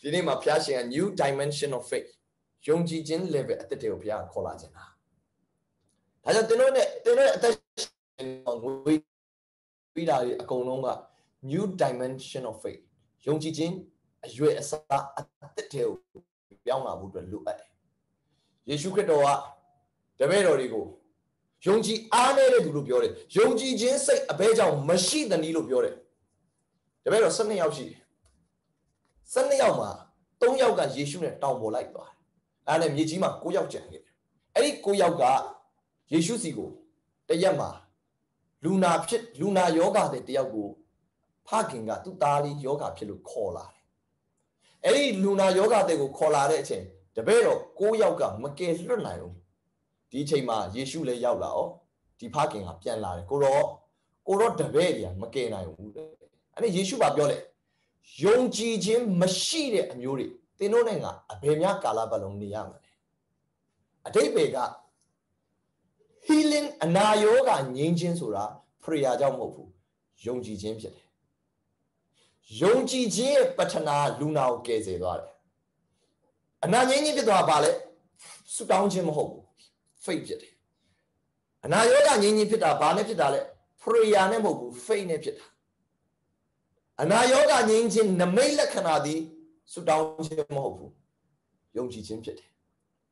ဒီနေ့မှာဖျားရှင်က new dimension of faith ယုံကြည်ခြင်း level အသက်တွေကိုဖျားခေါ်လာခြင်းတာဒါကြောင့်တင်တို့ရဲ့အသက်ငွေပြီးတာအကုန်လုံးက new dimension of faith ယုံကြည်ခြင်းအရွယ်အစားအသက်တွေကိုပြောင်းလာဖို့အတွက်လိုအပ်တယ်ယေရှုခရစ်တော်ကတပည့်တော်တွေကိုယုံကြည်အားနည်းတဲ့သူလို့ပြောတယ်ယုံကြည်ခြင်းစိတ်အဘဲကြောင့်မရှိသနည်းလို့ပြောတယ်တပည့်တော်12ယောက်ရှိတယ်12ယောက်မှာ3ယောက်ကယေရှုနဲ့တောင်ပေါ်လိုက်သွားတယ်အဲ့ဒါနဲ့မြေကြီးမှာ9ယောက်ကျန်ခဲ့တယ်အဲ့ဒီ9ယောက်ကယေရှုစီကိုတရက်မှာလူနာယောဂတဲ့တယောက်ကိုဖခင်ကသူ့သားလေးယောဂဖြစ်လို့ခေါ်လာတယ်အဲ့ဒီလူနာယောဂတဲ့ကိုခေါ်လာတဲ့အချိန်တပည့်တော်9ယောက်ကမကယ်လွတ်နိုင်ဘူးဒီအချိန်မှာယေရှုလည်းရောက်လာအောင်ဒီဖခင်ကပြန်လာတယ်ကိုတော့တပည့်တွေကမကယ်နိုင်ဘူးတဲ့အဲ့ဒီယေရှုကပြောလေယုံကြည်ခြင်းမရှိတဲ့အမျိုးတွေသင်တို့နဲ့ကအဘယ်များကာလပတ်လုံးနေရမှာလဲအတိတ်ပေက healing အနာရောဂါငြိမ်းခြင်းဆိုတာ prayer ကြောင့်မဟုတ်ဘူးယုံကြည်ခြင်းဖြစ်တယ်ယုံကြည်ခြင်းရဲ့ပထနာလူနာကိုကယ်ဆယ်သွားတယ်အနာငြိမ်းခြင်းဖြစ်သွားပါလေဆုတောင်းခြင်းမဟုတ်ဘူး faith ဖြစ်တယ်အနာရောဂါငြိမ်းခြင်းဖြစ်တာဘာနဲ့ဖြစ်တာလဲ prayer နဲ့မဟုတ်ဘူး faith နဲ့ဖြစ်တာအနာရောဂါငြိမ်းခြင်းနမိတ်လက္ခဏာသည်ဆုတောင်းခြင်းမဟုတ်ဘူးယုံကြည်ခြင်းဖြစ်တယ်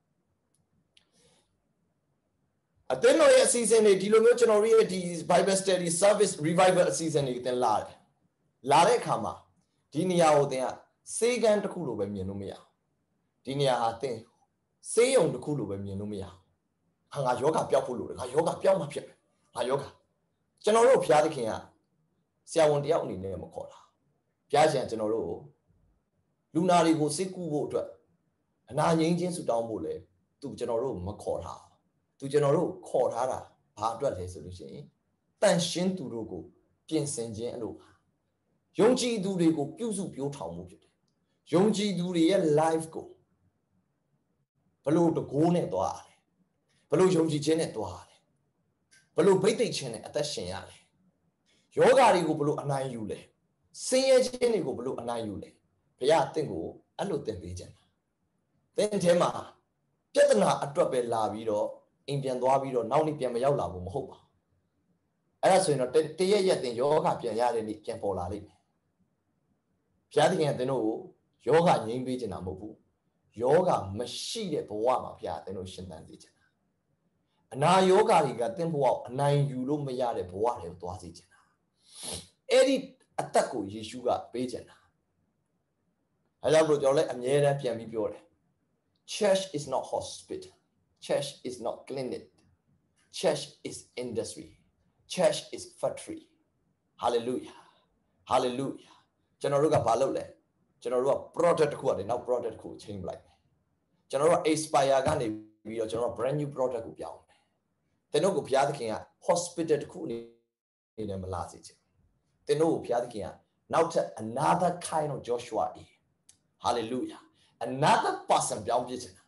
အသင်းတော်ရဲ့အစီအစဉ်တွေဒီလိုမျိုးကျွန်တော်ရဲ့ဒီ Bible Study Service Revival အစီအစဉ်တွေတင်လာတယ်လာတဲ့အခါမှာဒီနေရာကိုသင်ကစေကန်းတစ်ခုလိုပဲမြင်လို့မရဘူးဒီနေရာဟာသင်စေးရုံတစ်ခုလိုပဲမြင်လို့မရဘူးငါယောဂပျောက်ဖို့လိုတယ်ငါယောဂပျောက်မှဖြစ်မယ်ငါယောဂကျွန်တော်တို့ဘုရားသခင်ကဆရာဝန်တယောက်အနေနဲ့မခေါ်တာဘုရားရှင်ကျွန်တော်တို့လူနာတွေကိုစိတ်ကူးဖို့အတွက်အနာငြိမ်းခြင်းဆုတောင်းဖို့လေသူကျွန်တော်တို့မခေါ်တာသူကျွန်တော်တို့ခေါ်ထားတာဘာအတွက်လဲဆိုလို့ရှိရင်တန်ရှင်းသူတို့ကိုပြင်ဆင်ခြင်းအလို့ယုံကြည်သူတွေကိုပြုစုပြောထောင်မှုဖြစ်တယ်ယုံကြည်သူတွေရဲ့ life ကိုဘလို့တကိုးနဲ့သွားရတယ်ဘလို့ယုံကြည်ခြင်းနဲ့သွားရတယ်ဘလို့ဗိတ်သိက်ခြင်းနဲ့အသက်ရှင်ရတယ်ယောဂါတွေကိုဘလို့အနိုင်ယူလဲဆင်းရဲခြင်းတွေကိုဘလို့အနိုင်ယူလဲဘုရားတင့်ကိုအဲ့လိုသင်ပေးခြင်းသင်ထဲမှာပြဿနာအတွက်ပဲလာပြီးတော့အိမ်ပြန်သွားပြီးတော့နောက်နေ့ပြန်မရောက်လာဘူးမဟုတ်ပါအဲ့ဒါဆိုရင်တော့တရက်ရက်သင်ယောဂပြန်ရတဲ့နေ့ပြန်ပေါ်လာလိမ့်မယ်ဘုရားသခင်ကသင်တို့ကိုယောဂငြိမ်းပေးခြင်းတာမဟုတ်ဘူးယောဂမရှိတဲ့ဘဝမှာဘုရားသင်တို့ရှင်သန်စေခြင်းတာအနာယောဂတွေကသင်ဘဝကိုအနိုင်ယူလို့မရတဲ့ဘဝတွေကိုသွားစေခြင်းတာအဲ့ဒီအသက်ကိုယေရှုကပေးခြင်းတာအဲကြောင့်ကျွန်တော်လည်းအမြဲတမ်းပြန်ပြီးပြောတယ် Church is not hospital Church is not clinic Church is industry Church is factory Hallelujah Hallelujah ကျွန်တော်တို့ကဘာလုပ်လဲကျွန်တော်တို့က product တစ်ခုကနေနောက် product တစ်ခုကို change လိုက်မယ်ကျွန်တော်တို့က expire ကနေပြီးတော့ကျွန်တော်တို့ brand new product ကိုပြောင်းမယ်သင်တို့ကိုဘုရားသခင်က hospital တစ်ခုအနေနဲ့မလာစေချင်သင်တို့ကိုဘုရားသခင်ကနောက်ထပ် another kind of Joshua Hallelujah another person ပြောင်းပြချင်တာ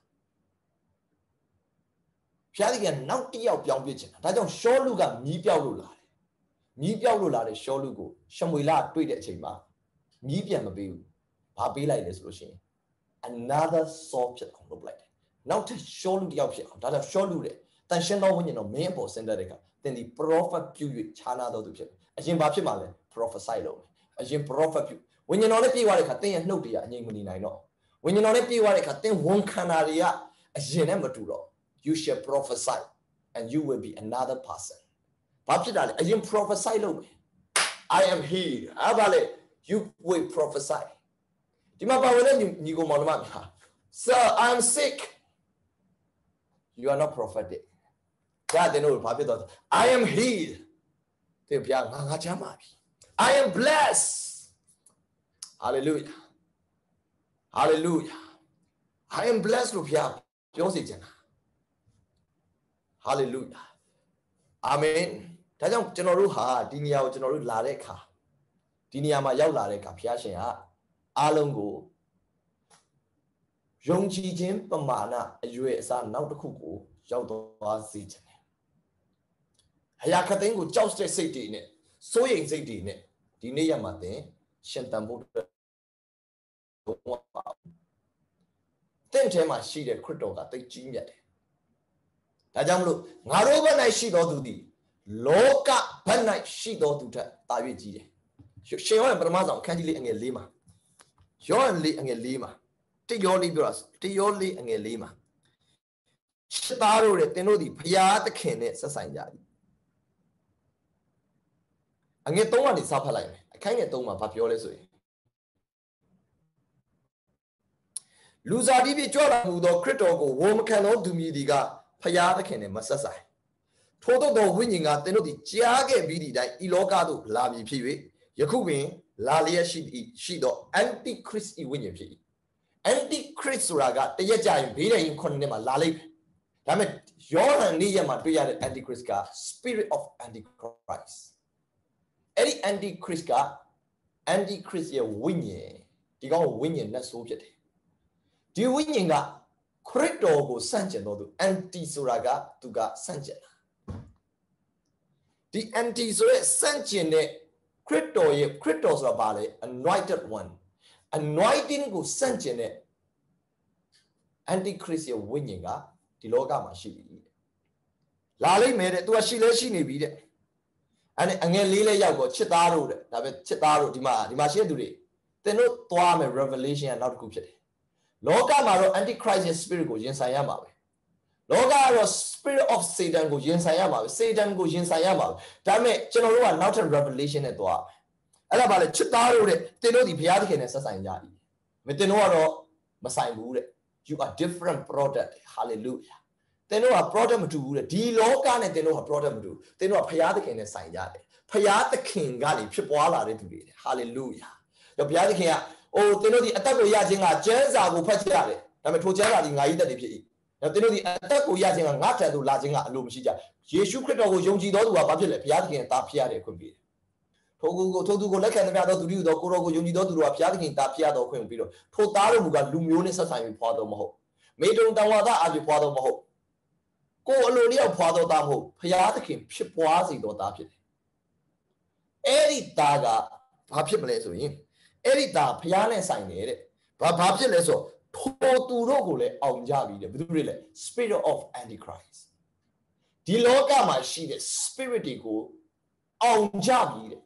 ဘုရားသခင်ကနောက်တစ်ယောက်ပြောင်းပြချင်တာဒါကြောင့်ရှောလုကမြီးပြောက်လို့လာတယ်မြီးပြောက်လို့လာတဲ့ရှောလုကိုရှမွေလတွေ့တဲ့အချိန်မှာမြီးပြန်မပေးဘူးဘာပေးလိုက်လဲဆိုလို့ရှိရင် another Saul ဖြစ်အောင်လုပ်လိုက်တယ်နောက်ထပ်ရှောလုတစ်ယောက်ဖြစ်အောင်ဒါကြောင့်ရှောလုတဲ့တန်ရှင်းသောဝိညာဉ်တော်မင်းအပေါ်ဆင်းသက်တဲ့အခါသင်ဒီ prophet ပြု၍ခြားနာတော်သူဖြစ်တယ်အရင်ဘာဖြစ်မှာလဲ prophesy လုပ်မယ်အရင် prophet ပြုဝိညာဉ်တော်နဲ့ပြေးသွားတဲ့အခါသင်ရဲ့နှုတ်တွေကအငြိမ်မနေနိုင်တော့ဝိညာဉ်တော်နဲ့ပြေးသွားတဲ့အခါသင်ဝန်ခံတာတွေကအရင်နဲ့မတူတော့ you shall prophesy and you will be another person ဘာဖြစ်တာလဲအရင် prophesy လုပ်မယ် I am healed အဲ့ဒါလေ you will prophesy ဒီမှာပါဝင်တဲ့ညီကောင်မောင်နှမများ sir I am sick you are not prophetic ဒါတဲ့လို့ဘာဖြစ်တော့ I am healed ဒီပြငါချမ်းပါပြီ I am blessed hallelujah hallelujah I am blessed လို့ပြောစီချင်တာ hallelujah amen ဒါကြောင့်ကျွန်တော်တို့ဟာဒီနေရာကိုကျွန်တော်တို့လာတဲ့အခါဒီနေရာမှာရောက်လာတဲ့အခါဘုရားရှင်ကအားလုံးကိုယုံကြည်ခြင်းပမာဏအရွယ်အစားနောက်တစ်ခုကိုရောက်သွားစေခြင်းတယ်အရာခသိန်းကိုကြောက်တဲ့စိတ်တွေနဲ့စိုးရိမ်စိတ်တွေနဲ့ဒီနေ့ရမှာသင်ရှင်တန်ဖို့င့်ထဲမှာရှိတဲ့ခရစ်တော်ကသိကြီးမြတ်တယ်ဒါကြောင့်မလို့ငါတို့ဘက်၌ရှိတော်သူသည်လောကဘက်၌ရှိတော်သူထက်တာ၍ကြီးတယ်ရှင်ယောဟန်ပထမဆုံးအခန်းကြီးလေးအငယ်၄မှာယောဟန်လေးအငယ်၄မှာတိယောလေးပြောတာတိယောလေးအငယ်၄မှာချစ်သားတို့တဲ့သင်တို့သည်ဘုရားသခင်နဲ့ဆက်ဆိုင်ကြ၏အငယ်၃ကနေစဖတ်လိုက်မယ်အခန်းငယ်၃မှာဘာပြောလဲဆိုရင်လူစားတိပြကြွလာမှုသောခရစ်တော်ကိုဝန်မခံသောသူမည်သည်ကဘုရားသခင်နဲ့မဆက်ဆိုင်ထို့သောဝိညာဉ်ကသင်တို့သည်ကြားခဲ့ပြီးသည့်တိုင်ဤလောကသို့လာမည်ဖြစ်၍ယခုပင်လာလျက်ရှိသော antichrist ဝိညာဉ်ဖြစ်၏antichrist ဆိုတာကတရက်ကြရင်ဘေးတဲ့ရင်ခုနှစ်မှာလာလိမ့်မယ်ဒါပေမဲ့ယောဟန်နေ့ရက်မှာတွေ့ရတဲ့ antichrist က spirit of antichrist အဲ့ဒီ antichrist က antichrist ရဲ့ဝိညာဉ်ဒီကောင်ဝိညာဉ်နဲ့ဆိုးဖြစ်တယ်ဒီဝိညာဉ်ကခရစ်တော်ကိုဆန့်ကျင်တော်သူ anti ဆိုတာကသူကဆန့်ကျင်တာဒီ anti ဆိုတဲ့ဆန့်ကျင်တဲ့ခရစ်တော်ရဲ့ခရစ်တော်ဆိုတာဘာလဲ anointed one anointing ကိုဆန့်ကျင်တဲ့ antichrist ရဲ့ဝိညာဉ်ကဒီလောကမှာရှိပြီလာလိမ့်မယ်တဲ့သူကရှိလဲရှိနေပြီတဲ့အဲ့အငယ်လေးလဲရောက်တော့ချစ်သားတို့တဲ့ဒါပဲချစ်သားတို့ဒီမှာရှိတဲ့သူတွေသင်တို့သွားမယ် revelation ကနောက်တစ်ခုဖြစ်တယ်လောကမှာတော့ antichrist ရဲ့ spirit ကိုရင်ဆိုင်ရမှာပဲလောကကတော့ spirit of satan ကိုရင်ဆိုင်ရမှာပဲ satan ကိုရင်ဆိုင်ရမှာပဲဒါပေမဲ့ကျွန်တော်တို့ကနောက်ထပ် revelation နဲ့သွားအဲ့ဒါပါလေချစ်သားတို့တဲ့သင်တို့ဒီဘုရားသခင်နဲ့ဆက်ဆိုင်ကြပြီမသင်တို့ကတော့မဆိုင်ဘူးတဲ့ you are different product hallelujah သင်တို့က product မတူဘူးတဲ့ဒီလောကနဲ့သင်တို့က product မတူသင်တို့ကဘုရားသခင်နဲ့ဆိုင်ကြတယ်ဘုရားသခင်ကနေဖြစ်ပွားလာတဲ့သူတွေ hallelujah ဘုရားသခင်ကသင်တို့ဒီအသက်ကိုရခြင်းကကျမ်းစာကိုဖတ်ကြရတယ်ဒါပေမဲ့ထိုကျမ်းစာဒီငါကြီးတက်တွေဖြစ်၏သင်တို့ဒီအသက်ကိုရခြင်းကငါထံသို့လာခြင်းကအလိုမရှိကြယေရှုခရစ်တော်ကိုယုံကြည်တော်သူကဘာဖြစ်လဲဘုရားသခင်သားဖြစ်ရတဲ့အခွင့်ပေးတယ်ထိုသူကိုလက်ခံသမျှသောသူတို့ကိုကိုရောကိုယုံကြည်တော်သူတို့ကဘုရားသခင်သားဖြစ်ရတော်ခွင့်ပြီးတော့ထိုသားတို့ကလူမျိုးနဲ့ဆက်ဆံပြီးဖွာတော်မဟုတ်မေတုံတန်ဝါဒအပြည့်ဖွာတော်မဟုတ်ကိုအလိုလျောက်ဖွာတော်သားမဟုတ်ဘုရားသခင်ဖြစ်ပွားစေတော်သားဖြစ်တယ်အဲ့ဒီသားကဘာဖြစ်မလဲဆိုရင်အဲ့ဒီသားဘုရားနဲ့ဆိုင်နေတဲ့ဘာဖြစ်လဲဆိုထိုသူတို့ကိုလည်းအောင်ကြပြီတဲ့ဘယ်သူတွေလဲ spirit of antichrist ဒီလောကမှာရှိတဲ့ spirit တွေကိုအောင်ကြပြီတဲ့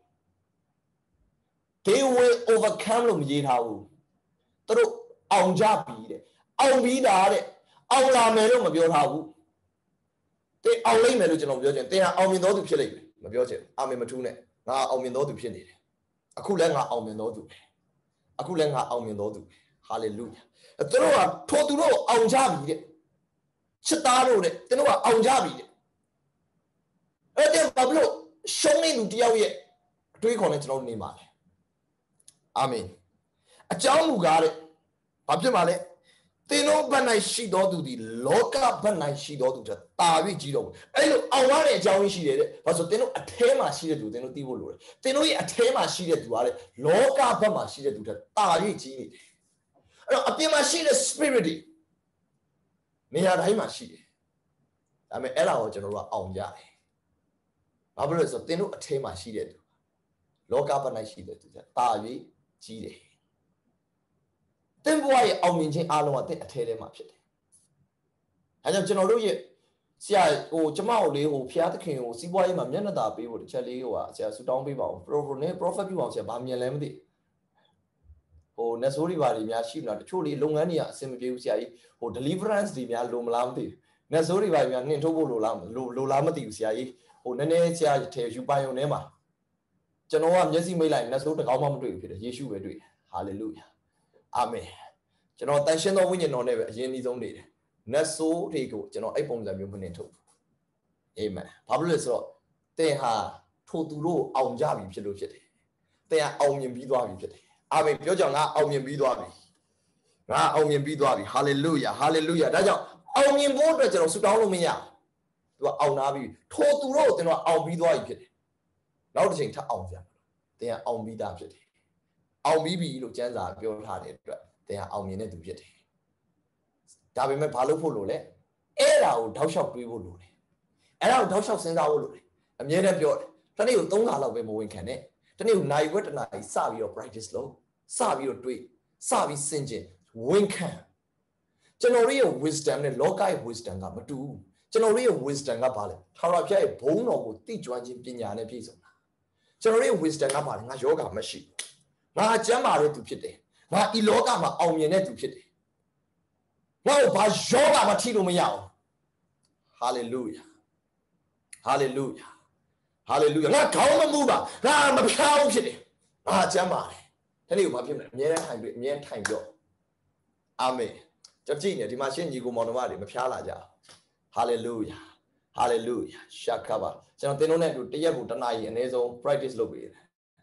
they will overcome လို့မရေးထားဘူးသူတို့အောင်ကြပြီတဲ့အောင်ပြီးတာတဲ့အောင်လာမယ်လို့မပြောထားဘူးတဲ့အောင်လိမ့်မယ်လို့ကျွန်တော်ပြောချင်တင်ဟာအောင်မြင်တော်သူဖြစ်လိမ့်မယ်မပြောချင်အာမင်မထူးနဲ့ငါအောင်မြင်တော်သူဖြစ်နေတယ်အခုလည်းငါအောင်မြင်တော်သူပဲအခုလည်းငါအောင်မြင်တော်သူပဲ hallelujah သူတို့ကထိုသူတို့အောင်ကြပြီတဲ့ချစ်သားတို့တဲ့သူတို့ကအောင်ကြပြီတဲ့အဲ့ဒါဘာလို့ရှုံးနေသူတယောက်ရဲ့အတွေးခေါ်နေကျွန်တော်နေပါလေအာမင်အကြောင်းမူကားတဲ့ဘာဖြစ်မှာလဲသင်တို့ဘက်၌ရှိတော်သူဒီလောကဘက်၌ရှိတော်သူတဲ့တာပြီးကြီးတော်အဲ့လိုအောင်ရတဲ့အကြောင်းရှိတယ်တဲ့ဘာလို့သင်တို့အထဲမှာရှိတဲ့သူသင်တို့သိဖို့လိုတယ်သင်တို့ရဲ့အထဲမှာရှိတဲ့သူကတဲ့လောကဘက်မှာရှိတဲ့သူတဲ့တာပြီးကြီးနေတယ်အဲ့တော့အပြင်မှာရှိတဲ့ spirit တွေနေရာတိုင်းမှာရှိတယ်ဒါပေမဲ့အဲ့ဒါကိုကျွန်တော်တို့ကအောင်ရတယ်ဘာဖြစ်လို့လဲဆိုတော့သင်တို့အထဲမှာရှိတဲ့သူလောကဘက်၌ရှိတဲ့သူတာပြီးကြီးတယ်သင်ဘဝရဲ့အောင်မြင်ခြင်းအားလုံးကသင်အထဲထဲမှာဖြစ်တယ်။အဲကြောင့်ကျွန်တော်တို့ရဲ့ဆရာကျမတို့လေးဘုရားသခင်ကိုစီးပွားရေးမှာမျက်နှာသာပေးဖို့တစ်ချက်လေးဆရာဆူတောင်းပေးပါဦး။ prophet ပြုအောင်ဆရာဘာမြင်လဲမသိ။နတ်ဆိုးတွေဘာတွေများရှိမလားတချို့လေးလုပ်ငန်းတွေကအဆင်မပြေဘူးဆရာကြီးdeliverance တွေများလိုမလားမသိဘူး။နတ်ဆိုးတွေဘာတွေများနှင်ထုတ်ဖို့လိုလားမသိဘူးဆရာကြီးနည်းနည်းဆရာထဲယူပိုင်ုံထဲမှာကျွန်တော်ကမျက်စိမိတ်လိုက်နတ်ဆိုးတစ်ကောင်မှမတွေ့ဘူးဖြစ်တယ်ယေရှုပဲတွေ့တယ်။ hallelujahအာမင်ကျွန်တော်တန်ရှင်းသောဝိညာဉ်တော်နဲ့ပဲအရင်အနည်းဆုံးနေတယ်နတ်ဆိုးတွေကိုကျွန်တော်အဲ့ပုံစံမျိုးမနှင်ထုတ်ဘူးအာမင်ဘာဖြစ်လို့လဲဆိုတော့သင်ဟာထိုသူတို့အောင်ကြပြီဖြစ်လို့ဖြစ်တယ်သင်ဟာအောင်မြင်ပြီးသွားပြီဖြစ်တယ်အာမင်ပြောကြငါအောင်မြင်ပြီးသွားပြီငါအောင်မြင်ပြီးသွားပြီဟာလေလုယာဟာလေလုယာဒါကြောင့်အောင်မြင်ဖို့အတွက်ကျွန်တော်ဆုတောင်းလို့မရဘူးသူကအောင်နာပြီထိုသူတို့ကိုသင်တို့အောင်ပြီးသွားပြီဖြစ်တယ်နောက်တစ်ချိန်ထပ်အောင်ကြသင်ကအောင်ပြီးသားဖြစ်တယ်အောင်ပြီးပြီလို့ကျမ်းစာပြောထားတဲ့အတွက်သင်ကအောင်မြင်တဲ့သူဖြစ်တယ်ဒါပေမဲ့ဘာလို့ဖို့လို့လဲအဲ့ဒါကိုတောက်လျှောက်တွေးဖို့လို့တယ်အဲ့ဒါကိုတောက်လျှောက်စဉ်းစားဖို့လို့တယ်အမြဲတမ်းပြောတယ်တနေ့ကို3ခါလောက်ပဲမဝင်ခံနဲ့တနေ့ကိုနိုင်ဝက်တနာကြီးစပြီးတော့ practice လုပ်စပြီးတော့တွေးစပြီးစဉ်းကျင်ဝင်ခံကျွန်တော်ရဲ့ wisdom နဲ့လောကရဲ့ wisdom ကမတူဘူးကျွန်တော်ရဲ့ wisdom ကဘာလဲထာဝရဘုရားရဲ့ဘုန်းတော်ကိုသိကျွမ်းခြင်းပညာနဲ့ပြည့်စုံတာကျွန်တော်ရဲ့ wisdom ကဘာလဲငါယောဂမရှိငါကျမ်းမာတဲ့သူဖြစ်တယ်ငါဤလောကမှာအောင်မြင်တဲ့သူဖြစ်တယ်ငါ့ကိုဘာယောဂမထိလို့မရအောင် hallelujah hallelujah hallelujah ငါခေါင်းမမူပါငါမဖြားဘူးဖြစ်တယ်ငါကျမ်းပါတယ်ဒီနေ့ကိုဘာဖြစ်မလဲအမြဲတမ်းထိုင်ပြီးအမြဲထိုင်ပြောအာမင်ကြည့်ကြည့်နေဒီမှာရှင်းညီကိုမောင်နှမတွေမဖြားလာကြ hallelujah hallelujah ရှာခပါကျွန်တော်သင်တို့နဲ့အတူတရက်ကိုတစ်နာရီအနည်းဆုံး practice လုပ်ပေးတယ်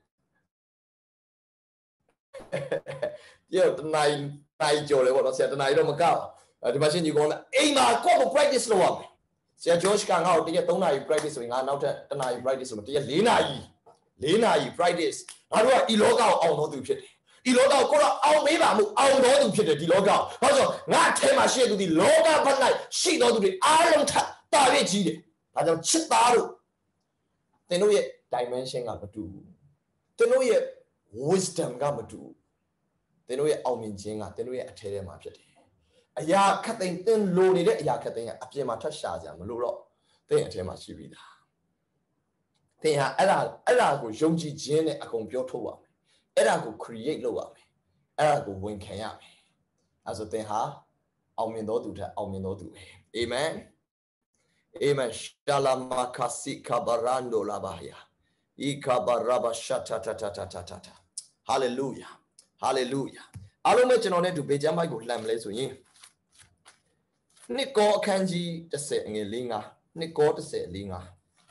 ပြောတစ်နာရီကြော်လေပေါ့နော်ဆရာတစ်နာရီတော့မကောက်ဒီမှာရှင်းညီကောင်လည်းအိမ်မှာကိုယ့်ကို practice လုပ်ရမယ်ဆရာ George ကငါ့ကိုတရက်3နာရီ practice ဆိုရင်ငါနောက်ထပ်တစ်နာရီ practice ဆိုမှတရက်4နာရီ practice ငါတို့ကဒီလောကကိုအောင်တော်သူဖြစ်တယ်ဒီလောကကိုတော့အောင်မေးပါမှုအောင်တော်သူဖြစ်တယ်ဒီလောကကိုဘာလို့ငါအထဲမှာရှိတဲ့သူဒီလောကဘက်၌ရှိတော်သူတွေအားလုံးထပ်တာရကြီးတယ်ဒါကြောင့်ချစ်သားတို့သင်တို့ရဲ့ dimension ကမတူဘူးသင်တို့ရဲ့ wisdom ကမတူဘူးသင်တို့ရဲ့အောင်မြင်ခြင်းကသင်တို့ရဲ့အထဲထဲမှာဖြစ်တယ်အရာခတ်သိမ်းသင်လိုနေတဲ့အရာခတ်သိမ်းကအပြင်မှာထပ်ရှာကြမလို့တော့သင်အထဲမှာရှိပြီးသားသင်ဟာအဲ့ဒါကိုယုံကြည်ခြင်းနဲ့အကုန်ပြောထုတ်ရမယ်အဲ့ဒါကို create လုပ်ရမယ်အဲ့ဒါကိုဝန်ခံရမယ်အဲဆိုသင်ဟာအောင်မြင်တော်သူထက်အောင်မြင်တော်သူပဲအာမင်Amen. Shalama kasika barando labaya. Ika baraba shata ta ta ta ta ta ta. Hallelujah. Hallelujah. အားလုံးပဲကျွန်တော်နဲ့တူဘေကျမ်းမိုက်ကိုလှမ်းမလဲဆိုရင်နှစ်ကောအခန်းကြီး30အငယ်4 5နှစ်ကော30 4 5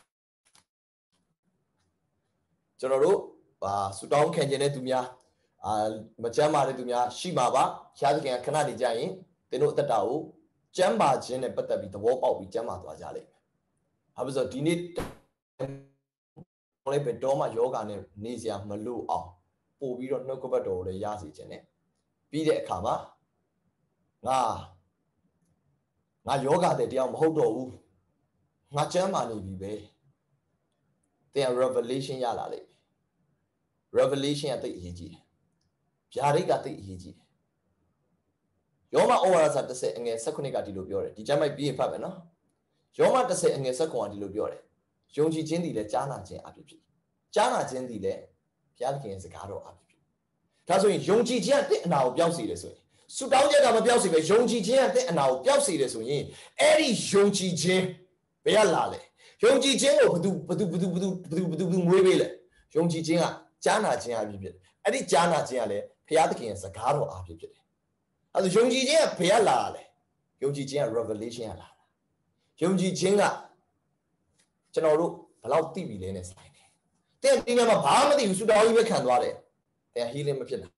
ကျွန်တော်တို့ဆူတောင်းခံခြင်းတဲ့သူများမကျမ်းမာတဲ့သူများရှိမှာပါရှားသခင်ခဏနေကြရင်သင်တို့အသက်တာကိုကျမ်းမာခြင်းနဲ့ပတ်သက်ပြီးသဘောပေါက်ပြီးကျမ်းမာသွားကြလိမ့်မယ်။ဘာဖြစ်လို့ဒီနေ့လည်းဘယ်တော့မှယောဂနဲ့နေစရာမလိုအောင်ပို့ပြီးတော့နှုတ်ကပတ်တော်ကိုလည်းရစေခြင်းနဲ့ပြီးတဲ့အခါမှာငါယောဂတဲ့တရားမဟုတ်တော့ဘူး။ငါကျမ်းမာနေပြီပဲ။သင် revelation ရလာလိမ့်မယ်။ revelation ကသိအရေးကြီးတယ်။ဗျာဒိတ်ကသိအရေးကြီးတယ်။ယောမဩဝါဒစာ30အငယ်19ကဒီလိုပြောတယ်ဒီကျမ်းမိုက်ပြီးရင်ဖတ်မယ်နော်ယောမ30အငယ်19ကဒီလိုပြောတယ်ယုံကြည်ခြင်းသည်လည်းကြားနာခြင်းအဖြစ်ဖြစ်ကြားနာခြင်းသည်လည်းဘုရားသခင်ရဲ့စကားတော်အဖြစ်ဖြစ်ဒါဆိုရင်ယုံကြည်ခြင်းကတဲ့အနာကိုပျောက်စေတယ်ဆိုရင်ဆုတောင်းချက်ကမပျောက်စေပဲယုံကြည်ခြင်းကတဲ့အနာကိုပျောက်စေတယ်ဆိုရင်အဲ့ဒီယုံကြည်ခြင်းဘယ်ကလာလဲယုံကြည်ခြင်းကိုဘသူမွေးပေးလဲယုံကြည်ခြင်းကကြားနာခြင်းအဖြစ်ဖြစ်အဲ့ဒီကြားနာခြင်းကလည်းဘုရားသခင်ရဲ့စကားတော်အဖြစ်ဖြစ်တယ်အဲ့ဒါယုံကြည်ခြင်းကဘယ်ကလာလဲယုံကြည်ခြင်းက revelation ကလာတာယုံကြည်ခြင်းကကျွန်တော်တို့ဘယ်လောက်သိပြီလဲနဲ့ဆိုင်တယ်တဲ့ဒီနေ့မှာဘာမှမသိဘူးဆူတောင်းကြီးပဲခံသွားတယ်တဲ့ healing မဖြစ်နိုင်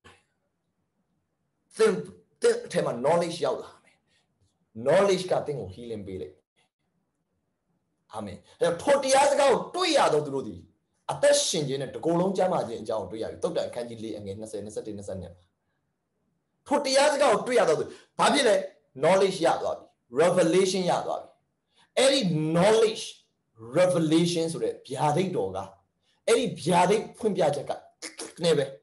တဲ့ထဲမှာ knowledge ရောက်လာမယ် knowledge ကတဲ့ကို healing ပေးလိုက်အာမင်ဒါဖို့တရားစကားကိုတွေ့ရတော့သူတို့ဒီအသက်ရှင်ခြင်းနဲ့တကိုယ်လုံးကျမ်းမာခြင်းအကြောင်းကိုတွေ့ရပြီတုတ်တန်အခန်းကြီး4အငယ်20 21 22ဖို့တရားစကားကိုတွေ့ရတော့ဘာဖြစ်လဲ knowledge ရသွားပြီ revelation ရသွားပြီအဲ့ဒီ knowledge revelation ဆိုတဲ့ဗျာဒိတ်တော်ကအဲ့ဒီဗျာဒိတ်ဖွင့်ပြချက်ကနဲ့ပဲ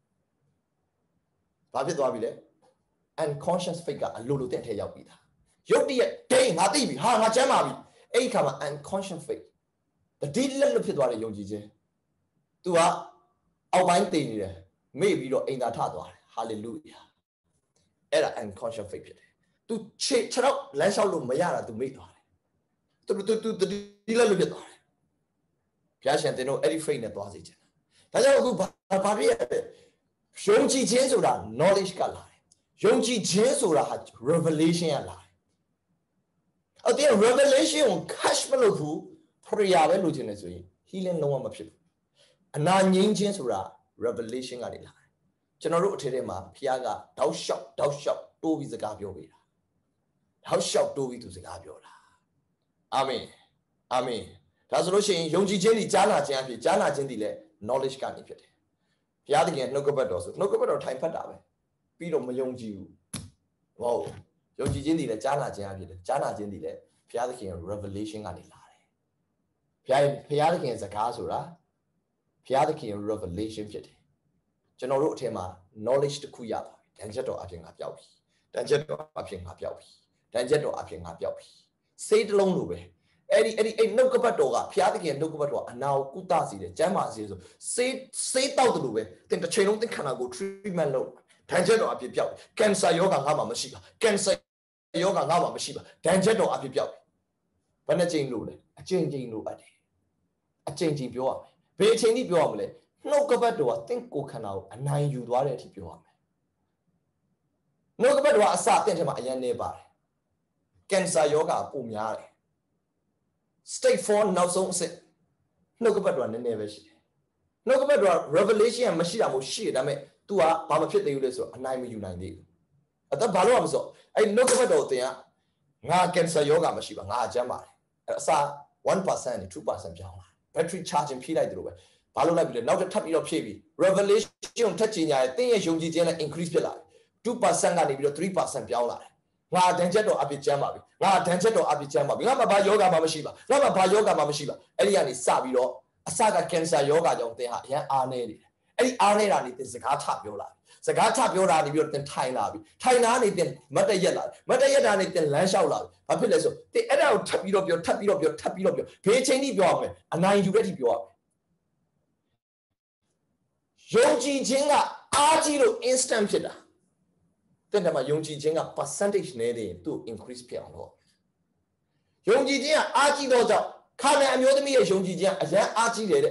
ဘာဖြစ်သွားပြီလဲ unconscious faith ကအလိုလိုတဲ့ထဲရောက်ပြီသားရုပ်တရက်ဒိတ်ငါသိပြီဟာငါကျမ်းပါပြီအဲ့ဒီခါမှာ unconscious faith တတိလက်လွတ်ဖြစ်သွားတဲ့ယုံကြည်ခြင်း तू ကအောက်ပိုင်းတည်နေတယ်မေ့ပြီးတော့အိမ်သာထသွားတယ် hallelujah အဲ့ဒါ unconscious faith ဖြစ်တယ် तू ခြေထောက်လမ်းလျှောက်လို့မရတာ तू မေ့သွားတယ် तू ဒီလက်လို့ဖြစ်သွားတယ်ဘုရားရှင်သင်တို့အဲ့ဒီ faith နဲ့သွားစေချင်တာဒါကြောင့်အခုဘာဖြစ်ရလဲယုံကြည်ခြင်းဆိုတာ knowledge ကလာတယ်ယုံကြည်ခြင်းဆိုတာဟာ revelation ကလာတယ်အဲ့ဒီ revelation ကို catch မလုပ်ဘူး prayer ပဲလုပ်ချင်တယ်ဆိုရင် healing လုံးဝမဖြစ်ဘူးအနာငြိမ်းခြင်းဆိုတာ revelation ကနေလာတယ်ကျွန်တော်တို့အထက်ထဲမှာဘုရားကတောက်လျှောက်တိုးပြီးစကားပြောပေးတာတောက်လျှောက်တိုးပြီးသူစကားပြောတာအာမင်အာမင်ဒါဆိုလို့ရှိရင်ယုံကြည်ခြင်းဒီကြားနာခြင်းအဖြစ်ကြားနာခြင်းဒီလဲ knowledge ကနေဖြစ်တယ်ဘုရားသခင်နှုတ်ကပတ်တော်ဆိုနှုတ်ကပတ်တော်ထိုင်ဖတ်တာပဲပြီးတော့မယုံကြည်ဘူးဟုတ်ယုံကြည်ခြင်းဒီလဲကြားနာခြင်းအဖြစ်တယ်ကြားနာခြင်းဒီလဲဘုရားသခင် revelation ကနေလာတယ်ဘုရားသခင်စကားဆိုတာဘုရားသခင် revelation ဖြစ်တယ်ကျွန်တော်တို့အထက်မှာ knowledge တစ်ခုရပါပြီဒဏ်ချက်တော်အပြင်ကပြောက်ပြီတတန်ချက်တော်အဖြစ်ငါပြောက်ပြီတန်ချက်တော်အဖြစ်ငါပြောက်ပြီစိတ်တစ်လုံးလိုပဲအဲ့နှုတ်ကပတ်တော်ကဘုရားသခင်နှုတ်ကပတ်တော်ကအနာကိုကုသစေတယ်ကျမ်းမာစေဆိုစိတ်တောက်တယ်လို့ပဲသင်တစ်ချိန်လုံးသင်ခန္ဓာကို treatment လုပ်တန်ချက်တော်အဖြစ်ပြောက်ပြီကင်ဆာယောဂါငါမှမရှိပါကင်ဆာယောဂါငါမှမရှိပါတန်ချက်တော်အဖြစ်ပြောက်ပြီဘယ်နှချိန်လို့လဲအချိန်လို့အပ်တယ်အချိန်ပြောရမယ်ဘယ်အချိန်ထိပြောရမလဲနှုတ်ကပတ်တော်ကသင်ကိုယ်ခန္ဓာကိုအနိုင်ယူသွားတဲ့အထိပြောရမယ်နှုတ်ကပတ်တော်ကအစတင့်ထဲမှာအရင်နေပါတယ်ကင်ဆာယောဂါပုံများတယ် stage 4နောက်ဆုံးအဆင့်နှုတ်ကပတ်တော်ကနည်းနည်းပဲရှိတယ်နှုတ်ကပတ်တော်က revelation မရှိတာမျိုးရှိတယ်ဒါပေမဲ့ तू ကဘာမဖြစ်သေးဘူးလေဆိုတော့အနိုင်မယူနိုင်သေးဘူးအဲ့ဒါဘာလို့ရမလဲဆိုတော့အဲ့နှုတ်ကပတ်တော်ကိုသင်ကငါကင်ဆာယောဂါမရှိပါငါအကျမ်းပါတယ်အဲ့အစ 1% နဲ့ 2% ပြောင်းလာ battery charging ဖြည့်လိုက်တယ်လို့ပဲဘာလို့လိုက်ပြီလဲနောက်ထပ်ပြီးတော့ဖြည့်ပြီး revelation ထပ်ချင်ညာရဲ့သင်ရဲ့ယုံကြည်ခြင်းနဲ့ increase ဖြစ်လာတယ် 2% ကနေပြီးတော့ 3% ပြောင်းလာတယ်ငါတန်ချက်တော်အပြစ်ကျမ်းပါပြီငါတန်ချက်တော်အပြစ်ကျမ်းပါပြီငါမှဘာယောဂါမှမရှိပါငါမှဘာယောဂါမှမရှိပါအဲ့ဒီကနေစပြီးတော့အစကကင်ဆာယောဂါကြောင့်သင်ဟာအရန်အားနေတယ်အဲ့ဒီအားနေတာနေသင်စကားထပြောလာစကားထပြောတာနေပြီးတော့သင်ထိုင်လာပြီထိုင်လာနေသင်မတ်တရက်လာမတ်တရက်တာနေသင်လမ်းလျှောက်လာဘာဖြစ်လဲဆိုသင်အဲ့ဒါကိုထပ်ပြီးတော့ပြောဘေးချင်းကြီးပြောရမယ်အနိုင်ယူတဲ့ထိပြောရမယ်ယုံကြည်ခြင်းကအားကြီးလို့ instant ဖြစ်တာတဲ့မှာယုံကြည်ခြင်းက percentage နဲ့တည်းသူ့ increase ဖြစ်အောင်လို့ယုံကြည်ခြင်းကအားကြီးတော့ကြောင့်ခါနဲ့အမျိုးသမီးရဲ့ယုံကြည်ခြင်းအရန်အားကြီးတယ်တဲ့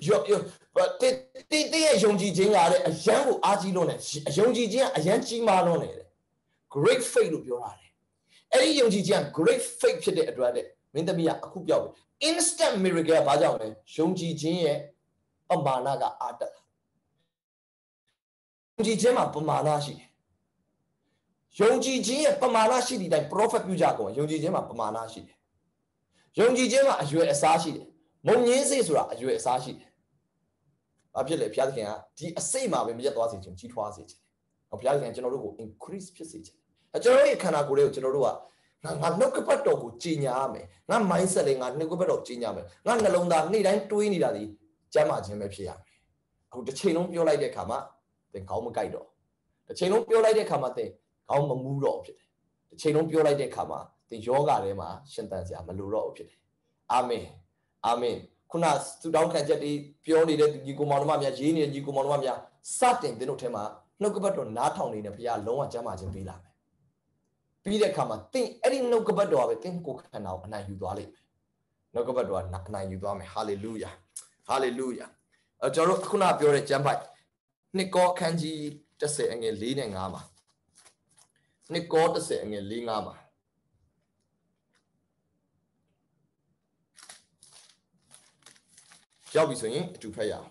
တင်းရဲ့ယုံကြည်ခြင်းကလည်းအရန်ကိုအားကြီးလို့နဲ့ယုံကြည်ခြင်းကအရန်ကြီးမားလို့နဲ့ great faith လို့ပြောရတယ်အဲ့ဒီယုံကြည်ခြင်းက great faith ဖြစ်တဲ့အတွက်တဲ့မင်းသမီးကအခုပြောက်ပြီ instant miracle ကဘာကြောင့်လဲယုံကြည်ခြင်းရဲ့ပမာဏကအားတက်လာယုံကြည်ခြင်းမှာပမာဏရှိတယ်ယုံကြည်ခြင်းရဲ့ပမာဏရှိတဲ့အတိုင်း prophet ပြုကြကုန်ယုံကြည်ခြင်းမှာပမာဏရှိတယ်ယုံကြည်ခြင်းမှာအရွယ်အစားရှိတယ်မုံငင်းစိတ်ဆိုတာအရွယ်အစားရှိတယ်ဘာဖြစ်လဲဘုရားသခင်ကဒီအစိတ်မှာပဲမရက်သွားစေခြင်းကြီးထွားစေခြင်းဘုရားသခင်ကျွန်တော်တို့ကို increase ဖြစ်စေခြင်းကျွန်တော်တို့ရဲ့ခန္ဓာကိုယ်လေးကိုကျွန်တော်တို့ကငါနှုတ်ကပတ်တော်ကိုကြီးညာရမယ်ငါ mindset လေးငါနှုတ်ကပတ်တော်ကြီးညာမယ်ငါနှလုံးသားနေ့တိုင်းတွေးနေတာဒီကျမ်းမာခြင်းပဲဖြစ်ရမယ်အခုတစ်ချိန်လုံးပြောလိုက်တဲ့အခါမှာသင်ခေါင်းမကိုက်တော့တစ်ချိန်လုံးပြောလိုက်တဲ့အခါမှာသင်ခေါင်းမမူးတော့ဖြစ်တယ်တစ်ချိန်လုံးပြောလိုက်တဲ့အခါမှာသင်ယောဂထဲမှာရှင်သန်စရာမလိုတော့ဘူးဖြစ်တယ်အာမင်အာမင်ခုနသူတောင်းခံချက်တွေပြောနေတဲ့ညီကိုမောင်နှမများရေးနေတဲ့ညီကိုမောင်နှမများစတင်သင်တို့ထဲမှာနှုတ်ကပတ်တော်နားထောင်နေတဲ့ဘုရားလုံးဝကျမ်းမာခြင်းပေးလာမယ်ပြီးတဲ့အခါမှာသင်အဲ့ဒီနှုတ်ကပတ်တော်ကပဲသင်ကိုယ်ခန္ဓာကိုအနိုင်ယူသွားလိမ့်မယ်နှုတ်ကပတ်တော်ကအနိုင်ယူသွားမယ်ဟာလေလုယာဟာလေလုယာကျွန်တော်တို့ခုနပြောတဲ့ကျမ်းပိုက်နှစ်ကောအခန်းကြီး10အငယ်4နဲ့5မှာနှစ်ကော10အငယ်4 5မှာရောက်ပြီဆိုရင်အတူဖတ်ရအောင်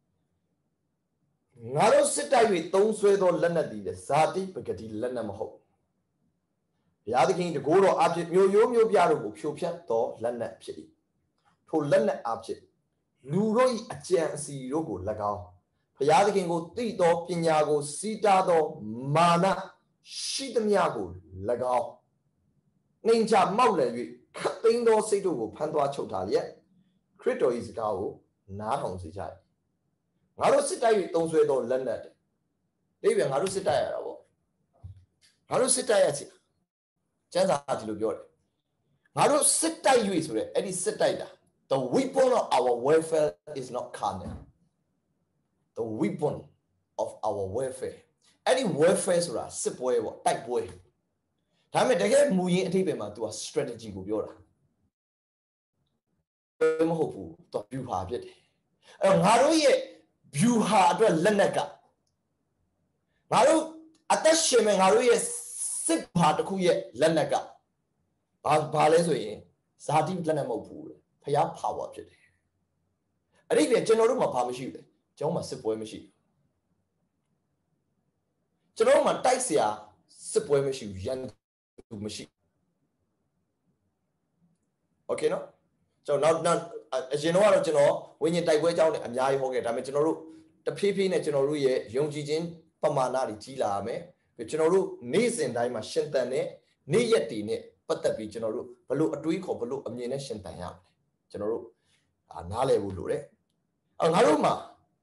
ငါတို့စစ်တိုက်၍သုံးဆွဲသောလက်နက်သည်ဇာတိပဂတိလက်နက်မဟုတ်ဘုရားသခင်တကိုးတော်အဖြစ်မျိုးရိုးမျိုးပြတို့ကိုဖြိုဖျက်သောလက်နက်ဖြစ်၏ထိုလက်နက်အဖြစ်လူတို့၏အကြံအစီတို့ကို၎င်းဘုရားသခင်ကိုသိသောပညာကိုစီးတားသောမာနရှိသမျှကို၎င်းနှိမ်ချမောက်လည်၍ခတ်သိမ်းသောစိတ်တို့ကိုဖန်သွားချုပ်ထားလျက်ခရစ်တော်၏စကားကိုနားထောင်စေကြ၏ငါတို့စစ်တိုက်၍သုံးဆွဲသောလက်နက်တဲ့ဒီပြန်ငါတို့စစ်တိုက်ရတာပေါ့ငါတို့စစ်တိုက်ရစီကျမ်းစာဒီလိုပြောတယ်ငါတို့စစ်တိုက်၍ဆိုရဲအဲ့ဒီစစ်တိုက်တာ the weapon of our warfare is not carnal the weapon of our warfare အဲ့ဒီ warfare ဆိုတာစစ်ပွဲပေါ့တိုက်ပွဲဒါပေမဲ့တကယ်မူရင်းအထိပ္ပယ်မှာ तू က strategy ကိုပြောတာမဟုတ်ဘူးတော့ view ဟာဖြစ်တယ်အဲ့တော့ငါတို့ရဲ့ view ဟာအတွက်လက်နက်ကငါတို့အသက်ရှင်မဲ့ငါတို့ရဲ့စစ်ဘာတစ်ခုရဲ့လက်နက်ကဘာလဲဆိုရင်ဇာတိလက်နက်မဟုတ်ဘူးလေဖျား power ဖြစ်တယ်အဲ့ဒီပြန်ကျွန်တော်တို့မှာဘာမရှိဘူးလေကျွန်တော်မှာစစ်ပွဲမရှိဘူးကျွန်တော်မှာတိုက်เสียစစ်ပွဲမရှိဘူးရန်သူမရှိโอเคနော်ကျွန်တော်နောက်အရင်တော့ကျွန်တော်ဝိညာဉ်တိုက်ပွဲအကြောင်းနဲ့အများကြီးဟောခဲ့ဒါပေမဲ့ကျွန်တော်တို့တဖြည်းဖြည်းနဲ့ကျွန်တော်တို့ရဲ့ယုံကြည်ခြင်းပမာဏတွေကြီးလာရမယ်ပြီးကျွန်တော်တို့နေ့စဉ်တိုင်းမှာရှင်သန်တဲ့နေ့ရက်တွေနဲ့ပတ်သက်ပြီးကျွန်တော်တို့ဘလို့အတွေးခေါ်ဘလို့အမြင်နဲ့ရှင်သန်ရမယ်ကျွန်တော်တို့နားလည်ဖို့လိုတယ်ငါတို့မှာ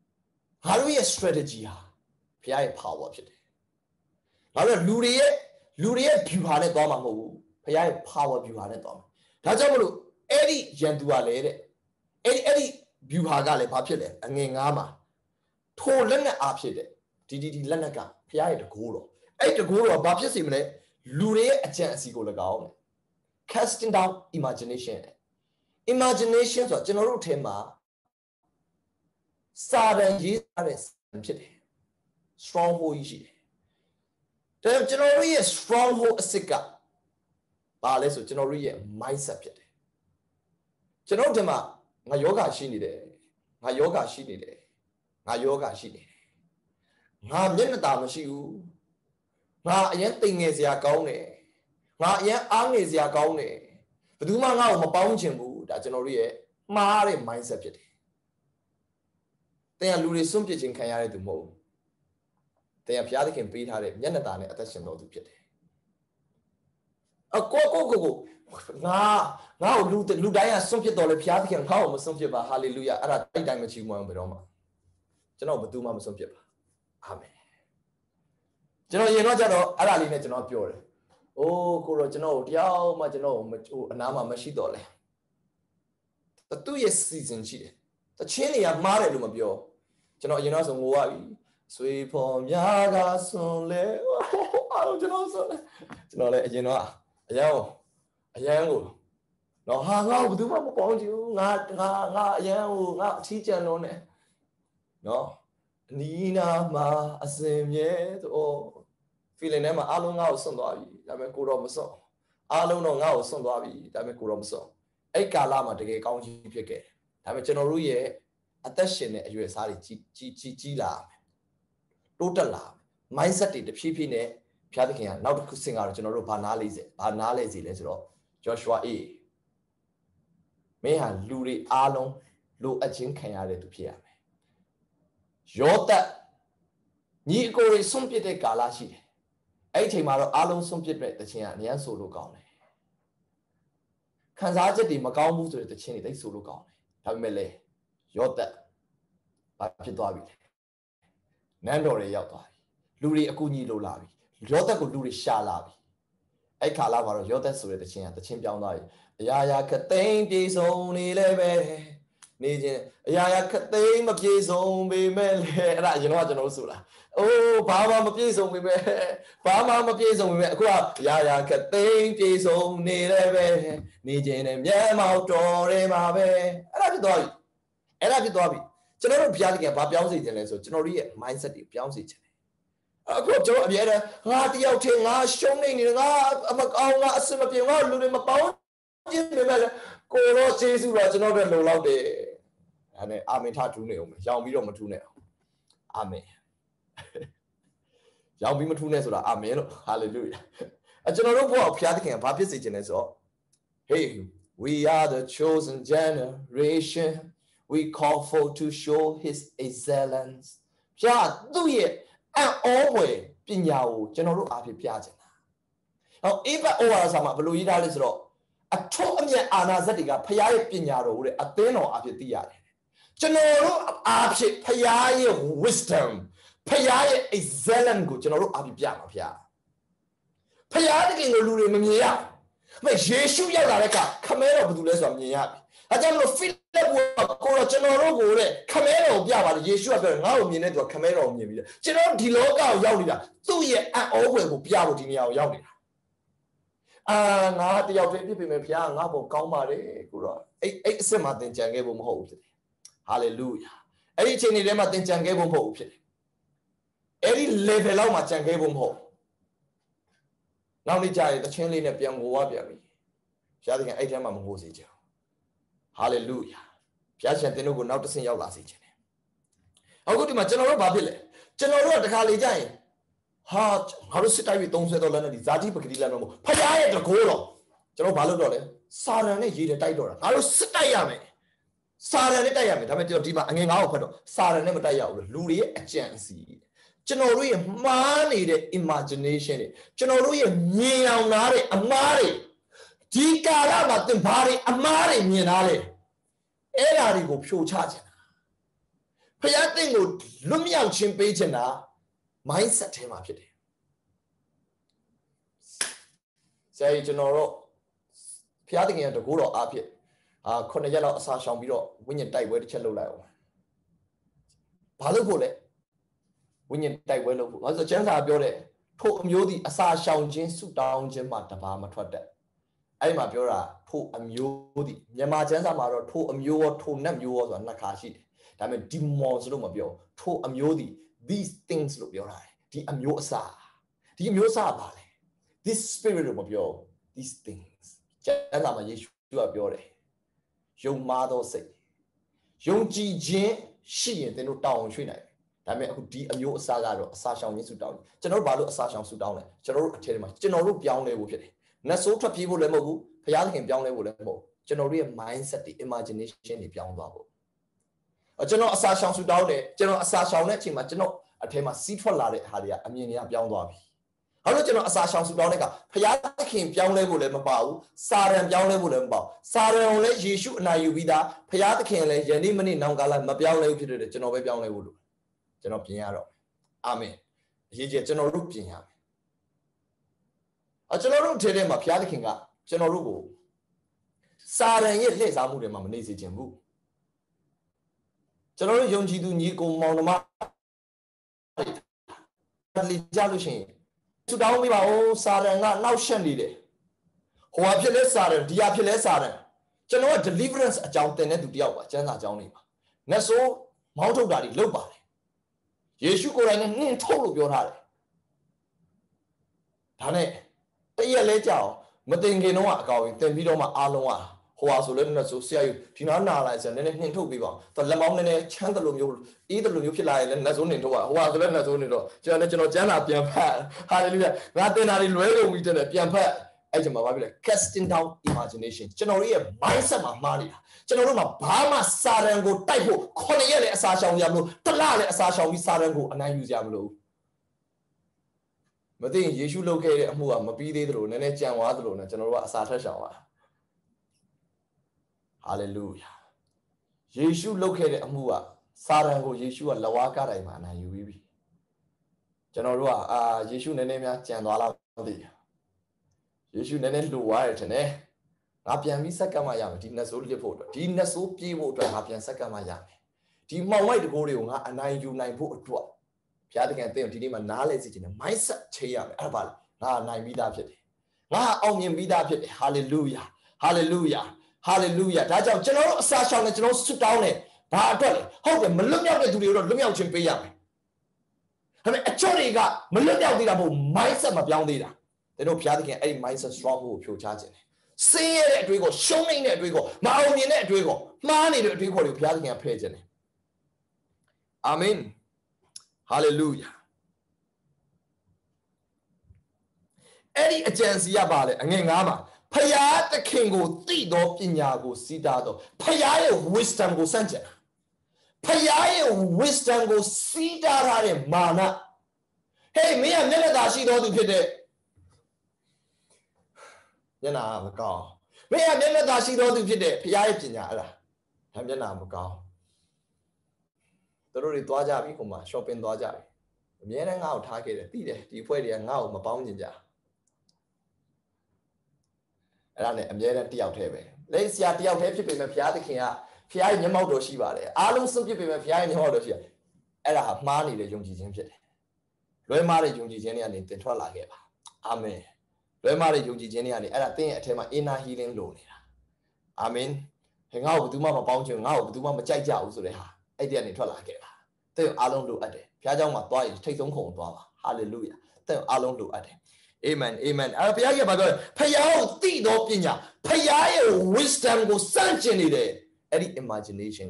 ငါတို့ရဲ့ strategy ဟာဘုရားရဲ့ power ဖြစ်တယ်ငါတို့လူလူတွေရဲ့ view ဟာနဲ့သွားမှာမဟုတ်ဘူးဖခင်ရဲ့ power view ဟာနဲ့သွားမှာဒါကြောင့်မလို့အဲ့ဒီရန်သူကလည်းတဲ့အဲ့ဒီ view ဟာကလည်းဘာဖြစ်လဲအငယ်9မှာထိုလက်နက်အားဖြစ်တဲ့ဒီလက်နက်ကဖခင်ရဲ့တကူတော်အဲ့တကူတော်ဘာဖြစ်စီမလဲလူတွေရဲ့အကြံအစီကို၎င်း casting down imagination ဆိုတော့ကျွန်တော်တို့ထဲမှာစာရန်ရေးထားတဲ့ဖြစ်တယ် stronghold ရှိတယ်ဒါကျွန်တော်တို့ရဲ့ stronghold အစစ်ကဘာလဲဆိုကျွန်တော်တို့ရဲ့ mindset ဖြစ်တယ်ကျွန်တော်တို့မှာငါယောဂရှိနေတယ်ငါယောဂရှိနေတယ်ငါမျက်နှာတာမရှိဘူးငါအရင်တိမ်ငယ်စရာကောင်းတယ်ငါအရင်အားငယ်စရာကောင်းတယ်ဘယ်သူမှငါ့ကိုမပေါင်းချင်ဘူးဒါကျွန်တော်တို့ရဲ့မှားတဲ့ mindset ဖြစ်တယ်တင်ကလူတွေစွန့်ပစ်ခြင်းခံရတဲ့သူမဟုတ်ဘူးတင်ကဘုရားသခင်ပေးထားတဲ့မျက်နှာတာနဲ့အသက်ရှင်တော်သူဖြစ်တယ်အကိုငါ့ကိုလူတိုင်းကစွန့်ပစ်တော်လေဘုရားသခင်ငါ့ကိုမစွန့်ပစ်ပါဟာလေလုယာအဲ့ဒါတိုက်တိုင်းမချီးမွမ်းဘယ်တော့မှကျွန်တော်ဘယ်သူမှမစွန့်ပစ်ပါအာမင်ကျွန်တော်ရင်တော့ကြတော့အဲ့ဒါလေးနဲ့ကျွန်တော်ပြောတယ်အိုးကိုတော့ကျွန်တော်တယောက်မှကျွန်တော်အနားမှာမရှိတော့လဲသူ့ရဲ့ season ရှိတယ်တချင်းတွေကမှားတယ်လို့မပြောကျွန်တော်အရင်တော့ဆိုငိုရပြီဆွေဖော်များကဆွန်လဲအားကျွန်တော်ဆိုကျွန်တော်လည်းအရင်တော့အရန်ကိုတော့ဟာငါ့ကိုဘယ်သူမှမပေါင်းချင်ဘူးငါအရန်ကိုငါအထီးကျန်လုံးနဲ့နော်အနီးနာမှာအစင်မြဲတော့ feeling ထဲမှာအားလုံးငါ့ကိုဆွန့်သွားပြီဒါပေမဲ့ကိုတော့မဆွန့်အားလုံးတော့ငါ့ကိုဆွန့်သွားပြီဒါပေမဲ့ကိုတော့မဆွန့်အဲ့ကာလမှာတကယ်ကောင်းကြီးဖြစ်ခဲ့ဒါပေမဲ့ကျွန်တော်တို့ရဲ့အသက်ရှင်တဲ့အရွယ်အစားတွေကြီးလာတိုးတက်လာ mindset တွေတဖြည်းဖြည်းနဲ့ဘုရားသခင်ကနောက်တစ်ခုဆင့်ကတော့ကျွန်တော်တို့ဘာနားလဲစီလဲဆိုတော့ Joshua A မင်းဟာလူတွေအားလုံးလိုအပ်ခြင်းခံရတဲ့သူဖြစ်ရမယ်ယောသတ်ညီအကိုတွေဆုံးပြစ်တဲ့ကာလရှိတယ်အဲ့ဒီအချိန်မှာတော့အားလုံးဆုံးပြစ်တဲ့တခြင်းကအများဆိုလို့ကောင်းတယ်ခံစားချက်တွေမကောင်းဘူးဆိုတဲ့တခြင်းတွေတိတ်ဆိုလို့ကောင်းတယ်ဒါပေမဲ့လေယောသတ်ဘာဖြစ်သွားပြီလဲနန်းတော်တွေရောက်သွားပြီလူတွေအကူအညီလိုလာပြီယောသတ်ကိုလူတွေရှာလာပြီအဲ့ခါလာမှာတော့ယောသတ်ဆိုတဲ့တခြင်းကတခြင်းပြောင်းသွားပြီအရာရာခသိမ်းပြေဆုံးနေလဲပဲနေခြင်းအရာရာခသိမ်းမပြေဆုံးပေမဲ့လေအဲ့ဒါကျွန်တော်တို့ဆိုတာအိုးဘာမှမပြေဆုံးပေမဲ့အခုကအရာရာခသိမ်းပြေဆုံးနေလဲပဲနေခြင်းနဲ့မျက်မှောက်တော်တယ်မှာပဲအဲ့ဒါဖြစ်သွားပြီကျွန်တော်တို့ဘုရားသခင်ကဘာပြောင်းစေခြင်းလဲဆိုကျွန်တော်တို့ရဲ့ mindset တွေပြောင်းစေခြင်းအခုကျွန်တော်အမြဲတမ်းငါတယောက်တည်းငါရှုံးနေတယ်ငါအမကောင်းငါအစမပြေငါလူတွေမပေါင်းခြင်းတွေမဲ့ကိုရောကျေးဇူးတော်ကျွန်တော်တို့လုံလောက်တယ်အဲ့နဲ့အာမင်ထထူးနေအောင်ရောင်ပြီးတော့မထူးနဲ့အောင်အာမင်ရောင်ပြီးမထူးနဲ့ဆိုတာအာမင်လို့ဟာလေလုယာကျွန်တော်တို့ဘုရားဘုရားသခင်ကဘာဖြစ်စေခြင်းလဲဆိုတော့ hey we are the chosen generation we call for to show his excellence ဘုရားသူ့ရဲ့အံ့ဩဖွယ်ပညာကိုကျွန်တော်တို့အားဖြင့်ပြချင်တာဟောအေဘတ်ဩဝါဒစာမှာဘယ်လိုရေးထားလဲဆိုတော့အထွတ်အမြတ်အာနာဇတ်တွေကဖခင်ရဲ့ပညာတော်ကိုတဲ့အသင်းတော်အဖြစ်သိရတယ်ကျွန်တော်တို့အားဖြင့်ဖခင်ရဲ့ wisdom ဖခင်ရဲ့ excellence ကိုကျွန်တော်တို့အားဖြင့်ပြမှာဖခင်တကယ်ကိုလူတွေမမြင်ရဘူးယေရှုရောက်လာတဲ့ကခမဲတော်ဘယ်သူလဲဆိုတာမြင်ရပြီအဲကြောင့်မလို့ဖိလက်ကိုကျွန်တော်တို့ကိုတဲ့ခမဲတော်ကိုပြပါတယ်ယေရှုကပြောငါ့ကိုမြင်တဲ့သူကခမဲတော်ကိုမြင်ပြီးတယ်ကျွန်တော်ဒီလောကကိုရောက်နေတာသူ့ရဲ့အံ့ဩဖွယ်ကိုပြဖို့ဒီနေရာကိုရောက်နေတာငါတယောက်တည်းဖြစ်ပေမဲ့ဘုရားငါ့ဘုံကောင်းပါတယ်ကိုတော့အဲ့အစ်စ်မှာသင်ကြံခဲ့ဖို့မဟုတ်ဘူးဖြစ်တယ်ဟာလေလုယာအဲ့ဒီအချိန်တွေထဲမှာသင်ကြံခဲ့ဖို့မဟုတ်ဘူးဖြစ်တယ်အဲ့ဒီ level လောက်မှာကြံခဲ့ဖို့မဟုတ်နောက်နေ့ကျရင်တခြင်းလေးနဲ့ပြန်ငိုရပြန်ပြီဘုရားသခင်အဲ့ထဲမှာမငိုစေချင်ဟာလေလုယာဘုရားရှင်သင်တို့ကိုနောက်တစ်ဆင့်ရောက်လာစေချင်တယ်အခုဒီမှာကျွန်တော်တို့ဘာဖြစ်လဲကျွန်တော်တို့ကတခါလေကြာရင်ဟာငါတို့စစ်တိုက်ပြီးသုံးဆွဲတော့လည်းဒီဇာတိပဂတိလည်းမဟုတ်ဖခင်ရဲ့တကိုးတော်ကျွန်တော်ဘာလုပ်တော့လဲစာရန်နဲ့ရေးတယ်တိုက်တော့တာငါတို့စစ်တိုက်ရမယ်စာရန်နဲ့တိုက်ရမယ်ဒါပေမဲ့ကျွန်တော်ဒီမှာအငယ်ငါးကိုဖတ်တော့စာရန်နဲ့မတိုက်ရဘူးလူတွေရဲ့အကြံအစီကျွန်တော်တို့ရဲ့မှားနေတဲ့ imagination တွေကျွန်တော်တို့ရဲ့မြင်အောင်နားတဲ့အမှားတွေဒီကာလမှာသင်ဘာတွေအမှားတွေမြင်ထားလဲအဲ့ဓာတွေကိုဖြိုချခြင်းဖခင်သင်ကိုလွတ်မြောက်ခြင်းပေးခြင်းတာ mindset ထဲမှာဖြစ်တယ် say general Piating at the good or up it. Cornello Asasham Biro, when you die where the cello level. Palupole, when you die well, as a gentle building, told Mudi Asasham Jin suit down Jim Matapama Trotta. I'm a Bura, to a Mudi, Yamajanza Maro, to a mule, to Namuos on Nakashi. I mean, demons Lumabio, to a Mudi, these things look your eye, the Amusa, the Amusa Valley, this spirit of your, these things. Janama Yeshua Biore. Young mother say, Young G. She and then no down Shina. I mean, who dear your saga, Sasha needs to down. General Balu Sasha Sudan, General Telema, General Bianle Wood. Nasota people level, Payan and Bianle would level. General mindset, the imagination, the Bian Babo. A general Sasha Sudan, General Sasha Netima, General Atema seat for Lade Hadia, Aminia Bian Babi. How do you know Asasham Sudanica? Payakim Young level and Mabau, Sarah and Young level and Bow. Sarah only Yeshu and Ayubida, Payakin, Yanimani, Nangala, Mabiao level to the General Bian level. General Piano. Amen. He is General Rupin. A general tell him a Piakinga, General Rubo. Sarah yet lays Amu and Mamanese Jimbu. General Yonji do Nico Monoma Jalushin. To down me my own Sarah now shandy. Who have you let Sarah, Diapule Sarah? General deliverance a jountain to Diawa, Jana Johnny. Neso, Mounto Daddy, low body. Yes, you go and total your heart. Tane, a year later, Matinginoa going, then we don't Aloa, who was letting us see you, Tina Nalais and anything to be wrong. The Lamon Chandler, you either you feel like and that's only to who was letting us only to Jana Piampa. Hallelujah. Not then I will with the Piampa. Casting down imagination. Generally, a mindset of money. Generally, Bama Sarango, Typo, Cornelius Asasha Yablo, Talale Asasha, we Sarango, and I use Yablo. But then you should locate who am a BD room and a Jan Wadro and General Asasha. Hallelujah. You should locate a Mua, Sarango, Yeshua, Lawaka, and you will be. General, Yeshu Nemia, Janwala. Yeshu Nene do wired and Apian Sakamaya, Dina so report, Dina so people to Apian Sakamaya. Tima white go and I do 9 put to Piatic and think to him and knowledge in a mice chair, Abal, nine beat up it. Onion beat up it. Hallelujah, hallelujah, hallelujah. That's our general Sasha and general sit down it. How them look out to the look out in Payam. I mean, actually got Melodia did about mice and a young leader. They don't Piatic and a mice and strong move, pure charging. See it, we go, show me that we go, my own net we go, money that we call you Piatic and page. Amen. Hallelujah. Any agency about it, and Yama. Paya the king go, Tido, Pinago, Sidado. Paya wisdom go sent. Paya wisdom go Sidare mana. Hey, me and Nenadashi don't do it. Yana the cow. Me and Nenadashi don't do it. Paya Pinala. I'm Yana cow. The Rory Dwaja Bicoma, shopping Dwaja. Mian out target, the Puede and now my bound in Jar. And I'm yet at the out heavy. Let's see at the out heavy people, Piatica, Pia in your mouth, she var. I don't some people, Pia in your mouth here. And I have money the young Jim. Loy married young Jenny and in the Trolla gave. Amen. Loy married young Jenny and I think I tell my inner healing loan. Amen. Hang out with Mama Bound you now, do Mama Jaja, so they have. I didn't Trolla gave. Tell Alon do at it. Piajama boy, take some home. Hallelujah. Tell Alon do at it. Amen, amen. Paya bago, paya Tido Pina, paya wisdom go sanction it. Any imagination.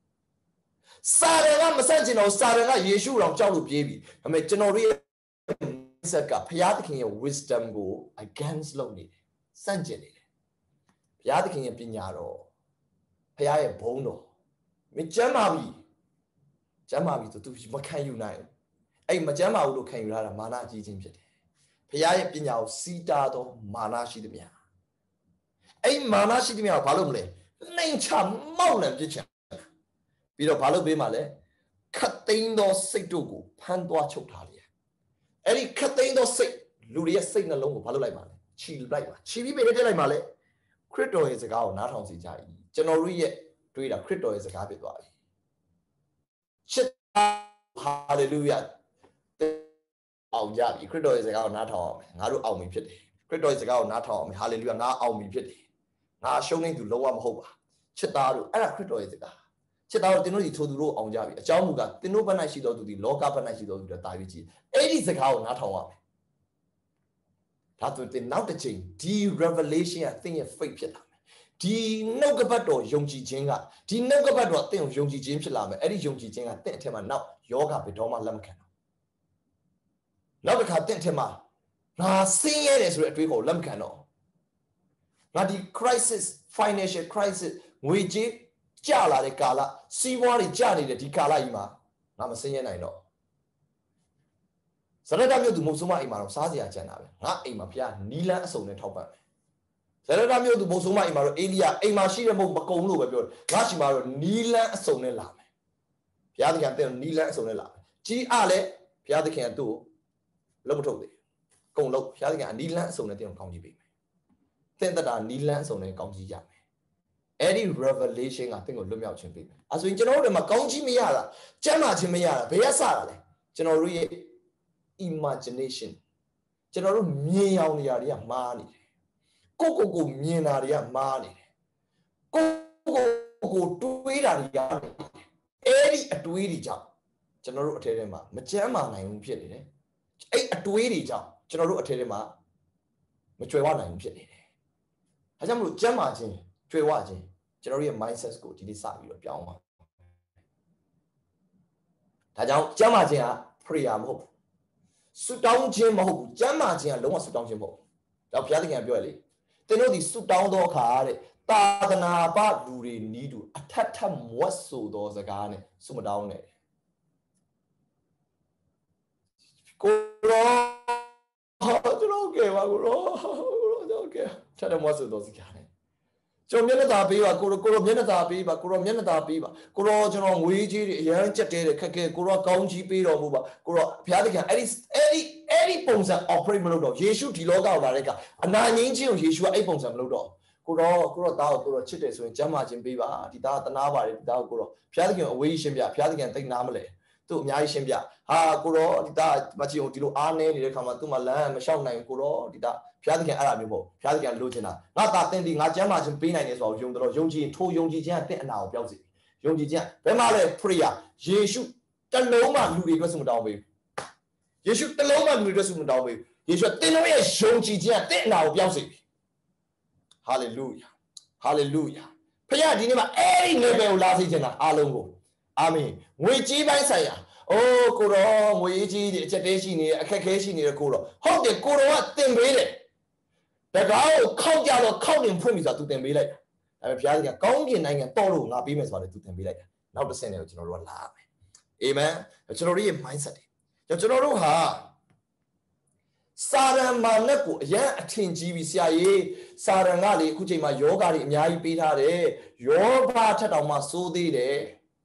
Sarah Masanjino, Sarah, Yeshu on Chalu baby. I make general Saka, Payatiking wisdom go against lonely. Sanction it. Payatiking Pinaro, Paya Bono. Me Jamabi to do what can you now? A Majama look can you have a mana teaching pit. Paya Pinao, Sitado, Mana Shidimia. A Mana Shidimia Palumle, Nature Mountain Pitcher. Piro Palo Bimale, cutting those sick to go, Pandua Chotalia. Any cutting those sick, Luria signal along Palulaiman. ချီလိုက်ပါချီပြီးပဲတက်လိုက်ပါလေခရစ်တော်ရဲ့စကားကိုနားထောင်စီကြ၏ကျွန်တော်တို့ရဲ့တွေးတာခရစ်တော်ရဲ့စကားဖြစ်သွားပြီချစ်ဟာလေလုယာအောင်ကြပြီခရစ်တော်ရဲ့စကားကိုနားထောင်အောင်ငါတို့အောင်ပြီဖြစ်တယ်ခရစ်တော်ရဲ့စကားကိုနားထောင်အောင်ဟာလေလုယာငါအောင်ပြီဖြစ်တယ်ငါရှုံးနေသူလုံးဝမဟုတ်ပါချစ်သားတို့အဲ့ဒါခရစ်တော်ရဲ့စကားချစ်သားတို့သင်တို့ဒီထိုသူတို့အောင်ကြပြီအကြောင်းမူကားသင်တို့ဘက်၌ရှိတော်သူဒီလောကဘက်၌ရှိတော်သူတွေတာပြီးကြည့်အဲ့ဒီစကားကိုနားထောင်ရမယ်ဒါဆိုသင်နောက်တစ်ချိန်ဒီ revelation ကသင်ရဲ့ faith ဖြစ်လာမယ်ဒီနှုတ်ကပတ်တော်ယုံကြည်ခြင်းကဒီနှုတ်ကပတ်တော်သင်ကိုယုံကြည်ခြင်းဖြစ်လာမယ်အဲ့ဒီယုံကြည်ခြင်းကသင်အထက်မှာနောက်ယောဂဘယ်တော့မှလက်မခံတော့နောက်တစ်ခါသင်အထက်မှာငါဆင်းရဲတယ်ဆိုတဲ့အတွေးကိုလက်မခံတော့ငါဒီ crisis financial crisis ငွေကြေးကျလာတဲ့ကာလစီးပွားတွေကျနေတဲ့ဒီကာလကြီးမှာငါမဆင်းရဲနိုင်တော့ဇရဒမြို့သူမုတ်ဆိုးမအိမ်မှာတော့စားစရာကြံတာပဲငါအိမ်မှာဖျားနီလန်းအစုံနဲ့ထောက်ပံ့မယ်ဇရဒမြို့သူမုတ်ဆိုးမအိမ်မှာတော့အေလိယအိမ်မှာရှိတဲ့မုတ်မကုံလို့ပဲပြောတယ်ငါရှိမှာတော့နီလန်းအစုံနဲ့လာမယ်ဘုရားသခင်တဲ့နီလန်းအစုံနဲ့လာမယ်ကြီးအလည်းဘုရားသခင်ကသူ့ကိုလုံးမထုတ်သေးကုံလုံးဘုရားသခင်ကနီလန်းအစုံနဲ့တင်အောင်ကောင်းကြီးပေးမယ်သင်တတာနီလန်းအစုံနဲ့ကောင်းကြီးရမယ်အဲ့ဒီ revelation ကသင်ကိုလွတ်မြောက်ခြင်းပေးမယ်အဲဆိုရင်ကျွန်တော်တို့မှာကောင်းကြီးမရတာကြမ်းမာခြင်းမရတာဘယ်ရစတာလဲကျွန်တော်တို့ရဲ့ imagination ကျွန်တော်တို့မြင်ရောင်နေရာတွေကမှားနေတယ်ကိုမြင်တာတွေကမှားနေတယ်ကိုတွေးတာတွေကအဲ့ဒီအတွေးတွေကြောင့်ကျွန်တော်တို့အထဲထဲမှာမကြမ်းမာနိုင်ဘူးဖြစ်နေတယ်အဲ့အတွေးတွေကြောင့်ကျွန်တော်တို့အထဲထဲမှာမကြွယ်ဝနိုင်ဘူးဖြစ်နေတယ်အဲကြောင့်မလို့ကြမ်းမာခြင်းကြွယ်ဝခြင်းကျွန်တော်တို့ရဲ့ mindset ကိုဒီနေ့စပြီးတော့ပြောင်းပါဒါကြောင့်ကြမ်းမာခြင်းက prayer မဟုတ်ဘူးဆုတောင်းခြင်းမဟုတ်ဘူးကြမ်းမာခြင်းကလုံးဝဆုတောင်းခြင်းမဟုတ်ဘူးဒါဘုရားသခင်ပြောရလေသင်တို့ဒီဆုတောင်းသောအခါတဲ့သာသနာပလူတွေနီးတူအထက်ထပ်မွတ်ဆိုသောစကားနဲ့ဆုမတောင်းနဲ့ကိုရောကျွန်တော်ကဲပါကိုရောကျွန်တော်ကဲထပ်ထပ်မွတ်ဆိုသောစကားနဲ့ကျွန်တော်မျက်နှာသာပေးပါကိုရောမျက်နှာသာပေးပါကိုရောမျက်နှာသာပေးပါကိုရောကျွန်တော်ငွေကြီးတွေအရန်ကြက်တဲတယ်ခက်ခဲကိုရောကောင်းကြီးပေးတော်မူပါကိုရောဘုရားသခင်အဲ့ဒီပုံစံ operate မလုပ်တော့ယေရှုဒီလောကကိုလာတဲ့ကအနာငင်းခြင်းကိုယေရှုကအဲ့ပုံစံမလုပ်တော့ကိုရောသားကိုချစ်တယ်ဆိုရင်ကျမ်းမာခြင်းပေးပါဒီသားတနာပါတယ်ဒီသားကိုဘုရားသခင်အဝေးရှင်းပြဘုရားသခင်သိနာမလဲသူ့အများကြီးရှင်းပြဟာကိုရောဒီသားမချင်အောင်ဒီလိုအားနေနေတဲ့ခါမှာသူ့မှာလမ်းမလျှောက်နိုင်ကိုရောဒီသားဘုရားသခင်အဲ့ဒါမျိုးပေါ့ဘုရားသခင်လိုချင်တာငါသားတင်ဒီငါကျမ်းမာခြင်းပေးနိုင်တယ်ဆိုတော့ယုံတော့ယုံကြည်ထိုယုံကြည်ခြင်းကတင့်အနာကိုပြောက်စေယုံကြည်ခြင်းဘယ်မှာလဲ prayer ယေရှုတလုံးမှလူတွေအတွက်ဆုမတောင်းပေးယေရှုတလုံးမှလူတွေအတွက်ဆုမတောင်းပေးယေရှုတင်တို့ရဲ့ယုံကြည်ခြင်းကတင့်အနာကိုပြောက်စေ hallelujah hallelujah ဖခင်ဒီနေ့မှာအဲ့ဒီ level ကိုလာစေချင်တာအားလုံးကိုအာမင်ငွေကြီးပိုင်းဆိုင်ရာအိုးကိုရောငွေကြီးတွေအချက်တဲရှိနေအခက်ခဲရှိနေတဲ့ကိုရောဟုတ်တယ်ကိုရောကတင်ပေးတယ်တကားကိုခောက်ကြတော့ခောက်တင်ဖွင့်ပြီဆိုတာသူတင်ပေးလိုက်တာဒါပေမဲ့ဘုရားသခင်ကောင်းကင်နိုင်ငံတော့လို့ငါပေးမယ်ဆိုတာသူတင်ပေးလိုက်တာနောက်တစ်ဆင့်နဲ့ကျွန်တော်တို့ကလာမယ်အာမင်ကျွန်တော်တို့ရဲ့ mindset တွေကျွန်တော်တို့ဟာစာရန်မာနက်ကိုအရန်အထင်ကြီးပြီးဆရာကြီးစာရန်ကလေအခုချိန်မှာယောဂတွေအများကြီးပေးထားတယ်ယောဘထက်တောင်မှစိုးသေးတယ်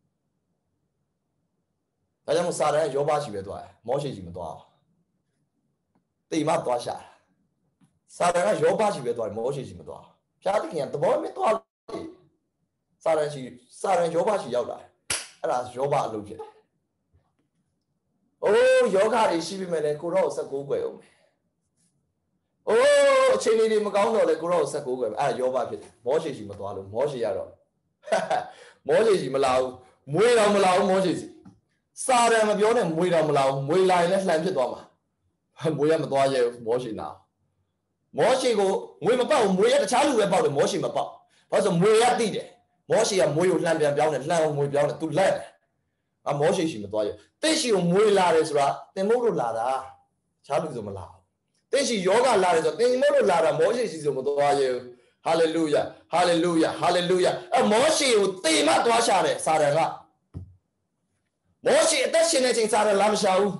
ဒါကြောင့်စာရန်ယောဘရှိပဲသွားတယ်မောရှေရှိမသွားဘူးတိမ်မသွားရှာစာရန်ကယောဘရှိပဲသွားတယ်မောရှေရှိမသွားဘုရားသခင်ကသဘောမသွားစာရန်ယောဘရှိရောက်လာအဲ့ဒါယောဘအလုပ်ဖြစ်တယ်အိုးယောဂတွေရှိပြီမဲ့လေကိုတော့16ကွယ်အောင်အိုးအချိန်လေးတွေမကောင်းတော့လေကိုတော့16ကွယ်အဲ့ဒါယောဘဖြစ်တယ်မောရှေရှိမသွားလို့မောရှေရတော့မောရှေရှိမလာဘူးမွေတော်မလာဘူးမောရှေရှိစာရန်မပြောနဲ့မွေတော်မလာဘူးမွေလာရင်လည်းလှန်ဖြစ်သွားမှာမွေရမသွားရဲဘူးမောရှေနာမောရှေကိုမွေမပေါက်ဘူးမွေရတခြားလူပဲပေါက်တယ်မောရှေမပေါက်ဘာလို့ဆိုမွေရသိတယ်မောရှေကမွေကိုလှန်ပြန်ပြောင်းတယ်လှန်အောင်မွေပြောင်းတယ်သူလက်တယ်အမောရှေရှိမသွားရဲတိတ်ရှိကိုမွေလာတယ်ဆိုတာတင်မို့လို့လာတာခြားလူဆိုမလာဘူးတိတ်ရှိယောဂလာတယ်ဆိုတင်မို့လို့လာတာမောရှေရှိဆိုမသွားရဲဘူးဟာလေလုယာဟာလေလုယာဟာလေလုယာအမောရှေကိုတေမသွားရှာတယ်စာရန်ကမောရှေအသက်ရှင်နေချိန်စာရန်လာမရှာဘူး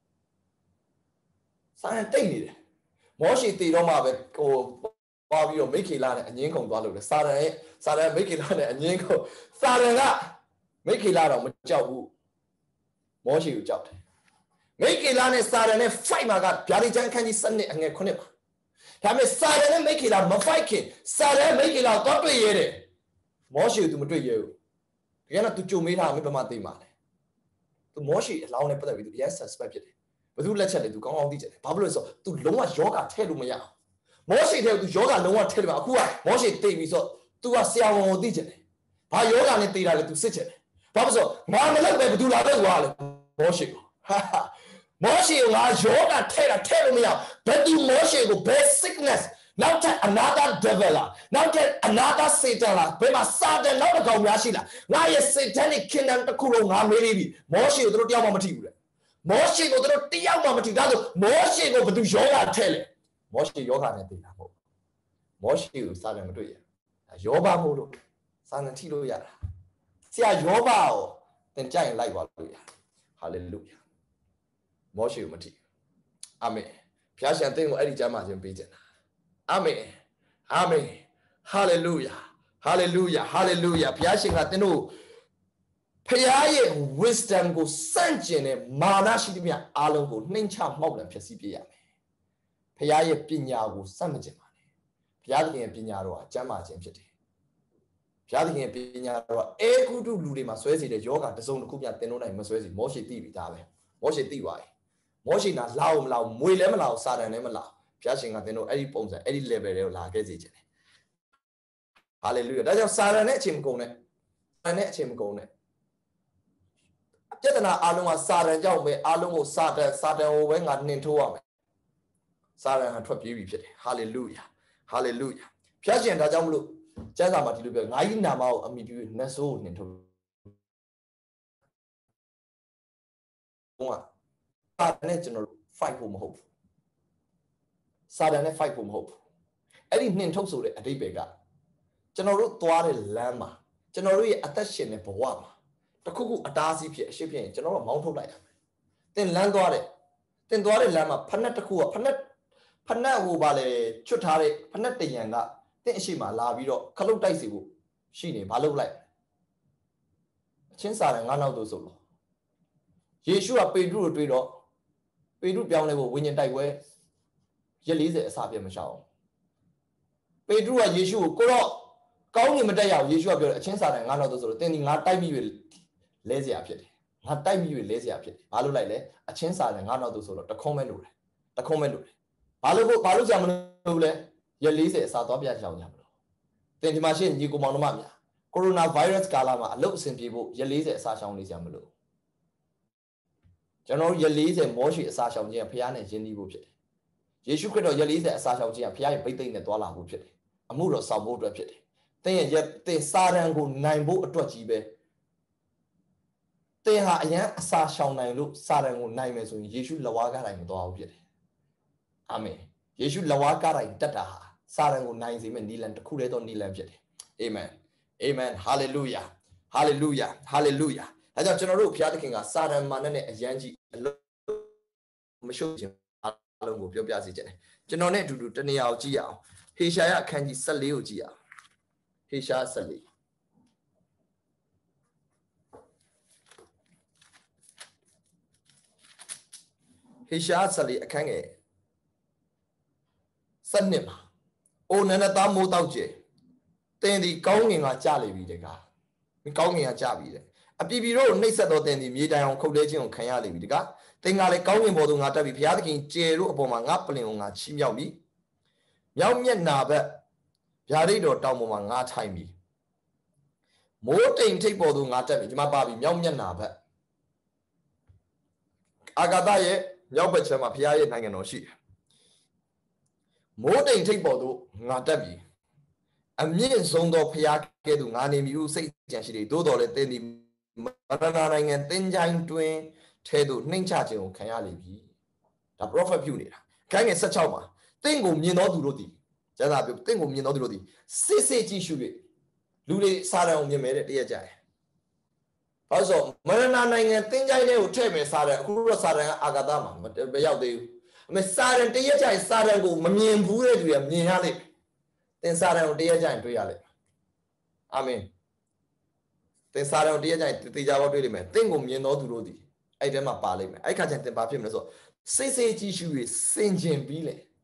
စာရန်တိတ်နေတယ်မောရှေတေတော့မှပဲဟိုသွားပြီးတော့မိခေလာနဲ့အငင်းခုန်သွားလို့လေစာရန်မိခေလာနဲ့အငင်းခုန်စာရန်ကမိခေလာတော့မကြောက်ဘူးမောရှေကိုကြောက်တယ်မိခေလာနဲ့စာရန်နဲ့ fight မှာကဗျာဒိတ်ချမ်းခန်းကြီး7နှစ်အငယ်9မှာဒါပေမဲ့စာရန်နဲ့မိခေလာမဖိုက်ခင်စာရန်မိခေလာတော့တွေ့ရတယ်မောရှေ तू မတွေ့ရဘူးတကယ်တော့ तू ကြုံမေးတာမင်းဘာမှသိမှာလဲ तू မောရှေအလောင်းနဲ့ပတ်သက်ပြီး तू yes suspect ဖြစ်တယ်ဘယ်သူလက်ချက်လဲ तू ကောင်းကောင်းသိကြတယ်ဘာဖြစ်လို့လဲဆိုတော့ तू လုံးဝယောဂထဲလို့မရအောင်မောရှေထဲ तू ယောဂလုံးဝထဲလို့မအခုကမောရှေသိပြီဆိုတော့ तू ကဆရာဝန်ကိုသိကြတယ်ဘာယောဂနဲ့သိတာလဲ तू စစ်ကြတယ်ဘာဖြစ်လို့ငါမလုပ်ပဲဘယ်သူလာတော့ကွာလဲမောရှေမောရှေကငါယောဂထဲလို့မရဘယ်သူမောရှေကို bad sickness နောက်ထပ် another devil လားနောက်ထပ် another satan လားဘယ်မှာစာတန်နောက်တစ်ကောင်များရှိလားငါရဲ့ satanic kingdom တစ်ခုလုံးငါမေးပြီးမောရှေကိုတို့တယောက်မှမထိဘူးလေမောရှေကိုတို့တယောက်မှမထိဒါဆိုမောရှေကိုဘယ်သူယောဂထဲလဲမောရှေယောဂနဲ့သိတာမဟုတ်မောရှေကိုစာတန်မတွေ့ရယောဘမို့လို့စာတန်ထိလို့ရတာဆရာယောဘကိုသင်ကြိုက်ရင်လိုက်ပါလို့ရဟာလေလုယာမောရှေကိုမထိအာမင်ဘုရားရှင်သင်ကိုအဲ့ဒီကျမ်းမာခြင်းပေးခြင်းအာမင်အာမင်ဟာလေလုယာဟာလေလုယာဟာလေလုယာဘုရားရှင်ကသင်တို့ဖခင်ရဲ့ wisdom ကိုစန့်ကျင်တဲ့မာနရှိသမျှအားလုံးကိုနှိမ်ချမှောက်လံဖြစ်စီပြရမယ်ဖခင်ရဲ့ပညာကိုစန့်မကျင်ပါနဲ့ဘုရားသခင်ရဲ့ပညာတော်ဟာကျမ်းမာခြင်းဖြစ်တယ်ဘုရားသခင်ရဲ့ပညာတော်ကအေကုတုလူတွေမှာဆွဲစီတဲ့ယောဂတစ်စုံတစ်ခုပြသင်တို့နိုင်မဆွဲစီမောရှေသိပြီဒါပဲမောရှေသိပါရဲ့မောရှေနာလာအောင်မလာအောင်မွေလည်းမလာအောင်စာတန်လည်းမလာဘုရားရှင်ကသင်တို့အဲ့ဒီပုံစံအဲ့ဒီ level တွေကိုလာခဲ့စေခြင်းတယ်ဟာလေလုယာဒါကြောင့်စာတန်နဲ့အချိန်မကုန်နဲ့စာတန်နဲ့အချိန်မကုန်နဲ့ပြဿနာအားလုံးကစာတန်ကြောင့်ပဲအားလုံးကိုစာတန်ကိုပဲငါနှင်ထိုးရမယ်စာတန်ဟာထွက်ပြေးပြီဖြစ်တယ်ဟာလေလုယာဟာလေလုယာဘုရားရှင်ဒါကြောင့်မလို့ကျမ်းစာမှာဒီလိုပြောငါကြီးနာမကိုအမိပြုနတ်ဆိုးကိုနှင်ထုတ်ဟုတ်စာတန်နဲ့ကျွန်တော်တို့ fight ဖို့မဟုတ်ဘူးစာတန်နဲ့ fight ဖို့မဟုတ်ဘူးအဲ့ဒီနှင်ထုတ်ဆိုတဲ့အဓိပ္ပာယ်ကကျွန်တော်တို့သွားတဲ့လမ်းမှာကျွန်တော်တို့ရဲ့အသက်ရှင်တဲ့ဘဝမှာတခုခုအတားအဆီးဖြစ်အရှိဖြစ်ရင်ကျွန်တော်တို့မောင်းထုတ်လိုက်ရမယ်သင်လမ်းသွားတဲ့သင်သွားတဲ့လမ်းမှာဖက်နှက်တစ်ခုကဖက်နှက်ဟိုပါလေချွတ်ထားတဲ့ဖက်နှက်တရံကသင်အရှိမလာပြီးတော့ခလုတ်တိုက်စီဖို့ရှိနေဘာလုပ်လိုက်အချင်းစာတယ်ငါနောက်သို့ဆိုလို့ယေရှုကပေတရုကိုတွေ့တော့ပေတရုပြောင်းလဲဖို့ဝိညာဉ်တိုက်ပွဲရက်40အစာပြတ်မရှောင်ပေတရုကယေရှုကိုတော့ကောင်းကင်မတက်ရအောင်ယေရှုကပြောတယ်အချင်းစာတယ်ငါနောက်သို့ဆိုလို့သင်ဒီငါတိုက်ပြီးလဲเสียဖြစ်တယ်ငါတိုက်ပြီးလဲเสียဖြစ်တယ်ဘာလို့လိုက်လဲအချင်းစာတယ်ငါနောက်သို့ဆိုလို့တခုံးမဲ့လို့တယ်တခုံးမဲ့လို့တယ်ဘာလို့ကြာမလို့လဲရက်40အစာသွားပြချောင်းကြမလို့သင်ဒီမှာရှိညီကိုမောင်တို့မများကိုရိုနာဗိုင်းရပ်စ်ကာလမှာအလုပ်အဆင်ပြေဖို့ရက်40အစာရှောင်နေကြမလို့ကျွန်တော်ရက်40မောရှိအစာရှောင်ခြင်းကဘုရားနဲ့ယဉ်ကျေးဖို့ဖြစ်တယ်ယေရှုခရစ်တော်ရက်40အစာရှောင်ခြင်းကဘုရားရဲ့ဗိသိက်နဲ့တွာလာဖို့ဖြစ်တယ်အမှုတော်ဆောင်ဖို့အတွက်ဖြစ်တယ်သင်ရဲ့သင်စာရန်ကိုနိုင်ဖို့အတွက်ကြီးပဲသင်ဟာအရန်အစာရှောင်နိုင်လို့စာရန်ကိုနိုင်မယ်ဆိုရင်ယေရှုလက်ဝါးကားတိုင်းမသွားဘူးဖြစ်တယ်အာမင်ယေရှုလက်ဝါးကားတိုင်းတက်တာဟာစာရန်ကိုနိုင်စေမယ့်နီလန်တစ်ခုတည်းသောနီလန်ဖြစ်တယ်အာမင်အာမင်ဟာလေလုယာဟာလေလုယာဟာလေလုယာဒါကြောင့်ကျွန်တော်တို့ဘုရားသခင်ကစာရန်မာနနဲ့အရန်ကြီးအလုံးမရှုပ်ခြင်းအလုံးကိုပြောပြစေချင်တယ်ကျွန်တော်နဲ့အတူတူတနေရာကိုကြည့်ရအောင်ဟေရှာယအခန်းကြီး14ကိုကြည့်ရအောင်ဟေရှာယ14ဟေရှာယ14အခန်းငယ်7မှာအိုနန္ဒသားမိုးတောက်ကျဲတင်ဒီကောင်းငင်ကကြလိပြီတကားကောင်းငင်ကကြပြီတဲ့အပြည်ပြည်တို့နှိပ်စက်တော်တင်ဒီမြေတိုင်အောင်ခုတ်လဲခြင်းကိုခံရလိမ့်ပြီတကားတင်ကလည်းကောင်းငင်ပေါ်သို့ငါတက်ပြီဘုရားသခင်ကျဲတို့အပေါ်မှာငါပလင်ကိုငါချီးမြှောက်ပြီမြောက်မျက်နာဘက်ဗျာဒိတ်တော်တောင်ပေါ်မှာငါထိုင်ပြီမိုးတိမ်ထိပ်ပေါ်သို့ငါတက်ပြီဒီမှာပါပြီမြောက်မျက်နာဘက်အာဂါသရဲ့မြောက်ဘက်ခြမ်းမှာဘုရားရဲ့နိုင်ငံတော်ရှိတယ်မိုးတိမ်ထိပ်ပေါ်သို့ငါတက်ပြီအမြင့်ဆုံးသောဘုရားကဲ့သို့ငါနေမည်ဟုစိတ်ကြံရှိတယ်သို့တော်လည်းသင်သည်မရဏနိုင်ငံသင်္ချိုင်းတွင်ထဲသို့နှိမ့်ချခြင်းကိုခံရလိမ့်ပြီဒါ prophet ပြုနေတာခန်းငယ်16မှာသင်ကိုမြင်သောသူတို့သည်ကျမ်းစာပြောသင်ကိုမြင်သောသူတို့သည်စစ်စစ်ကြည့်ရှု၍လူတွေစာရန်ကိုမြင်မဲ့တဲ့တရက်ကြတယ်ဘာလို့ဆိုမရဏနိုင်ငံသင်္ချိုင်းထဲကိုထည့်မယ်စာရန်အခုတော့စာရန်ကအာဂါသမှာမရောက်သေးဘူးအမေစာရန်တရက်ကြရင်စာရန်ကိုမမြင်ဘူးတဲ့သူကမြင်ရလိမ့်သင်စာရန်ကိုတရက်ကြရင်တွေ့ရလိမ့်အာမင်သင်စာရန်ကိုတရက်ကြရင်တေချာပေါက်တွေ့လိမ့်မယ်သင်ကိုမြင်သောသူတို့သည်အဲ့ထဲမှာပါလိမ့်မယ်အဲ့ခါကျရင်သင်ဘာဖြစ်မလဲဆိုစိတ်စိတ်ကြည့်ရှု၍စင်ကျင်ပြီးလေ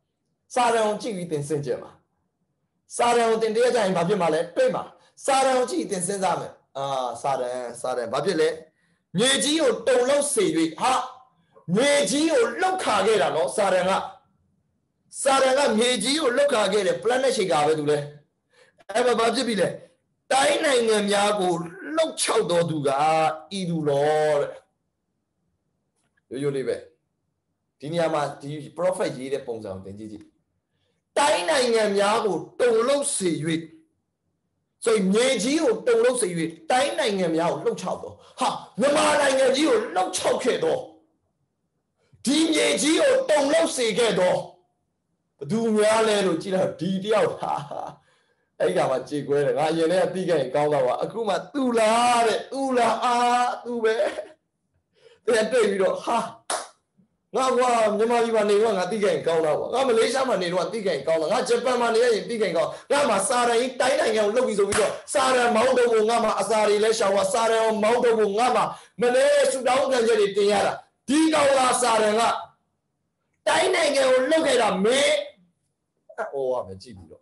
စာရန်ကိုကြည့်ပြီးသင်စဉ်းကြည့်မှာစာရန်ကိုသင်တရကြရင်ဘာဖြစ်မှာလဲတွေ့မှာစာရန်ကိုကြည့်သင်စဉ်းစားမယ်စာရန်ဘာဖြစ်လဲမြေကြီးကိုတုံလောက်စေ၍ဟာမြေကြီးကိုလှုပ်ခါခဲ့တာနော်စာရန်ကမြေကြီးကိုလှုပ်ခါခဲ့တယ် planet shaker ပဲသူလဲအဲ့ဘာဖြစ်ပြီလဲတိုင်းနိုင်ငံများကိုလှုပ်ချောက်တော်သူကဤသူတော်တဲ့ရိုးလေးပဲဒီနေရာမှာဒီ prophet ရေးတဲ့ပုံစံကိုသင်ကြည့်တိုင်းနိုင်ငံများကိုတုံလို့စေ၍ဆိုရင်မြေကြီးကိုတုံလို့စေ၍တိုင်းနိုင်ငံများကိုလှုပ်ချောက်တော့ဟာမြန်မာနိုင်ငံကြီးကိုလှုပ်ချောက်ခဲ့တော့ဒီမြေကြီးကိုတုံလို့စေခဲ့တော့ဘသူများလဲလို့ကြည့်လိုက်ဒီတယောက်ဟာအဲ့ကမှကြေကွဲတယ်ငါအရင်တည်းကပြီးခဲ့ရင်ကောင်းတော့ပါအခုမှသူ့လားတဲ့သူ့လားသူ့ပဲတဲ့တွေ့ပြီးတော့ဟာငါကွာမြန်မာပြည်မှာနေတော့ငါသိခဲ့ရင်ကောင်းတော့ငါမလေးရှားမှာနေတော့သိခဲ့ရင်ကောင်းတော့ငါဂျပန်မှာနေရင်သိခဲ့ရင်ကောင်းငါမှာစာရန်တိုင်းနိုင်ငံကိုလှုပ်ပြီးဆိုပြီးတော့စာရန်မောင်းတော့ငါမှာအစာတွေလဲရှောင်ပါစာရန်မောင်းတော့ငါမှာမနေ့ဆူတောင်းခံချက်တွေတင်ရတာဒီကောင်လာစာရန်ကတိုင်းနိုင်ငံကိုလှုပ်ခဲ့တာမင်းအိုးရမယ်ကြည့်ပြီးတော့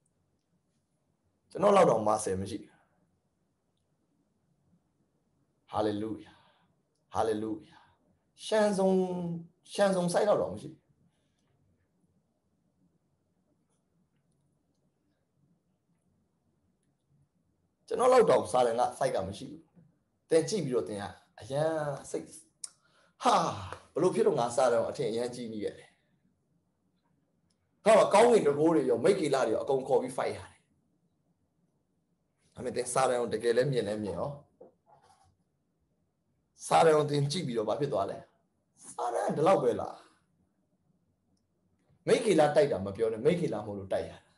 ကျွန်တော်တော့မဆယ်မရှိဟာလေလုယာဟာလေလုယာရှမ်းစုံစိုက်တော့မရှိကျွန်တော်တော့စာရန်ကစိုက်ကမရှိဘူးတင်ကြည့်ပြီးတော့တင်ကအရန်စိတ်ဟာဘလို့ဖြစ်တော့ငါစာရန်အထင်အရန်ကြီးနေရတယ်ဟာကောင်းကင်တကိုးတွေရောမိတ်ကီလာတွေရောအကုန်ခေါ်ပြီး fight ရတယ်အမေတင်စာရန်တကယ်လည်းမြင်ရောစာရန်တင်ကြည့်ပြီးတော့ဘာဖြစ်သွားလဲစာရန်ဒီလောက်ပဲလားမိတ်ကီလာတိုက်တာမပြောနဲ့မိတ်ကီလာမဟုတ်လို့တိုက်ရတာ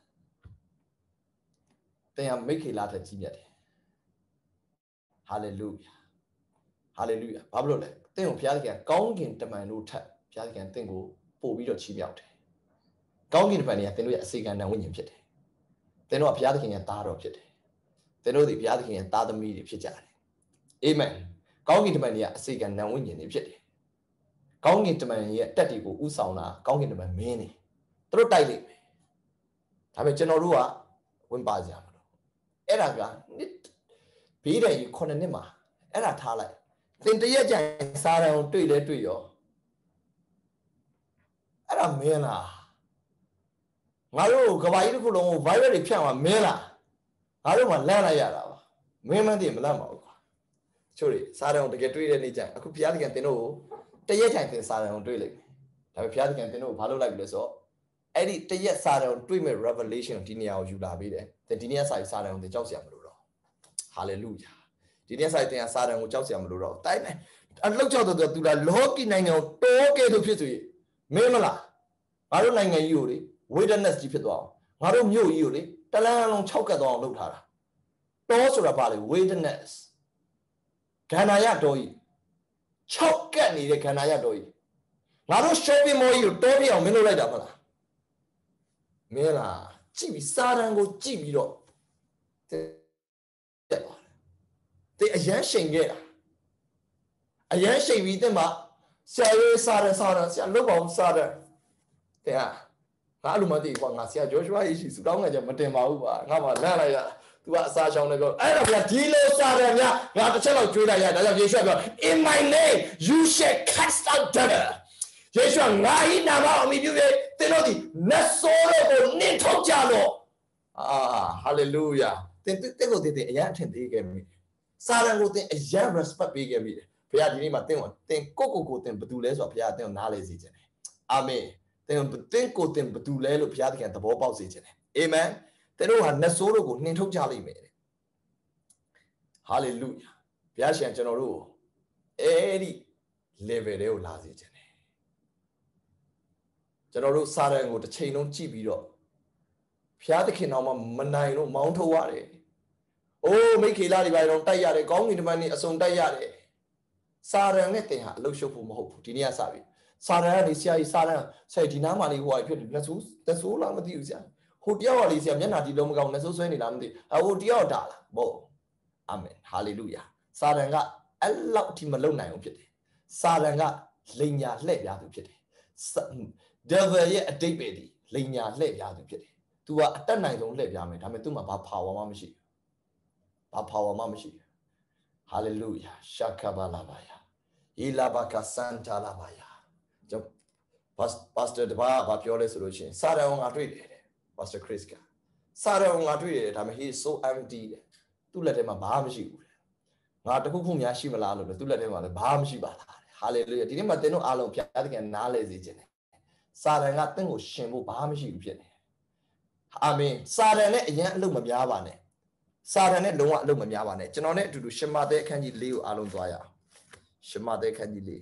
တင်ကမိတ်ကီလာထက်ကြီးမြတ်တယ်ဟာလေလုယာဟာလေလုယာဘာလို့လဲတင်ကိုဘုရားသခင်ကောင်းကင်တမန်တို့ထက်ဘုရားသခင်တင်ကိုပို့ပြီးတော့ချီးမြှောက်တယ်ကောင်းကင်တမန်တွေကတင်တို့ရဲ့အစေခံတန်ဝိညာဉ်ဖြစ်တယ်တင်တို့ကဘုရားသခင်ရဲ့သားတော်ဖြစ်တယ်တင်တို့ဒီဘုရားသခင်ရဲ့သားသမီးတွေဖြစ်ကြတယ်အာမင်ကောင်းကင်တမန်တွေကအစေခံတန်ဝိညာဉ်တွေဖြစ်တယ်ကောင်းကင်တမန်ရဲ့တက်တွေကိုဥဆောင်တာကောင်းကင်တမန်မင်းတွေသူတို့တိုက်လိမ့်မယ်ဒါပေမဲ့ကျွန်တော်တို့ကဝင်ပါကြမှာလို့အဲ့ဒါကဘေးတိုင်ကြီး9နှစ်မှာအဲ့ဒါထားလိုက်သင်တရက်ကြိုင်စာရန်ကိုတွေ့ရောအဲ့ဒါမင်းလားငါတို့ကဘာကြီးတစ်ခုလုံးကို virus တွေဖြန့်မှာမင်းလားငါတို့မှလန့်လိုက်ရတာပါမင်းမသိမလန့်ပါဘူးကွာချို့တွေစာရန်ကိုတကယ်တွေ့တဲ့နေ့ကျရင်အခုဘုရားသခင်သင်တို့ကိုတရက်ကြိုင်သင်စာရန်ကိုတွေ့လိမ့်မယ်ဒါပေမဲ့ဘုရားသခင်သင်တို့ကိုဘာလုပ်လိုက်ပြီလဲဆိုတော့အဲ့ဒီတရက်စာရန်ကိုတွေ့မဲ့ revelation ဒီနေရာကိုယူလာပေးတယ်ဒီနေ့စာရန်ကိုသင်ကြောက်စရာမလိုတော့ hallelujah ဒီနေ့စာရန်သင်စာရန်ကိုကြောက်စရာမလိုတော့တိုင်းမယ်အလောက်ကြောက်တော့သူကလောကီနိုင်ငံကိုတိုးကဲလို့ဖြစ်ဆိုရင်မင်းမလားငါတို့နိုင်ငံကြီးကိုလေ wilderness ကြီးဖြစ်သွားအောင်ငါတို့မြို့ကြီးကိုလေတလန်းလုံး6ကတ်သွားအောင်လုပ်ထားတာတောဆိုတာဘာလဲ wilderness ခန္ဓာရတော်ကြီး6ကတ်နေတဲ့ခန္ဓာရတော်ကြီးငါတို့ shopping mall ကြီးကိုတောပြအောင်မင်းလုပ်လိုက်တာမလားမင်းလားကြည့်ပြီးစာရန်ကိုကြည့်ပြီးတော့တက်သွားတယ်အရန်ရှိန်ခဲ့တာအရန်ရှိန်ပြီးတဲ့မှာဆရာရေးစာရန်ဆရာလုပ်ပါဦးစာရန်တဲ့ဟာငါအလိုမသိကွာငါဆရာဂျောရှွာရေးရှိစူတောင်းငါကြမတင်ပါဘူးကွာငါမှလန့်လိုက်ရသူကအစာချောင်းလည်းပြောအဲ့ဒါဗျာဒီလိုစာရန်များငါတစ်ချက်လောက်ကြွေးလိုက်ရဒါကြောင့်ယေရှုပြော in my name you shall cast out devil ယေရှုငါဤနာမအမိပြု၍သင်တို့ဒီနတ်ဆိုးတို့ကိုနင်းထုတ်ကြလို့ဟာလေလုယာသင်ကိုသင်အရန်အထင်သေးခဲ့ပြီစာရန်ကိုသင်အရန် respect ပေးခဲ့ပြီဘုရားဒီနေ့မှာသင်ကိုသင်ဘယ်သူလဲဆိုတော့ဘုရားသင်ကိုနားလဲစေခြင်းတယ်အာမင်သင်ကိုသင်ဘယ်သူလဲလို့ဘုရားသခင်သဘောပေါက်စေခြင်းတယ်အာမင်သင်တို့ဟာနတ်ဆိုးတို့ကိုနှင်ထုတ်ကြလိမ့်မယ်ဟာလေလုယာဘုရားရှင်ကျွန်တော်တို့အဲ့ဒီ level တွေကိုလာစေခြင်းတယ်ကျွန်တော်တို့စာရန်ကိုတစ်ချိန်လုံးကြည့်ပြီးတော့ဘုရားသခင်တော်မှာမနိုင်လို့မောင်းထုတ်ရတယ်။အိုးမိခေလာတွေပါတော့တိုက်ရတယ်ကောင်းကင်တမန်တွေအစုံတိုက်ရတယ်။စာရန်နဲ့တင်ဟာအလုရှုပ်ဖို့မဟုတ်ဘူးဒီနေ့ကစပြီ။စာရန်ကနေဆရာကြီးစာရန်ဆက်ဒီနားမှာလေးဟိုဖြစ်တယ်လက်ဆိုးလားမသိဘူးဆရာ။ဟိုတယောက်ကလေးဆရာမျက်နှာဒီလုံးမကောင်းလက်ဆိုးဆွဲနေလားမသိဘူး။ဟိုတယောက်ဒါလား။ဘောအာမင်ဟာလေလုယာ။စာရန်ကအဲ့လောက်အထိမလုံနိုင်အောင်ဖြစ်တယ်။စာရန်ကလိန်ညာလှဲ့ပြားသူဖြစ်တယ်။ devil ရဲ့အတိတ်ပဲဒီလိန်ညာလှည့်ပြသူဖြစ်တယ် तू ကအတက်နိုင်ဆုံးလှည့်ပြမယ်ဒါပေမဲ့ तू မှာဘာ power မှမရှိဘာ power မှမရှိ hallelujah shakabalabaya ilabaka santa labaya ကျွန် pastor တပါးဘာပြောလဲဆိုလို့ရှိရင်စာရန်ငါတွေ့တယ် pastor Chris ကစာရန်ငါတွေ့တယ်ဒါပေမဲ့ he is so empty တဲ့သူ့လက်ထဲမှာဘာမှမရှိဘူးငါတခုခုများရှိမလားလို့သူ့လက်ထဲမှာလည်းဘာမှမရှိပါလား hallelujah ဒီနေ့မှာသင်တို့အားလုံးဘုရားသခင်နားလဲစေခြင်းတယ်စာရန်ကသင်ကိုရှင်ဖို့ဘာမှမရှိဘူးဖြစ်နေအာမင်စာရန်နဲ့အရင်အလုပ်မများပါနဲ့စာရန်နဲ့လုံးဝအလုပ်မများပါနဲ့ကျွန်တော်နဲ့အတူတူရှမဿဲအခန်းကြီး၄ကိုအားလုံးသွားရအောင်ရှမဿဲအခန်းကြီး၄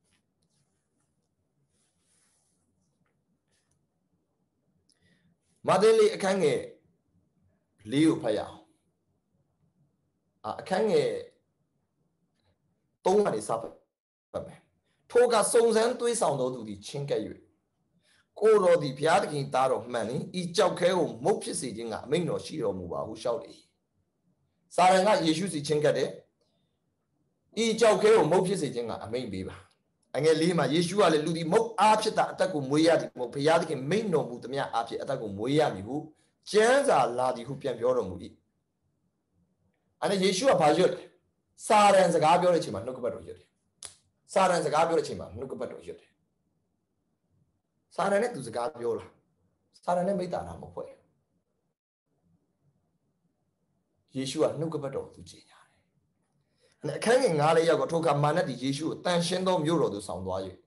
မာသဲလေးအခန်းငယ်၄ကိုဖတ်ရအောင်အခန်းငယ်3ကနေစဖတ်မယ်ထိုကစုံစမ်းသွေးဆောင်တော်သူသည်ချင်းကပ်၍ကိုတော်သည်ဘုရားသခင်သားတော်မှန်လင်ဤကြောက်ခဲကိုမုတ်ဖြစ်စေခြင်းကအမိန့်တော်ရှိတော်မူပါဟုလျှောက်တယ်စာရန်ကယေရှုစီချင်းကပ်တယ်ဤကြောက်ခဲကိုမုတ်ဖြစ်စေခြင်းကအမိန့်ပေးပါအငယ်၄မှာယေရှုကလည်းလူသည်မုတ်အားဖြစ်တာအသက်ကိုမွေးရသည်မဟုတ်ဘုရားသခင်မိန့်တော်မူသမျှအားဖြင့်အသက်ကိုမွေးရမည်ဟုကျမ်းစာလာသည်ဟုပြန်ပြောတော်မူ၏အဲ့ယေရှုကဘာရွတ်လဲစာရန်စကားပြောတဲ့အချိန်မှာနှုတ်ကပတ်တော်ရွတ်တယ်စာရန်စကားပြောတဲ့အချိန်မှာနှုတ်ကပတ်တော်ရွတ်တယ်စာရန်နဲ့သူစကားပြောတာစာရန်နဲ့မိသားတာမဟုတ်ဘူးယေရှုကနှုတ်ကပတ်တော်သူကျင့်ရတယ်အခန်းငယ်9လေးရောက်တော့ထိုအခါမာနသည်ယေရှုကိုတန်ရှင်းသောမြို့တော်သို့ဆောင်သွား၍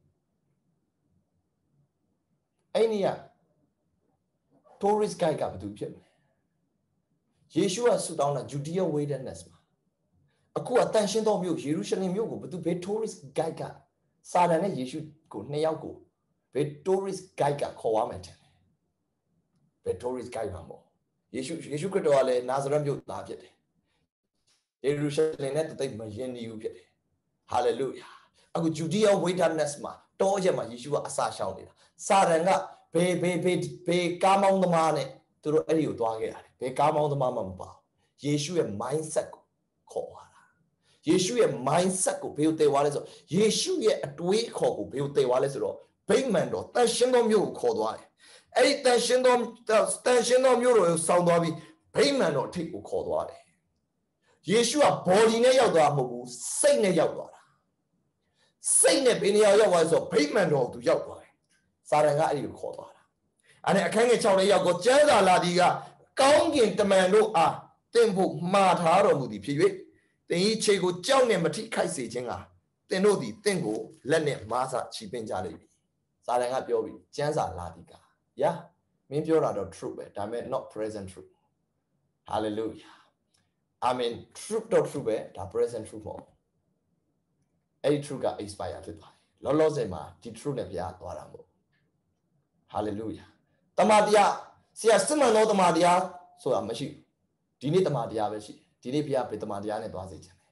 အဲ့ဒီက tourist guide ကဘာသူဖြစ်မလဲယေရှုကဆူတောင်းတာ Judea wilderness မှာအခုအတန်ရှင်းသောမြို့ယေရုရှလင်မြို့ကိုဘာသူဘေး tourist guide ကစာရန်နဲ့ယေရှုကိုနှစ်ယောက်ကိုဘေး tourist guide ကခေါ်ရမယ်တဲ့ဘေး tourist guide မှာပေါ့ယေရှုခရစ်တော်ကလည်းနာဇရက်မြို့သားဖြစ်တယ်ယေရုရှလင်နဲ့တိတ်မယဉ်နေဘူးဖြစ်တယ် hallelujah အခု Judea wilderness မှာတောရက်မှာယေရှုကအစာရှောင်နေတာစာရန်ကဘေးကားမောင်းသမားနဲ့သူတို့အဲ့ဒီကိုသွားခဲ့ရတယ်ဘေးကားမောင်းသမားမှမပါယေရှုရဲ့ mindset ကိုခေါ်သွားတာယေရှုရဲ့ mindset ကိုဘယ်လိုတည်သွားလဲဆိုတော့ယေရှုရဲ့အတွေးအခေါ်ကိုဘယ်လိုတည်သွားလဲဆိုတော့ဗိမာန်တော်တန်ရှင်းသောမြို့ကိုခေါ်သွားတယ်အဲ့ဒီတန်ရှင်းသောမြို့တော်ကိုဆောင်းသွားပြီးဗိမာန်တော်အထိပ်ကိုခေါ်သွားတယ်ယေရှုက body နဲ့ရောက်သွားမှာမဟုတ်ဘူးစိတ်နဲ့ရောက်သွားတာစိတ်နဲ့ဘယ်နေရာရောက်သွားလဲဆိုတော့ဗိမာန်တော်ကိုသူရောက်သွားတယ်စာရန်ကအဲ့ဒီကိုခေါ်သွားတာအဲ့ဒီအခန်းငယ်6လေးရောက်တော့ကျမ်းစာလာဒီကကောင်းကင်တမန်တို့အားတင့်ဖို့မှားထားတော်မူသည်ဖြစ်၍သင်၏ခြေကိုကြောက်နဲ့မထိခိုက်စေခြင်းကသင်တို့သည်တင့်ကိုလက်နဲ့မားစချီပင်ကြလိမ့်မည်စာရန်ကပြောပြီးကျမ်းစာလာဒီကမင်းပြောတာတော့ true ပဲဒါပေမဲ့ not present truth hallelujah amen truth တော့ true ပဲဒါ present truth မဟုတ်အဲ့ဒီ truth က expire ဖြစ်သွားတယ်လောလောဆယ်မှာဒီ truth နဲ့ဘုရားသွားတာမဟုတ် hallelujah တမန်တရားဆရာစစ်မှန်သောတမန်တရားဆိုတာမရှိဘူးဒီနေ့တမန်တရားပဲရှိတယ်ဒီနေ့ဘုရားဘယ်တမန်တရားနဲ့သွားစေချင်လဲ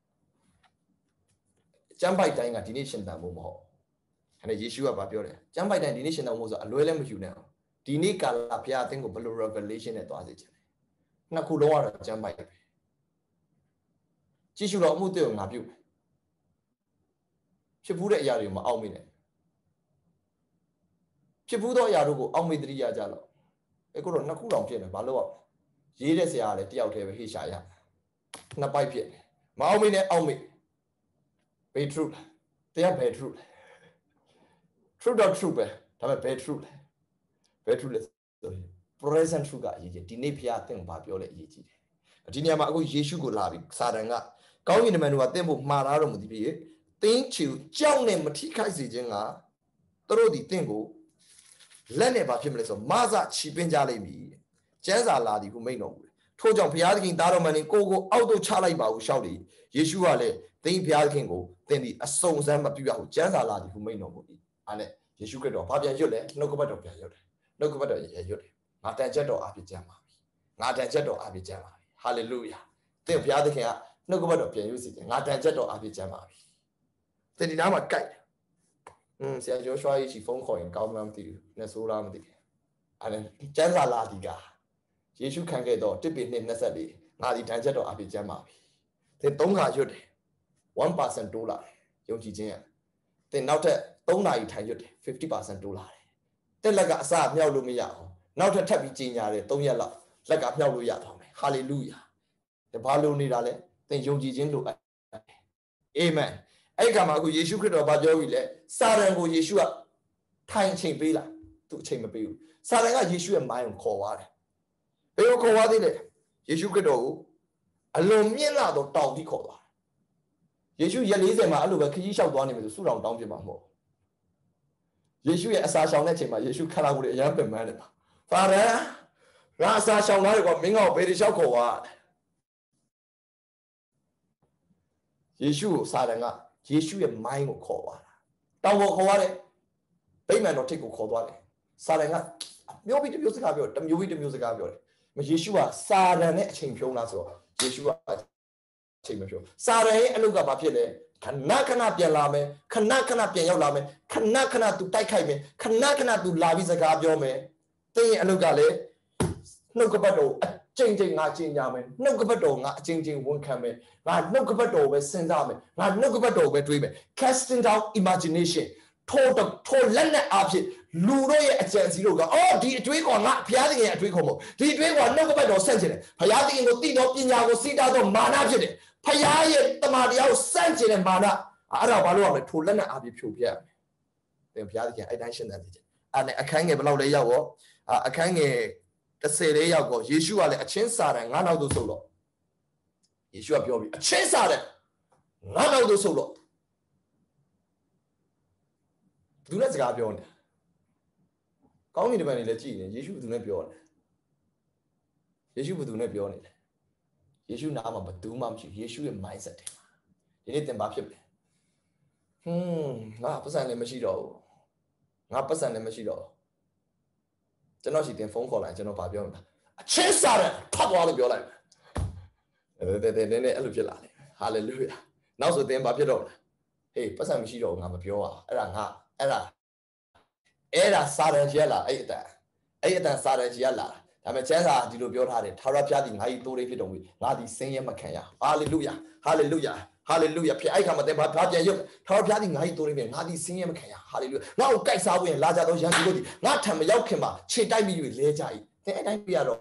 ကျမ်းပိုက်တိုင်းကဒီနေ့ရှင်သန်ဖို့မဟုတ်အဲ့ဒါယေရှုကပြောတယ်ကျမ်းပိုက်တိုင်းဒီနေ့ရှင်သန်ဖို့ဆိုအလွဲလည်းမယူနဲ့ဒီနေ့ကာလဘုရားအသင်ကိုဘယ်လို revelation နဲ့သွားစေချင်လဲနှစ်ခုလုံးကတော့ကျမ်းပိုက်ပဲကြည့်ရှုတော့အမှုတည်ကိုငါပြုမယ်ဖြစ်ဘူးတဲ့အရာတွေကိုမအောက်မေ့နဲ့ဖြစ်ဘူးသောအရာတို့ကိုအောက်မေ့တရိယာကြတော့အခုတော့နှစ်ခုတောင်ဖြစ်နေဘာလို့ရေးတဲ့ဆရာကလည်းတယောက်တည်းပဲဟေ့ရှာရနှစ်ပိုက်ဖြစ်နေမအောက်မေ့နဲ့အောက်မေ့ဘယ် truth တရားဘယ် truth truth တော့ truth ပဲဒါပေမဲ့ဘယ် truth လဲဘယ် truth လဲဆိုရင် present truth ကအရေးကြီးဒီနေ့ဘုရားသင်ဘာပြောလဲအရေးကြီးတယ်ဒီနေရာမှာအခုယေရှုကိုလာပြီးစာတန်ကကောင်းကင်တမန်တို့ကသင်ဖို့မှားထားတော်မူသည်ဖြစ်သင်ချီကိုကြောက်နဲ့မထိခိုက်စေခြင်းကသူတို့ဒီသင်ကိုလက်နဲ့ဘာဖြစ်မလဲဆိုမဆချီပင်းကြလိမ့်မည်ကျမ်းစာလာသည်ဟုမိန့်တော်မူတယ်ထို့ကြောင့်ဘုရားသခင်သားတော်မန်နေကိုအောက်သို့ချလိုက်ပါဟုရှောက်တယ်ယေရှုကလည်းသင်ဘုရားသခင်ကိုသင်ဒီအစုံစမ်းမပြုရဟုကျမ်းစာလာသည်ဟုမိန့်တော်မူ၏အဲ့နဲ့ယေရှုခရစ်တော်ဘာပြန်ရွတ်လဲနှုတ်ကပတ်တော်ပြန်ရွတ်တယ်နှုတ်ကပတ်တော်ရွတ်တယ်ငါတန်ချက်တော်အားဖြင့်ကျမ်းပါပြီငါတန်ချက်တော်အားဖြင့်ကျမ်းပါပြီဟာလေလုယာသင်ဘုရားသခင်ကနှုတ်ကပတ်တော်ပြန်ရွတ်စီတယ်ငါတန်ချက်တော်အားဖြင့်ကျမ်းပါပြီသင်ဒီနားမှာကြိုက်ဆရာကျော်ရွှာကြီးဖုန်းခေါ်ရင်ကောင်းမှမသိဘူးနဲ့ဆိုးလားမသိဘူးအဲ့ဒါကျမ်းစာလာဒီကယေရှုခံခဲ့တော့တစ်ပေနဲ့24ငါဒီတန်ချက်တော်အားဖြင့်ကျမ်းပါပြီသင်3ခါရွတ်တယ် 1% တိုးလာတယ်ယုံကြည်ခြင်းရသင်နောက်ထပ်3နာရီထိုင်ရွတ်တယ် 50% တိုးလာတယ်တက်လက်ကအစမြောက်လို့မရအောင်နောက်ထပ်ထပ်ပြီးကြီးညာတယ်3ရက်လောက်လက်ကမြောက်လို့ရတော့မယ်ဟာလေလုယာတဘာလို့နေတာလဲသင်ယုံကြည်ခြင်းလိုအပ်တယ်အာမင်အဲ့ကမှာအခုယေရှုခရစ်တော်ဘာပြောပြီလဲစာရန်ကိုယေရှုကထိုင်ချိန်ပေးလားသူအချိန်မပေးဘူးစာရန်ကယေရှုရဲ့မိုင်းကိုခေါ်သွားတယ်ဘယ်လိုခေါ်သွားသေးလဲယေရှုခရစ်တော်ကိုအလွန်မြင့်လာတော့တောင်ပြီးခေါ်သွားတယ်ယေရှုရက်40မှာအဲ့လိုပဲခကြီးလျှောက်သွားနေမယ်ဆိုစုတော်တောင်းပြမှာမဟုတ်ယေရှုရဲ့အစာရှောင်တဲ့အချိန်မှာယေရှုခလာကိုအရန်ပင်ပန်းတယ်ပါဖာရန်ငါအစာရှောင်လာတယ်ကွာမင်းကောင်ဘယ်တလျှောက်ခေါ်သွားယေရှုကိုစာရန်ကယေရှုရဲ့မိုင်းကိုခေါ်သွားတာတောင်ကိုခေါ်သွားတယ်ဗိမာန်တော်ထိပ်ကိုခေါ်သွားတယ်စာရန်ကမျိုးပြီးတစ်မျိုးစကားပြောတယ်တစ်မျိုးပြီးတစ်မျိုးစကားပြောတယ်မယေရှုကစာရန်နဲ့အချိန်ဖြုံးလားဆိုတော့ယေရှုကအချိန်မဖြုံးစာရန်ရဲ့အလုပ်ကဘာဖြစ်လဲခဏခဏပြန်လာမယ်ခဏခဏပြန်ရောက်လာမယ်ခဏခဏသူတိုက်ခိုက်မယ်ခဏခဏသူလာပြီးစကားပြောမယ်တင်းရဲ့အလုပ်ကလည်းနှုတ်ကပတ်တော်အကျဉ်းချင်းငါကျင်ကြမယ်နှုတ်ကပတ်တော်ငါအကျဉ်းချင်းဝန်ခံမယ်ငါနှုတ်ကပတ်တော်ပဲစဉ်းစားမယ်ငါနှုတ်ကပတ်တော်ပဲတွေးမယ် casting down imagination ထိုလက်နဲ့အဖြစ်လူတို့ရဲ့အကြံစီတို့ကအော်ဒီအတွေးကောင်ငါဘုရားသခင်ရဲ့အတွေးခေါ်မဟုတ်ဒီအတွေးကောင်နှုတ်ကပတ်တော်ဆန့်ကျင်တယ်ဘုရားသခင်ကိုသိတော်ပညာကိုစိတ္တတော်မာနဖြစ်တယ်ဖယားရဲ့တမန်တရားကိုစန့်ကျင်တဲ့မာနအဲ့ဒါဘာလို့ရမလဲထိုလက်နဲ့အာပြဖြိုပြရမယ်သင်ဘုရားသခင်အဲ့တိုင်းရှင်းတယ်ကြည့်အဲ့နဲ့အခန်းငယ်ဘယ်လောက်လဲရောက်ရောအခန်းငယ်30လေးရောက်တော့ယေရှုကလည်းအချင်းစာတန်ငါးနောက်သို့ဆုတ်တော့ယေရှုကပြောပြီးအချင်းစာတန်ငါးနောက်သို့ဆုတ်တော့ဘယ်သူနဲ့စကားပြောနေကောင်းကင်တမန်တွေလည်းကြည်နေယေရှုဘယ်သူနဲ့ပြောနေယေရှုဘယ်သူနဲ့ပြောနေလဲယေရှုနာမှာဘယ်သူမှမရှိယေရှုရဲ့ mindset တွေမှာဒီနေ့သင်ဘာဖြစ်လဲငါပတ်စံလည်းမရှိတော့ဘူးငါပတ်စံလည်းမရှိတော့ကျွန်တော်ရှိတင်ဖုန်းခေါ်လိုက်ကျွန်တော်ဘာပြောမလဲအချင်းစားတယ်ဖတ်သွားလို့ပြောလိုက်မယ်တဲ့အဲ့လိုဖြစ်လာတယ်ဟာလေလုယာနောက်ဆိုသင်ဘာဖြစ်တော့လဲဟေးပတ်စံမရှိတော့ဘူးငါမပြောอ่ะအဲ့ဒါစားတယ်ရက်လာအဲ့အတန်စားတယ်ရက်လာဒါပေမဲ့ကျမ်းစာဒီလိုပြောထားတယ်ထာဝရဘုရားသည်ငါ့၏တိုးလေးဖြစ်တော်မူငါသည်ဆင်းရဲမခံရဟာလေလုယာဟာလေလုယာဟာလေလုယာဖြစ်အဲ့ခါမှာသင်ဘာပြန်ရုပ်ထာဝရဘုရားသည်ငါ့၏တိုးလေးဖြစ်ငါသည်ဆင်းရဲမခံရဟာလေလုယာငါ့ကိုကြိုက်စားဖို့ရင်လာကြတော့ရန်သူတို့သည်ငါထံမရောက်ခင်မှာခြေတိုက်ပြီးလဲကြ၏သင်အဲ့တိုင်းပြရတော့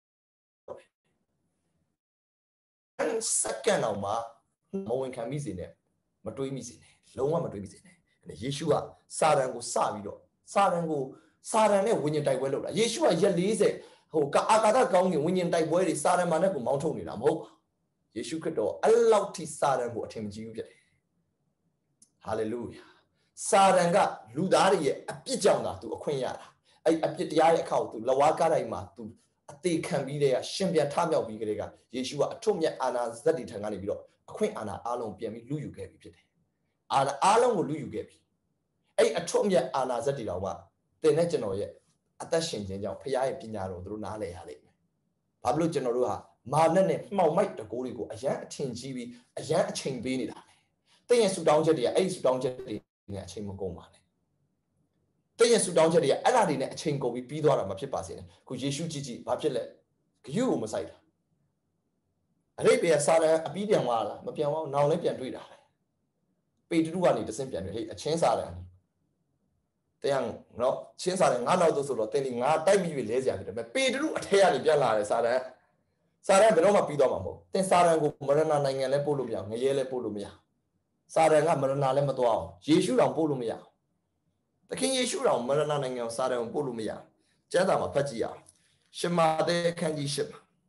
စက္ကန့်အောင်မှာမဝင်ခံမိစေနဲ့မတွေးမိစေနဲ့လုံးဝမတွေးမိစေနဲ့ယေရှုကစာတန်ကိုစပြီးတော့စာတန်နဲ့ဝိညာဉ်တိုက်ပွဲလုပ်တာယေရှုကရက်40အာကာသကောင်းကင်ဝိညာဉ်တိုက်ပွဲတွေစာတန်မှာနဲ့ကိုမောင်းထုတ်နေတာမဟုတ်ယေရှုခရစ်တော်အဲ့လောက်ထိစာတန်ကိုအထင်ကြီးဘူးဖြစ်တယ်ဟာလေလုယာစာတန်ကလူသားတွေရဲ့အပြစ်ကြောင့်သာသူအခွင့်ရတာအဲ့အပြစ်တရားရဲ့အခါကိုသူလဝါကားတိုင်းမှာသူအသေးခံပြီးတဲ့ရှင်ပြန်ထမြောက်ပြီးကလေးကယေရှုကအထွတ်မြတ်အာဏာဇက်တွေထံကနေပြီးတော့အခွင့်အာဏာအားလုံးပြန်ပြီးလူယူခဲ့ပြီဖြစ်တယ်အားလုံးကိုလူယူခဲ့ပြီအဲ့အထွတ်မြတ်အာဏာဇက်တွေတော်မှာသင်နဲ့ကျွန်တော်ရဲ့အသက်ရှင်ခြင်းကြောင့်ဖခင်ရဲ့ပညာတော်တို့နားလည်ရလိမ့်မယ်။ဘာဖြစ်လို့ကျွန်တော်တို့ဟာမာနနဲ့မှောင်မိုက်တကိုးတွေကိုအယံအထင်ကြီးပြီးအယံအချိန်ပေးနေတာလေ။သင်ရဲ့ဆူတောင်းချက်တွေကအဲ့ဒီဆူတောင်းချက်တွေနဲ့အချိန်မကုန်ပါနဲ့။သင်ရဲ့ဆူတောင်းချက်တွေကအဲ့ဒါတွေနဲ့အချိန်ကုန်ပြီးသွားတာမဖြစ်ပါစေနဲ့။ခုယေရှုကြည်ဘာဖြစ်လဲ။ဂရုကိုမစိုက်တာ။အရိပ်ပဲစာရန်အပြီးပြန်သွားလားမပြန်သွားဘူး။နောင်လည်းပြန်တွေ့တာပဲ။ပေတရုကနေတဆင့်ပြန်တွေ့ဟေ့အချင်းစာရန်တရားနော်ချင်းစားတယ်ငါနောက်တော့ဆိုတော့တင်းဒီငါတိုက်ပြီးလဲစရာဖြစ်တယ်ပေတရုအထက်ကနေပြန်လာတယ်စာရန်ဘယ်တော့မှပြီးတော့မှာမဟုတ်တင်းစာရန်ကိုမရဏနိုင်ငံလဲပို့လို့မရငရဲလဲပို့လို့မရစာရန်ကမရဏလဲမသွားအောင်ယေရှုတော်ပို့လို့မရသခင်ယေရှုတော်မရဏနိုင်ငံကိုစာရန်ကိုပို့လို့မရကျမ်းစာမှာဖတ်ကြည့်အောင်ရှမာသဲအခန်းကြီး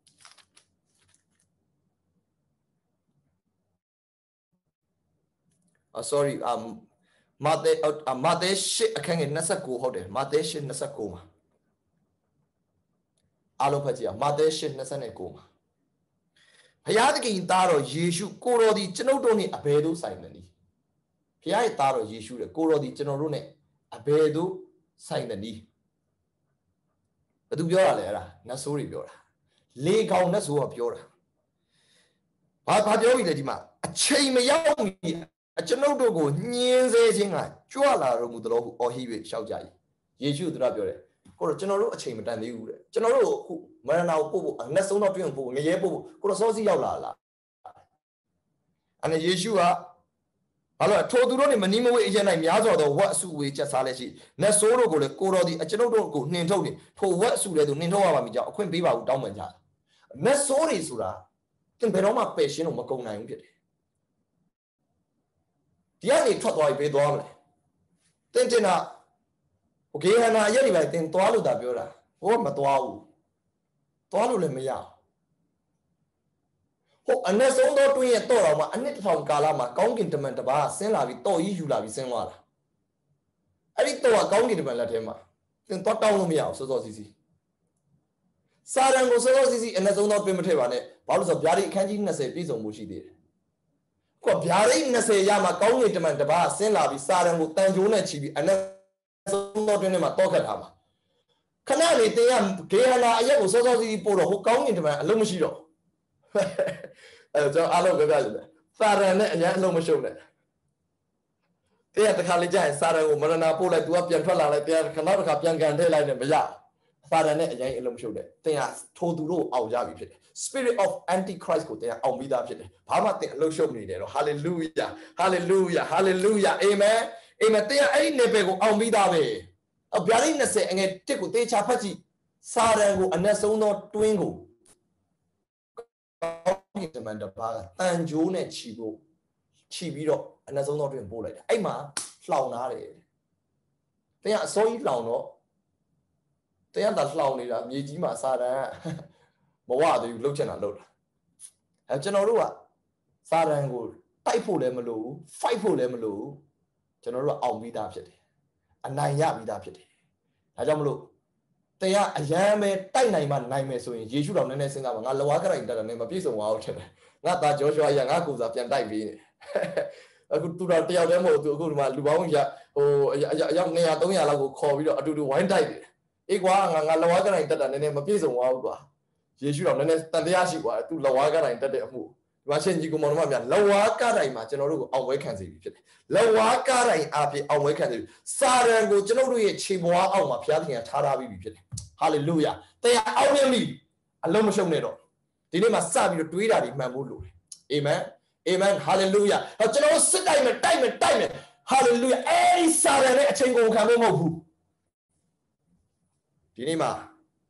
10sorryမာသဲ8အခန်းငယ်29ဟုတ်တယ်မာသဲ8 29မှာအားလုံးဖတ်ကြည့်အောင်မာသဲ8 29မှာဘုရားသခင်သားတော်ယေရှုကိုတော်သည်ကျွန်ုပ်တို့နှင့်အဘယ်သို့ဆိုင်သနည်းဘုရားရဲ့သားတော်ယေရှုတဲ့ကိုတော်သည်ကျွန်တော်တို့နဲ့အဘယ်သို့ဆိုင်သနည်းဘယ်သူပြောတာလဲအဲ့ဒါနတ်ဆိုးတွေပြောတာလေကောင်နတ်ဆိုးကပြောတာဘာပြောပြီလဲဒီမှာအချိန်မရောက်မီကျွန်ုပ်တို့ကိုညင်းစေခြင်းကကြွလာတော်မူသလိုဟုအော်ဟိ၍ရှောက်ကြ၏ယေရှုသူကပြောတယ်ကိုတော့ကျွန်တော်တို့အချိန်မတန်သေးဘူးတဲ့ကျွန်တော်တို့အခုမရဏကိုပို့ဖို့အနက်ဆုံးတော့တွင်းပို့ငရဲပို့ဖို့ကိုတော့စောစီရောက်လာလားအဲ့ယေရှုကဘာလို့ထိုသူတို့နေမနီးမဝေးအရင်နိုင်များစွာသောဝတ်အစုဝေးချက်စားလက်ရှိနတ်ဆိုးတို့ကိုလည်းကိုတော်ဒီအကျွန်ုပ်တို့ကိုနှင်ထုတ်နေထိုဝတ်အစုတွေသူနှင်ထုတ်ရပါမည်ကြောင့်အခွင့်ပေးပါဦးတောင်းပန်ကြနတ်ဆိုးတွေဆိုတာသင်ဘယ်တော့မှပယ်ရှင်းလို့မကုန်နိုင်ဘူးဖြစ်တယ်ဒီကနေထွက်သွားပြီးပေးသွားမလဲတင်တာโอเคဟနာရက်တွေပဲတင်သွားလို့တာပြောတာဟိုမသွားဘူးသွားလို့လည်းမရဟုတ်အနည်းဆုံးတော့တွင်းရတော့တော့မှအနှစ်တစ်ထောင်ကာလမှာကောင်းကင်တမန်တပါးဆင်းလာပြီးတော့ကြီးယူလာပြီးဆင်းသွားတာအဲ့ဒီတော့ကောင်းကင်တမန်လက်ထဲမှာသင်တော့တောင်းလို့မရအောင်စောစောစီစီစာရန်ကိုစောစောစီစီအနည်းဆုံးတော့တွင်းမထည့်ပါနဲ့ဘာလို့ဆိုဗျာဒိတ်အခန်းကြီး20ပြည့်စုံမှုရှိသေးတယ်ကိုဗျာဒိတ်20ရမှာကောင်းကင်တမန်တပါးဆင်းလာပြီးစာရန်ကိုတန်ကြိုးနဲ့ချီပြီးအနည်းဆုံးတော့တွင်းထဲမှာတော့ခတ်ထားမှာခဏလေးတင်ရဂေဟနာအရက်ကိုစောစောစီစီပို့တော့ဟိုကောင်းကင်တမန်အလုံးမရှိတော့အဲကျွန်တော်အားလုံးပြောပြချင်တယ်စာရန်နဲ့အရင်အလုံးမရှုံနဲ့တရားတစ်ခါလေးကြာရင်စာရန်ကိုမရဏပို့လိုက်သူကပြန်ထွက်လာလိုက်တရားခဏတစ်ခါပြန်ကန်ထည့်လိုက်နဲ့မရစာရန်နဲ့အရင်အလုံးမရှုံနဲ့တရားထိုသူတို့အောင်ရပြီဖြစ်တယ် spirit of antichrist ကိုတရားအောင်ပြီးသားဖြစ်တယ်ဘာမှတင်အလုံးရှုံနေတယ်တော့ hallelujah hallelujah hallelujah amen amen တရားအဲ့ဒီနယ်ပယ်ကိုအောင်ပြီးသားပဲဗျာဒိတ်20အငယ်1ကိုတေချာဖတ်ကြည့်စာရန်ကိုအနက်ဆုံးသောတွင်းကိုတမန်တပါးကတန်ကြိုးနဲ့ခြီပြီးတော့အနက်ဆုံးတော့တွင်ပို့လိုက်တာအဲ့မှာလှောင်ထားတယ်တရားအစိုးရလှောင်တော့တရားသာလှောင်နေတာမြေကြီးမှာစာတန်မဝသေးဘူးလှုပ်ချင်တာလှုပ်တာအဲကျွန်တော်တို့ကစာတန်ကိုတိုက်ဖို့လည်းမလိုဘူး fight ဖို့လည်းမလိုဘူးကျွန်တော်တို့ကအောင်ပြီးသားဖြစ်တယ်အနိုင်ရပြီးသားဖြစ်တယ်ဒါကြောင့်မလို့တရားအရန်ပဲတိုက်နိုင်မှနိုင်မယ်ဆိုရင်ယေရှုတော်နည်းနည်းစဉ်းစားပါငါလဝါကရိုင်တက်တယ်နဲ့မပြည့်စုံပါဘူးထင်တယ်ငါသားဂျောရှွာရငါကိုစားပြန်တိုက်ပြီးနေအခုသူတော်တယောက်တည်းမဟုတ်သူအခုဒီမှာလူပေါင်းရဟိုအယောက်200 300လောက်ကိုခေါ်ပြီးတော့အတူတူဝိုင်းတိုက်တယ်အေးကွာငါလဝါကရိုင်တက်တာနည်းနည်းမပြည့်စုံပါဘူးကွာယေရှုတော်နည်းနည်းတန်တရားရှိကွာသူလဝါကရိုင်တက်တဲ့အမှုဒီမှာရှင်ကြီးကောင်မောင်တို့များလဝါကရိုင်မှာကျွန်တော်တို့ကိုအောင်ပွဲခံစေပြီဖြစ်တယ်လဝါကရိုင်အဖြစ်အောင်ပွဲခံစေပြီစာရန်ကိုကျွန်တော်တို့ရဲ့ခြေပွားအောက်မှာဘုရားသခင်ကထားပြီးပြီဖြစ်တယ်ဟာလေလုယာတရားအောင်ရမည်အလုံးမရှုံနဲ့တော့ဒီနေ့မှာစပြီးတော့တွေးတာတွေမှန်ဖို့လိုတယ်အာမင်အာမင်ဟာလေလုယာကျွန်တော်စစ်တိုက်မယ်ဟာလေလုယာအဲ့ဒီစာရန်နဲ့အချိန်ကုန်ခံလို့မဟုတ်ဘူးဒီနေ့မှာ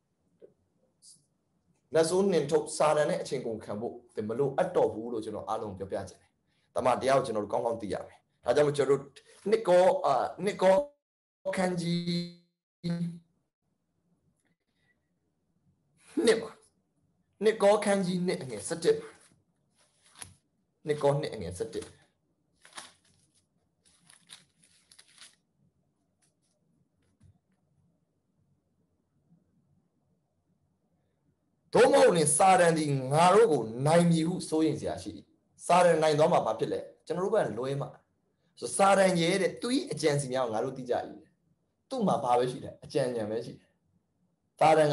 နတ်ဆိုးနှင်ထုတ်စာရန်နဲ့အချိန်ကုန်ခံဖို့ဒီမလို့အပ်တော့ဘူးလို့ကျွန်တော်အားလုံးပြောပြချင်တယ်တမန်တရားကိုကျွန်တော်တို့ကောင်းကောင်းသိရမယ်ဒါကြောင့်မို့ကျွန်တော်တို့နှစ်ကောခန်းကြီးနှစ်ကောခန်းကြီးနှစ်အငယ်17နှစ်ကောနှစ်အငယ်17သို့မဟုတ်ရင်စာရန်ဒီငါတို့ကိုနိုင်ပြီဟုစိုးရင်စရာရှိစာရန်နိုင်တော့မှဘာဖြစ်လဲကျွန်တော်တို့ကလွဲမှာဆိုစာရန်ရဲ့တဲ့သူ့အကြံစီများကိုငါတို့သိကြရည်သူ့မှာဘာပဲရှိတယ်အကြံဉာဏ်ပဲရှိတယ်စာရန်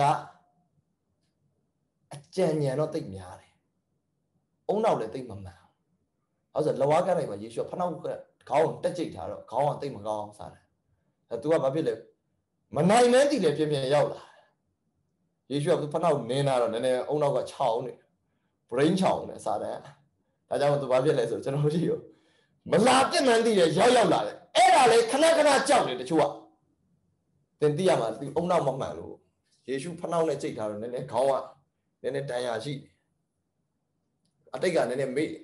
ကအကြံဉာဏ်တော့သိပ်များတယ်အုံနောက်လည်းသိပ်မမှန်ဟုတ်ဆိုလဝါကတိုင်းမှာယေရှုဖနှောက်ကခေါင်းတက်ကြိတ်ထားတော့ခေါင်းကသိပ်မကောင်းစားတယ်အဲသူကဘာဖြစ်လဲမနိုင်မဲတည်လည်းပြင်းပြင်းရောက်လာယေရှုကဖနှောက်နင်းလာတော့နည်းနည်းအုံနောက်ကခြောက်နေ brain ခြောက်နေစားတယ်ဒါကြောင့်သူဘာဖြစ်လဲဆိုကျွန်တော်တို့မလာပြစ်မှန်းတည်တယ်ရောက်လာတယ်အဲ့ဒါလေခဏကြောက်တယ်တချို့ကသင်သိရမှာသူအုံနောက်မမှန်လို့ယေရှုဖနှောက်နဲ့ကြိတ်ထားတော့နည်းနည်းခေါင်းကနည်းနည်းတန်ရာရှိတယ်အတိတ်ကနည်းနည်းမေ့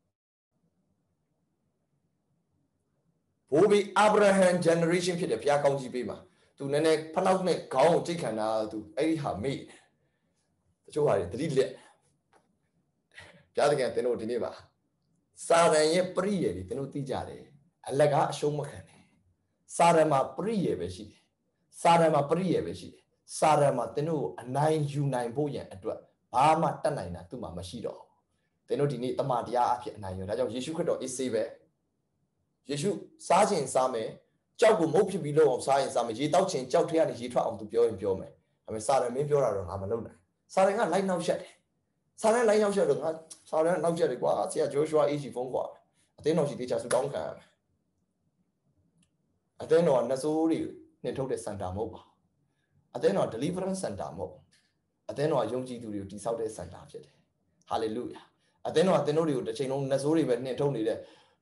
ဘိုးဘီအာဗြဟံ generation ဖြစ်တယ်ဘုရားကောင်းကြီးပေးမှာသူနည်းနည်းဖနှောက်နဲ့ခေါင်းကိုကြိတ်ခံတာသူအဲ့ဒီဟာမေ့တချို့ဟာတွေတတိလက်ဘုရားသခင်တင်တို့ဒီနေ့ပါစာရန်ရဲ့ပရိယေတွေတင်တို့သိကြတယ်အလကားအရှုံးမခံနဲ့စာရန်မှာပရိယေပဲရှိတယ်စာရန်မှာပရိယေပဲရှိတယ်စာရန်မှာတင်တို့အနိုင်ယူနိုင်ဖို့ရန်အတွက်ဘာမှတတ်နိုင်တာသူ့မှာမရှိတော့တင်တို့ဒီနေ့တမန်တရားအဖြစ်အနိုင်ယူဒါကြောင့်ယေရှုခရစ်တော်အေးဆေးပဲယေရှုစားခြင်းစားမယ်ကြောက်ကိုမဟုတ်ဖြစ်ပြီးလို့အောင်စားရင်စားမယ်ရေတောက်ခြင်းကြောက်ထဲကနေရေထွက်အောင်သူပြောရင်ပြောမယ်ဒါပေမဲ့စာရန်မင်းပြောတာတော့ငါမလုပ်နိုင်စာရန်ကလိုက်နောက်ရက်တယ်စာရန်လိုက်နောက်ရက်တော့ငါစာရန်နောက်ရက်တယ်ကွာဆရာဂျိုးရှွာအေးရှိဖုန်းကွာအသင်းတော်ရှိတေချာဆူတောင်းခံရမယ်အသင်းတော်ကနတ်ဆိုးတွေနှင်ထုတ်တဲ့စင်တာမဟုတ်ပါအသင်းတော် deliverance center မဟုတ်အသင်းတော်ကယုံကြည်သူတွေကိုတိဆောက်တဲ့စင်တာဖြစ်တယ်ဟာလေလုယာအသင်းတော်ကသင်တို့တွေကိုတစ်ချိန်လုံးနတ်ဆိုးတွေပဲနှင်ထုတ်နေတဲ့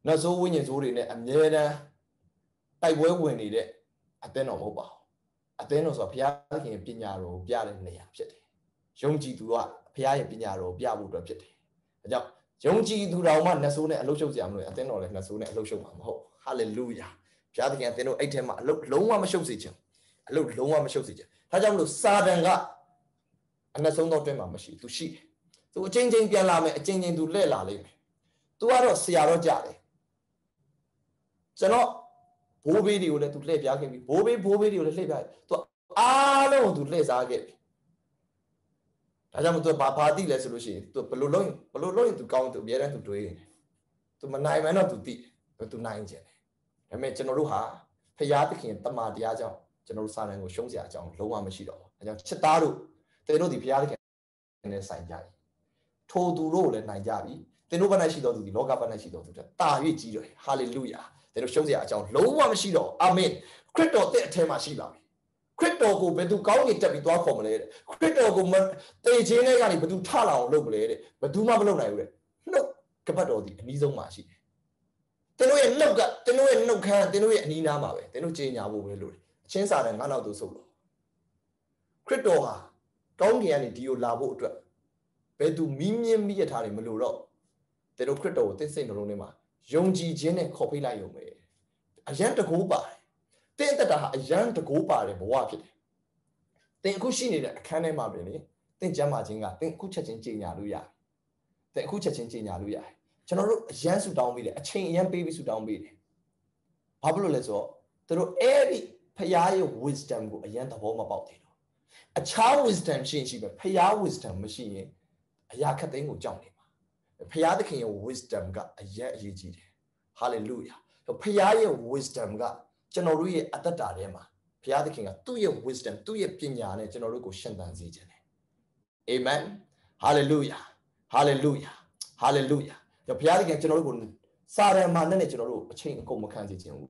နောက်ဆိုးဝိညာဉ်ဆိုးတွေနဲ့အမြဲတမ်းတိုက်ပွဲဝင်နေတဲ့အသင်းတော်မဟုတ်ပါဘူးအသင်းတော်ဆိုဘုရားသခင်ပညာတော်ကိုပြတဲ့နေရာဖြစ်တယ်ယုံကြည်သူကဘုရားရဲ့ပညာတော်ကိုပြဖို့အတွက်ဖြစ်တယ်ဒါကြောင့်ယုံကြည်သူတော်မှနှဆိုးနဲ့အလုပ်ရှုပ်စရာမလိုအသင်းတော်လည်းနှဆိုးနဲ့အလုပ်ရှုပ်မှာမဟုတ်ဟာလေလုယာဘုရားသခင်အသင်းတော်အဲ့ထဲမှာအလုပ်လုံးဝမရှုပ်စေချင်အလုပ်လုံးဝမရှုပ်စေချင်ဒါကြောင့်မလို့စာတန်ကအနှဆုံးသောတွင်မှာမရှိသူရှိတယ်သူအချင်းချင်းပြန်လာမယ်အချင်းချင်းသူလှည့်လာလိမ့်မယ်သူကတော့ဆရာတော့ကြတယ်ကျွန်တော်ဘိုးဘေးတွေကိုလည်းသူလှည့်ပြခဲ့ပြီဘိုးဘေးတွေကိုလည်းလှည့်ပြသူအားလုံးကိုသူလှည့်စားခဲ့ပြီဒါကြောင့်မသူဘာသိလဲဆိုလို့ရှိရင်သူဘလို့လုံးရင်သူကောင်းသူအများတန်းသူတွေးနေသူမနိုင်မှန်းတော့သူသိတယ်သူနိုင်ကြတယ်ဒါပေမဲ့ကျွန်တော်တို့ဟာဖရာသခင်တမန်တရားကြောင့်ကျွန်တော်တို့စာတန်ကိုရှုံးစရာအကြောင်းလုံးဝမရှိတော့ဘူးဒါကြောင့်ချစ်သားတို့တင်တို့ဒီဖရာသခင်နဲ့ဆိုင်ကြပြီထိုသူတို့လည်းနိုင်ကြပြီတင်တို့ဘက်၌ရှိတော်သူဒီလောကဘက်၌ရှိတော်သူတာ၍ကြီးတယ်ဟာလေလုယာတင်တို့ရှုံးစရာအကြောင်းလုံးဝမရှိတော့အာမင်ခရစ်တော်တဲ့အထက်မှာရှိပါပြီခရစ်တော်ကိုဘယ်သူကောင်းကင်တက်ပြီးသွားခေါ်မလဲတဲ့ခရစ်တော်ကိုတေခြင်းတွေကနေဘယ်သူထလာအောင်လုပ်မလဲတဲ့ဘယ်သူမှမလုပ်နိုင်ဘူးတဲ့နှုတ်ကပတ်တော်ဒီအနည်းဆုံးမှာရှိတယ်တင်တို့ရဲ့နှုတ်ကတင်တို့ရဲ့နှုတ်ခမ်းတင်တို့ရဲ့အနီးနားမှာပဲတင်တို့ကြေညာဖို့ပဲလို့အချင်းစာတဲ့ငါးနောက်သူဆုပ်လို့ခရစ်တော်ဟာကောင်းကင်ကနေဒီကိုလာဖို့အတွက်ဘယ်သူမီးမြင့်မိရထားတယ်မလို့တော့တင်တို့ခရစ်တော်ကိုသင်စိတ်နှလုံးထဲမှာယုံကြည်ခြင်းနဲ့ခေါ်ဖိတ်လိုက်ရုံပဲအယံတကူပါတယ်တင်းတက်တာဟာအယံတကိုးပါတယ်ဘဝဖြစ်တယ်။တင်အခုရှိနေတဲ့အခန်းထဲမှာပဲလေတင်ကျမ်းမာခြင်းကတင်အခုချက်ချင်းကြေညာလို့ရတယ်။တင်အခုချက်ချင်းကြေညာလို့ရတယ်။ကျွန်တော်တို့အယံဆူတောင်းပေးတယ်အချိန်အယံပေးပြီးဆူတောင်းပေးတယ်။ဘာဖြစ်လို့လဲဆိုတော့သူတို့အဲ့ဒီဖခင်ရဲ့ wisdom ကိုအယံသဘောမပေါက်သေးတော့။အခြား wisdom ရှိပဲဖခင် wisdom မရှိရင်အရာခက်သိမ်းကိုကြောက်နေမှာ။ဖခင်သခင်ရဲ့ wisdom ကအယံအရေးကြီးတယ်။ hallelujah ။ဖခင်ရဲ့ wisdom ကကျွန်တော်တို့ရဲ့အတ္တတာထဲမှာဘုရားသခင်ကသူ့ရဲ့ wisdom သူ့ရဲ့ပညာနဲ့ကျွန်တော်တို့ကိုရှင်သန်စေခြင်းတယ်အာမင် hallelujah hallelujah hallelujah ဘုရားသခင်ကျွန်တော်တို့ကိုစာရန်မာနဲ့ကျွန်တော်တို့အချိန်အကုန်မခံစေခြင်းဘူး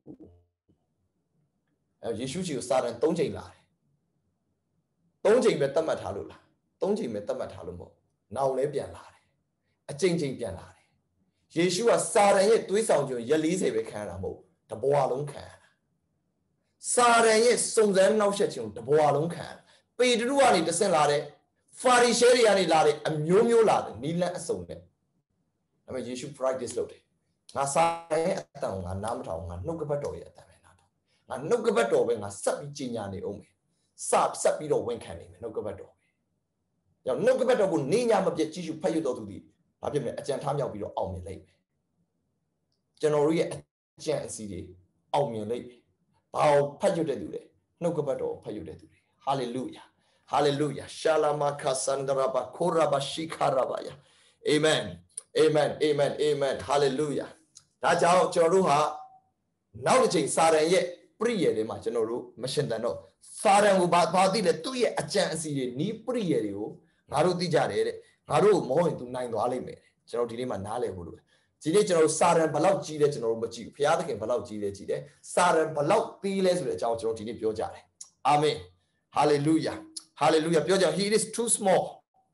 ယေရှုကြီးကိုစာရန်3ချိန်လာတယ်3ချိန်ပဲတတ်မှတ်ထားလို့လား3ချိန်ပဲတတ်မှတ်ထားလို့မဟုတ်နောက်လည်းပြန်လာတယ်အချိန်ချင်းပြန်လာတယ်ယေရှုကစာရန်ရဲ့သွေးဆောင်ခြင်းရက်40ပဲခံရတာမဟုတ်တဘဝလုံးခံစာရန်ရဲ့စုံစမ်းနှောက်ယှက်ခြင်းတဘဝလုံးခံပေတရုကနေတဆင့်လာတဲ့ဖာရိရှဲတွေကနေလာတဲ့အမျိုးမျိုးလာတဲ့နီလန်အစုံနဲ့ဒါပေမဲ့ယေရှု practice လုပ်တယ်ငါစာရန်ရဲ့အတန်ကိုငါနားမထောင်ငါနှုတ်ကပတ်တော်ရဲ့အတန်ပဲနားထောင်ငါနှုတ်ကပတ်တော်ပဲငါဆက်ပြီးကြီးညာနေအောင်မယ်ဆက်ပြီးတော့ဝန်ခံနေမယ်နှုတ်ကပတ်တော်ပဲကြောင့်နှုတ်ကပတ်တော်ကိုနေညာမပြတ်ကြီးရှုဖတ်ရတော်သူသည်ဘာဖြစ်မလဲအကြံထားမြောက်ပြီးတော့အောင်မြင်လိမ့်မယ်ကျွန်တော်တို့ရဲ့အကြံအစီတွေအောင်မြင်လိမ့်မယ်ဘာဖတ်ရတဲ့သူလဲနှုတ်ကပတ်တော်ဖတ်ရတဲ့သူတွေဟာလေလုယာဟာလေလုယာရှာလာမာခါဆန္ဒရာဘာခိုရာဘာရှိခါရာဘာယာအာမင်အာမင်အာမင်အာမင်ဟာလေလုယာဒါကြောင့်ကျွန်တော်တို့ဟာနောက်တစ်ချိန်စာရန်ရဲ့ပရိယေတွေမှာကျွန်တော်တို့မရှင်တန်တော့စာရန်ကိုဘာသိလဲသူ့ရဲ့အကြံအစီတွေနီးပရိယေတွေကိုငါတို့သိကြတယ်တဲ့ငါတို့မဟုတ်ရင်သူနိုင်သွားလိမ့်မယ်ကျွန်တော်ဒီနေ့မှာနားလည်ဖို့လိုဒီနေ့ကျွန်တော်တို့စာရန်ဘလောက်ကြီးလဲကျွန်တော်တို့မကြည့်ဘူးဘုရားသခင်ဘလောက်ကြီးလဲကြည့်တယ်စာရန်ဘလောက်သေးလဲဆိုတဲ့အကြောင်းကျွန်တော်ဒီနေ့ပြောကြတယ်အာမင်ဟာလေလုယာဟာလေလုယာပြောကြ he is too small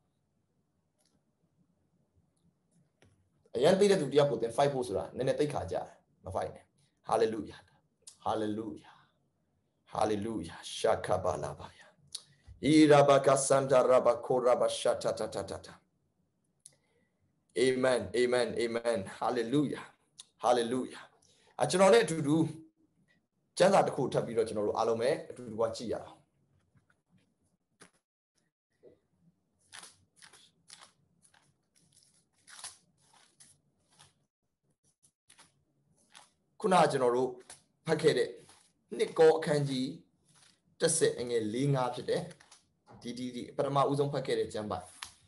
အရင်သိတဲ့သူတယောက်ကိုသင် fight ဖို့ဆိုတာနည်းနည်းသိခါကြတယ်မ fight နဲ့ဟာလေလုယာဟာလေလုယာဟာလေလုယာရှာခဘာလာဘာယာဣရာဘကစန္ဒရာဘခိုရာဘရှာတာတာတာတာAmen amen amen hallelujah hallelujah ကျွန်တော်နဲ့အတူတူကျမ်းစာတစ်ခုထပ်ပြီးတော့ကျွန်တော်တို့အားလုံးပဲအတူတူကကြည့်ရအောင်ခုနကကျွန်တော်တို့ဖတ်ခဲ့တဲ့နှစ်ကောအခန်းကြီး10အငယ်4-5ဖြစ်တယ်ဒီပထမဦးဆုံးဖတ်ခဲ့တဲ့ကျမ်းပါ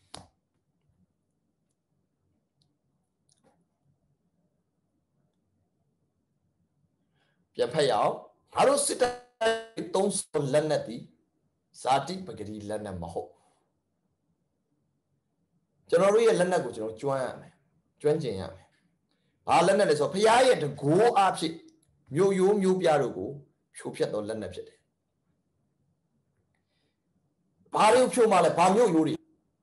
ပြန်ဖတ်ရအောင်ငါတို့စစ်တပ်သုံးစွလက်နက်သည်ဇာတိပဂတိလက်နက်မဟုတ်ကျွန်တော်တို့ရဲ့လက်နက်ကိုကျွန်တော်ကျွမ်းရမယ်ကျွမ်းကျင်ရမယ်ဘာလက်နက်လဲဆိုတော့ဖခင်ရဲ့တကိုးအားဖြင့်မြို့ရိုးမြို့ပြတို့ကိုဖြိုဖျက်သောလက်နက်ဖြစ်တယ်ဘာလို့ဖြိုမှလဲဘာမြို့ရိုး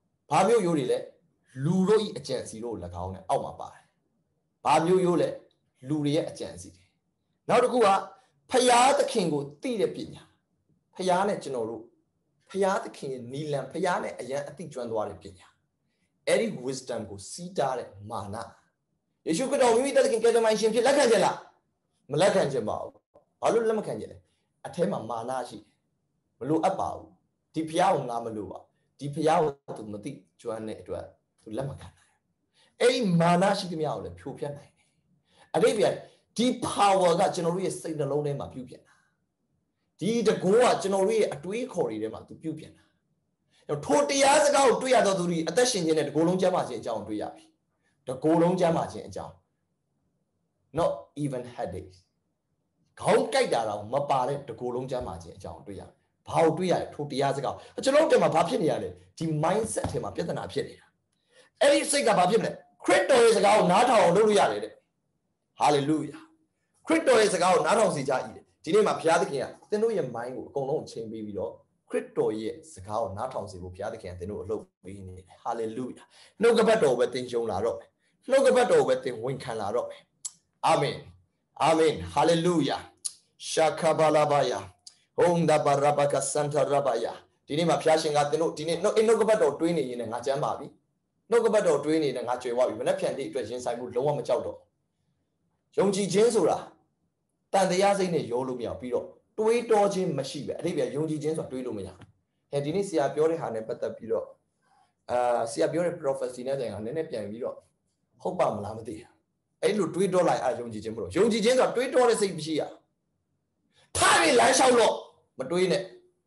တွေလဲလူတို့ဤအကြံစီတို့၎င်းနဲ့အောက်မှာပါတယ်ဘာမြို့ရိုးလဲလူတွေရဲ့အကြံစီတယ်နောက်တစ်ခုကဖယားသခင်ကိုသိတဲ့ပညာဖယားနဲ့ကျွန်တော်တို့ဖယားသခင်ရဲ့နီလန်ဖယားနဲ့အရန်အသိကျွမ်းသွားတဲ့ပညာအဲ့ဒီ wisdom ကိုစီးတားတဲ့မာနယေရှုခရစ်တော်မိမိတသခင်ကယ်တင်ရှင်ဖြစ်လက်ခံကြလားမလက်ခံကြပါဘူးဘာလို့လက်မခံကြလဲအထဲမှာမာနရှိတယ်မလိုအပ်ပါဘူးဒီဖယားကိုငါမလိုပါဒီဖယားကိုသူမသိကျွမ်းတဲ့အတွက်သူလက်မခံနိုင်အဲ့ဒီမာနရှိသမျှကိုလည်းဖြိုဖျက်နိုင်တယ်အတိတ်ပြန်ဒီ power ကကျွန်တော်တို့ရဲ့စိတ်နှလုံးထဲမှာပြုပြင်တာဒီတကောကကျွန်တော်တို့ရဲ့အတွေးခေါ်တွေထဲမှာသူပြုပြင်တာထိုတရားစကားကိုတွေ့ရတော့သူဒီအသက်ရှင်ခြင်းနဲ့တကိုယ်လုံးကျမ်းမာခြင်းအကြောင်းတွေ့ရပြီတကိုယ်လုံးကျမ်းမာခြင်းအကြောင်း not even headache ခေါင်းကြိုက်တာတော့မပါတဲ့တကိုယ်လုံးကျမ်းမာခြင်းအကြောင်းတွေ့ရဘာကိုတွေ့ရလဲထိုတရားစကားကျွန်တော်တို့မှာဘာဖြစ်နေရလဲဒီ mindset ထဲမှာပြဿနာဖြစ်နေတာအဲ့ဒီစိတ်ကဘာဖြစ်မလဲခရစ်တော်ရဲ့စကားကိုနားထောင်အောင်လုပ်လို့ရတယ်တဲ့ hallelujah ခရစ်တော်ရဲ့စကားကိုနားထောင်စေကြ၏ဒီနေ့မှာဘုရားသခင်ကသင်တို့ရဲ့ mind ကိုအကုန်လုံးချိန်ပေးပြီးတော့ခရစ်တော်ရဲ့စကားကိုနားထောင်စေဖို့ဘုရားသခင်ကသင်တို့အလုပ်ပေးနေတယ် hallelujah နှုတ်ကပတ်တော်ပဲသင်ယုံလာတော့မယ်နှုတ်ကပတ်တော်ပဲသင်ဝန်ခံလာတော့မယ်အာမင်အာမင် hallelujah ရှာခဘာလာဘာယာဟောန္ဒဘာရာဘကစန်တာရာဘာယာဒီနေ့မှာဘုရားရှင်ကသင်တို့ဒီနေ့နှုတ်ကပတ်တော်တွေးနေရင်လည်းငါကျမ်းပါပြီနှုတ်ကပတ်တော်တွေးနေတယ်ငါကြွယ်ဝပြီမနေ့ဖြန်တဲ့အတွက်ရင်ဆိုင်မှုလုံးဝမကြောက်တော့ယုံကြည်ခြင်းဆိုတာတန်တရားစိတ်နဲ့ရောလို့မရပြီးတော့တွေးတောခြင်းမရှိပဲအတိတ်ကယုံကြည်ခြင်းဆိုတာတွေးလို့မရဟဲ့ဒီနေ့ဆရာပြောတဲ့ဟာနဲ့ပတ်သက်ပြီးတော့ဆရာပြောတဲ့ prophecy နဲ့တိုင်ကနည်းနည်းပြန်ပြီးတော့ဟုတ်ပါမလားမသိဘူးအဲ့လိုတွေးတောလိုက်ယုံကြည်ခြင်းမလို့ယုံကြည်ခြင်းဆိုတာတွေးတောတဲ့စိတ်မရှိရထားပြီးလမ်းလျှောက်တော့မတွေးနဲ့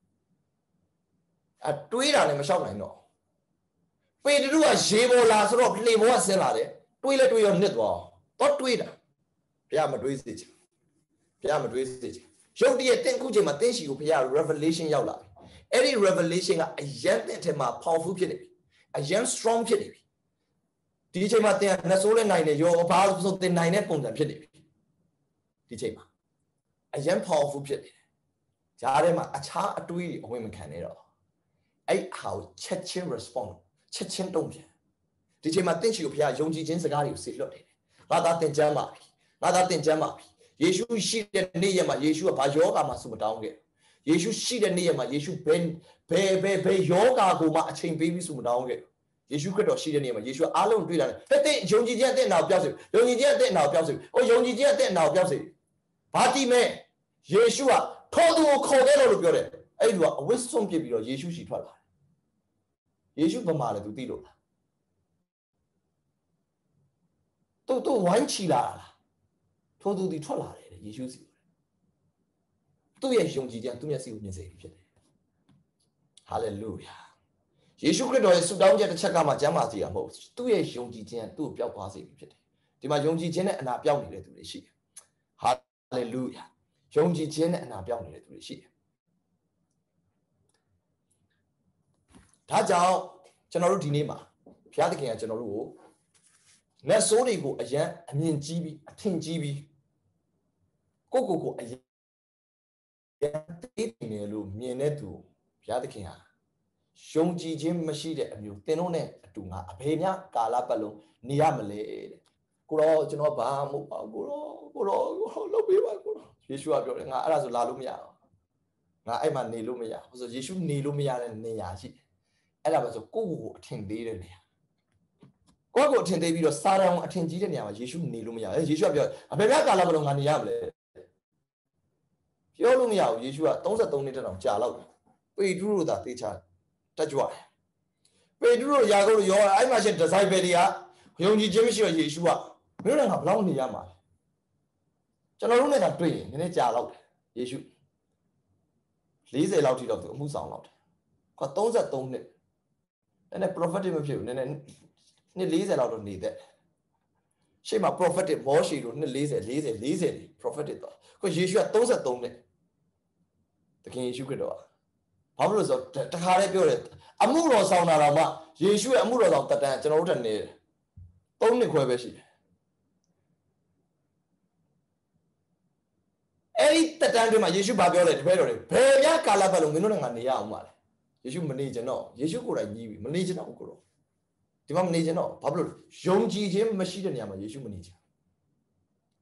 တွေးတာလည်းမလျှောက်နိုင်တော့ပေတရုကရေပေါ်လာဆိုတော့လေပေါ်ကဆင်းလာတယ်တွေးလဲတွေးရောနစ်သွားတော့တွေးတာဘုရားမတွေးစေချင်ဘုရားမတွေးစေချင်ရုပ်တရက်တင့်ခုချိန်မှာတင်းရှိကိုဘုရား revelation ရောက်လာပြီအဲ့ဒီ revelation ကအယံတဲ့ထဲမှာ powerful ဖြစ်နေပြီအယံ strong ဖြစ်နေပြီဒီချိန်မှာတင်နှဆိုးနဲ့နိုင်တယ်ရောဘာလို့ဆိုတင်နိုင်တဲ့ပုံစံဖြစ်နေပြီဒီချိန်မှာအယံ powerful ဖြစ်နေတယ်ဂျားထဲမှာအခြားအတွေးတွေအဝင်မခံနဲ့တော့အဲ့ဟာကိုချက်ချင်း response ချက်ချင်းတုံ့ပြန်ဒီချိန်မှာတင့်ရှိကိုဘုရားယုံကြည်ခြင်းစကားတွေကိုစေလွှတ်တယ်ငါသာတင်ကြမ်းပါပြီငါသာတင်ကြမ်းပါပြီယေရှုရှိတဲ့နေ့ရက်မှာယေရှုကဘာယောဂါမှဆုမတောင်းခဲ့ယေရှုရှိတဲ့နေ့ရက်မှာယေရှုဘယ်ယောဂါကိုမှအချိန်ပေးပြီးဆုမတောင်းခဲ့ယေရှုခရစ်တော်ရှိတဲ့နေ့မှာယေရှုအားလုံးတွေ့လာတယ်တဲ့ယုံကြည်ခြင်းအသက်နာကိုပြောက်စေယုံကြည်ခြင်းအသက်နာကိုပြောက်စေယုံကြည်ခြင်းအသက်နာကိုပြောက်စေဘာတိမဲယေရှုကထိုသူကိုခေါ်ခဲ့လို့ပြောတယ်အဲ့ဒီကအဝတ်ဆုံးပြစ်ပြီးတော့ယေရှုရှိထွက်လာတယ်ယေရှုဘာမှလည်းသူသိလို့လားသူဝိုင်းချီလာတာထိုသူဒီထွက်လာတယ်ယေရှုစီသူ့ရဲ့ယုံကြည်ခြင်းသူ့မျက်စိကိုမြင်စေပြီဖြစ်တယ်ဟာလေလုယာယေရှုခရစ်တော်ရဲ့ဆုတောင်းချက်တစ်ချက်ကမှကျမ်းမာစေရမဟုတ်သူ့ရဲ့ယုံကြည်ခြင်းသူ့ကိုပျောက်သွားစေပြီဖြစ်တယ်ဒီမှာယုံကြည်ခြင်းနဲ့အနာပျောက်နေတဲ့သူတွေရှိတယ်ဟာလေလုယာယုံကြည်ခြင်းနဲ့အနာပျောက်နေတဲ့သူတွေရှိတယ်ဒါကြောင့်ကျွန်တော်တို့ဒီနေ့မှာဘုရားသခင်ကကျွန်တော်တို့ကိုနတ်ဆိုးတွေကိုအယံအမြင်ကြီးပြီးအထင်ကြီးပြီးကိုအယံတိတ်နေလို့မြင်တဲ့သူဘုရားသခင်ဟာယုံကြည်ခြင်းမရှိတဲ့အမျိုးသင်တို့နဲ့အတူငါအဘယ်များကာလပတ်လုံးနေရမလဲတဲ့ကိုတော့ကျွန်တော်ဘာမဟုတ်ပါဘူးကိုတော့လုပ်ပေးပါကိုတော့ယေရှုကပြောတယ်ငါအဲ့ဒါဆိုလာလို့မရဘူးငါအဲ့မှာနေလို့မရဘူးဆိုယေရှုနေလို့မရတဲ့နေရာရှိတယ်အဲ့ဒါပဲဆိုကိုအထင်သေးတဲ့နေရာကိုအထင်သေးပြီးတော့စာတန်ကိုအထင်ကြီးတဲ့နေရာမှာယေရှုနေလို့မရဘူးယေရှုကပြောအဘယ်များကာလပတ်လုံးငါနေရမလဲပြောလို့မရဘူးယေရှုက33နှစ်တောင်ကြာလောက်ပေတရုတို့သာတေချာတက်ကြွတယ်ပေတရုတို့ယာကုပ်တို့ယောအဲ့မှာရှင်ဒီဇိုင်ပယ်တွေကယုံကြည်ခြင်းမရှိတော့ယေရှုကမင်းတို့ကဘယ်လောက်နေရမှာလဲကျွန်တော်တို့နဲ့ကတွေ့ရင်နည်းနည်းကြာလောက်တယ်ယေရှု40လောက်ထိတော့သူအမှုဆောင်လောက်တယ်ကွာ33နှစ်နည်းနည်း prophetic မဖြစ်ဘူးနည်းနည်းနှစ်40လောက်တော့နေတဲ့ရှေ့မှာ prophetic မောရှိတို့နှစ်40 prophetic တော့ကိုယေရှုက33နှစ်တခင်ယေရှုခရစ်တော်ဘာလို့လဲဆိုတော့တခါတည်းပြောတယ်အမှုတော်ဆောင်တာတော့မှယေရှုရဲ့အမှုတော်ဆောင်တတန်ကျွန်တော်တို့ထက်နေတယ်3နှစ်ခွဲပဲရှိတယ်အဲ့ဒီတတန်တွေမှာယေရှုဘာပြောလဲတပည့်တော်တွေဘယ်များကာလပတ်လုံးမင်းတို့နဲ့ငါနေရအောင်ပါလဲယေရှုမနေချင်တော့ယေရှုကိုယ်တိုင်ကြီးပြီမနေချင်တော့ကိုတော့ဒီမှာမနေချင်တော့ဘာဖြစ်လို့ယုံကြည်ခြင်းမရှိတဲ့နေရာမှာယေရှုမနေချင်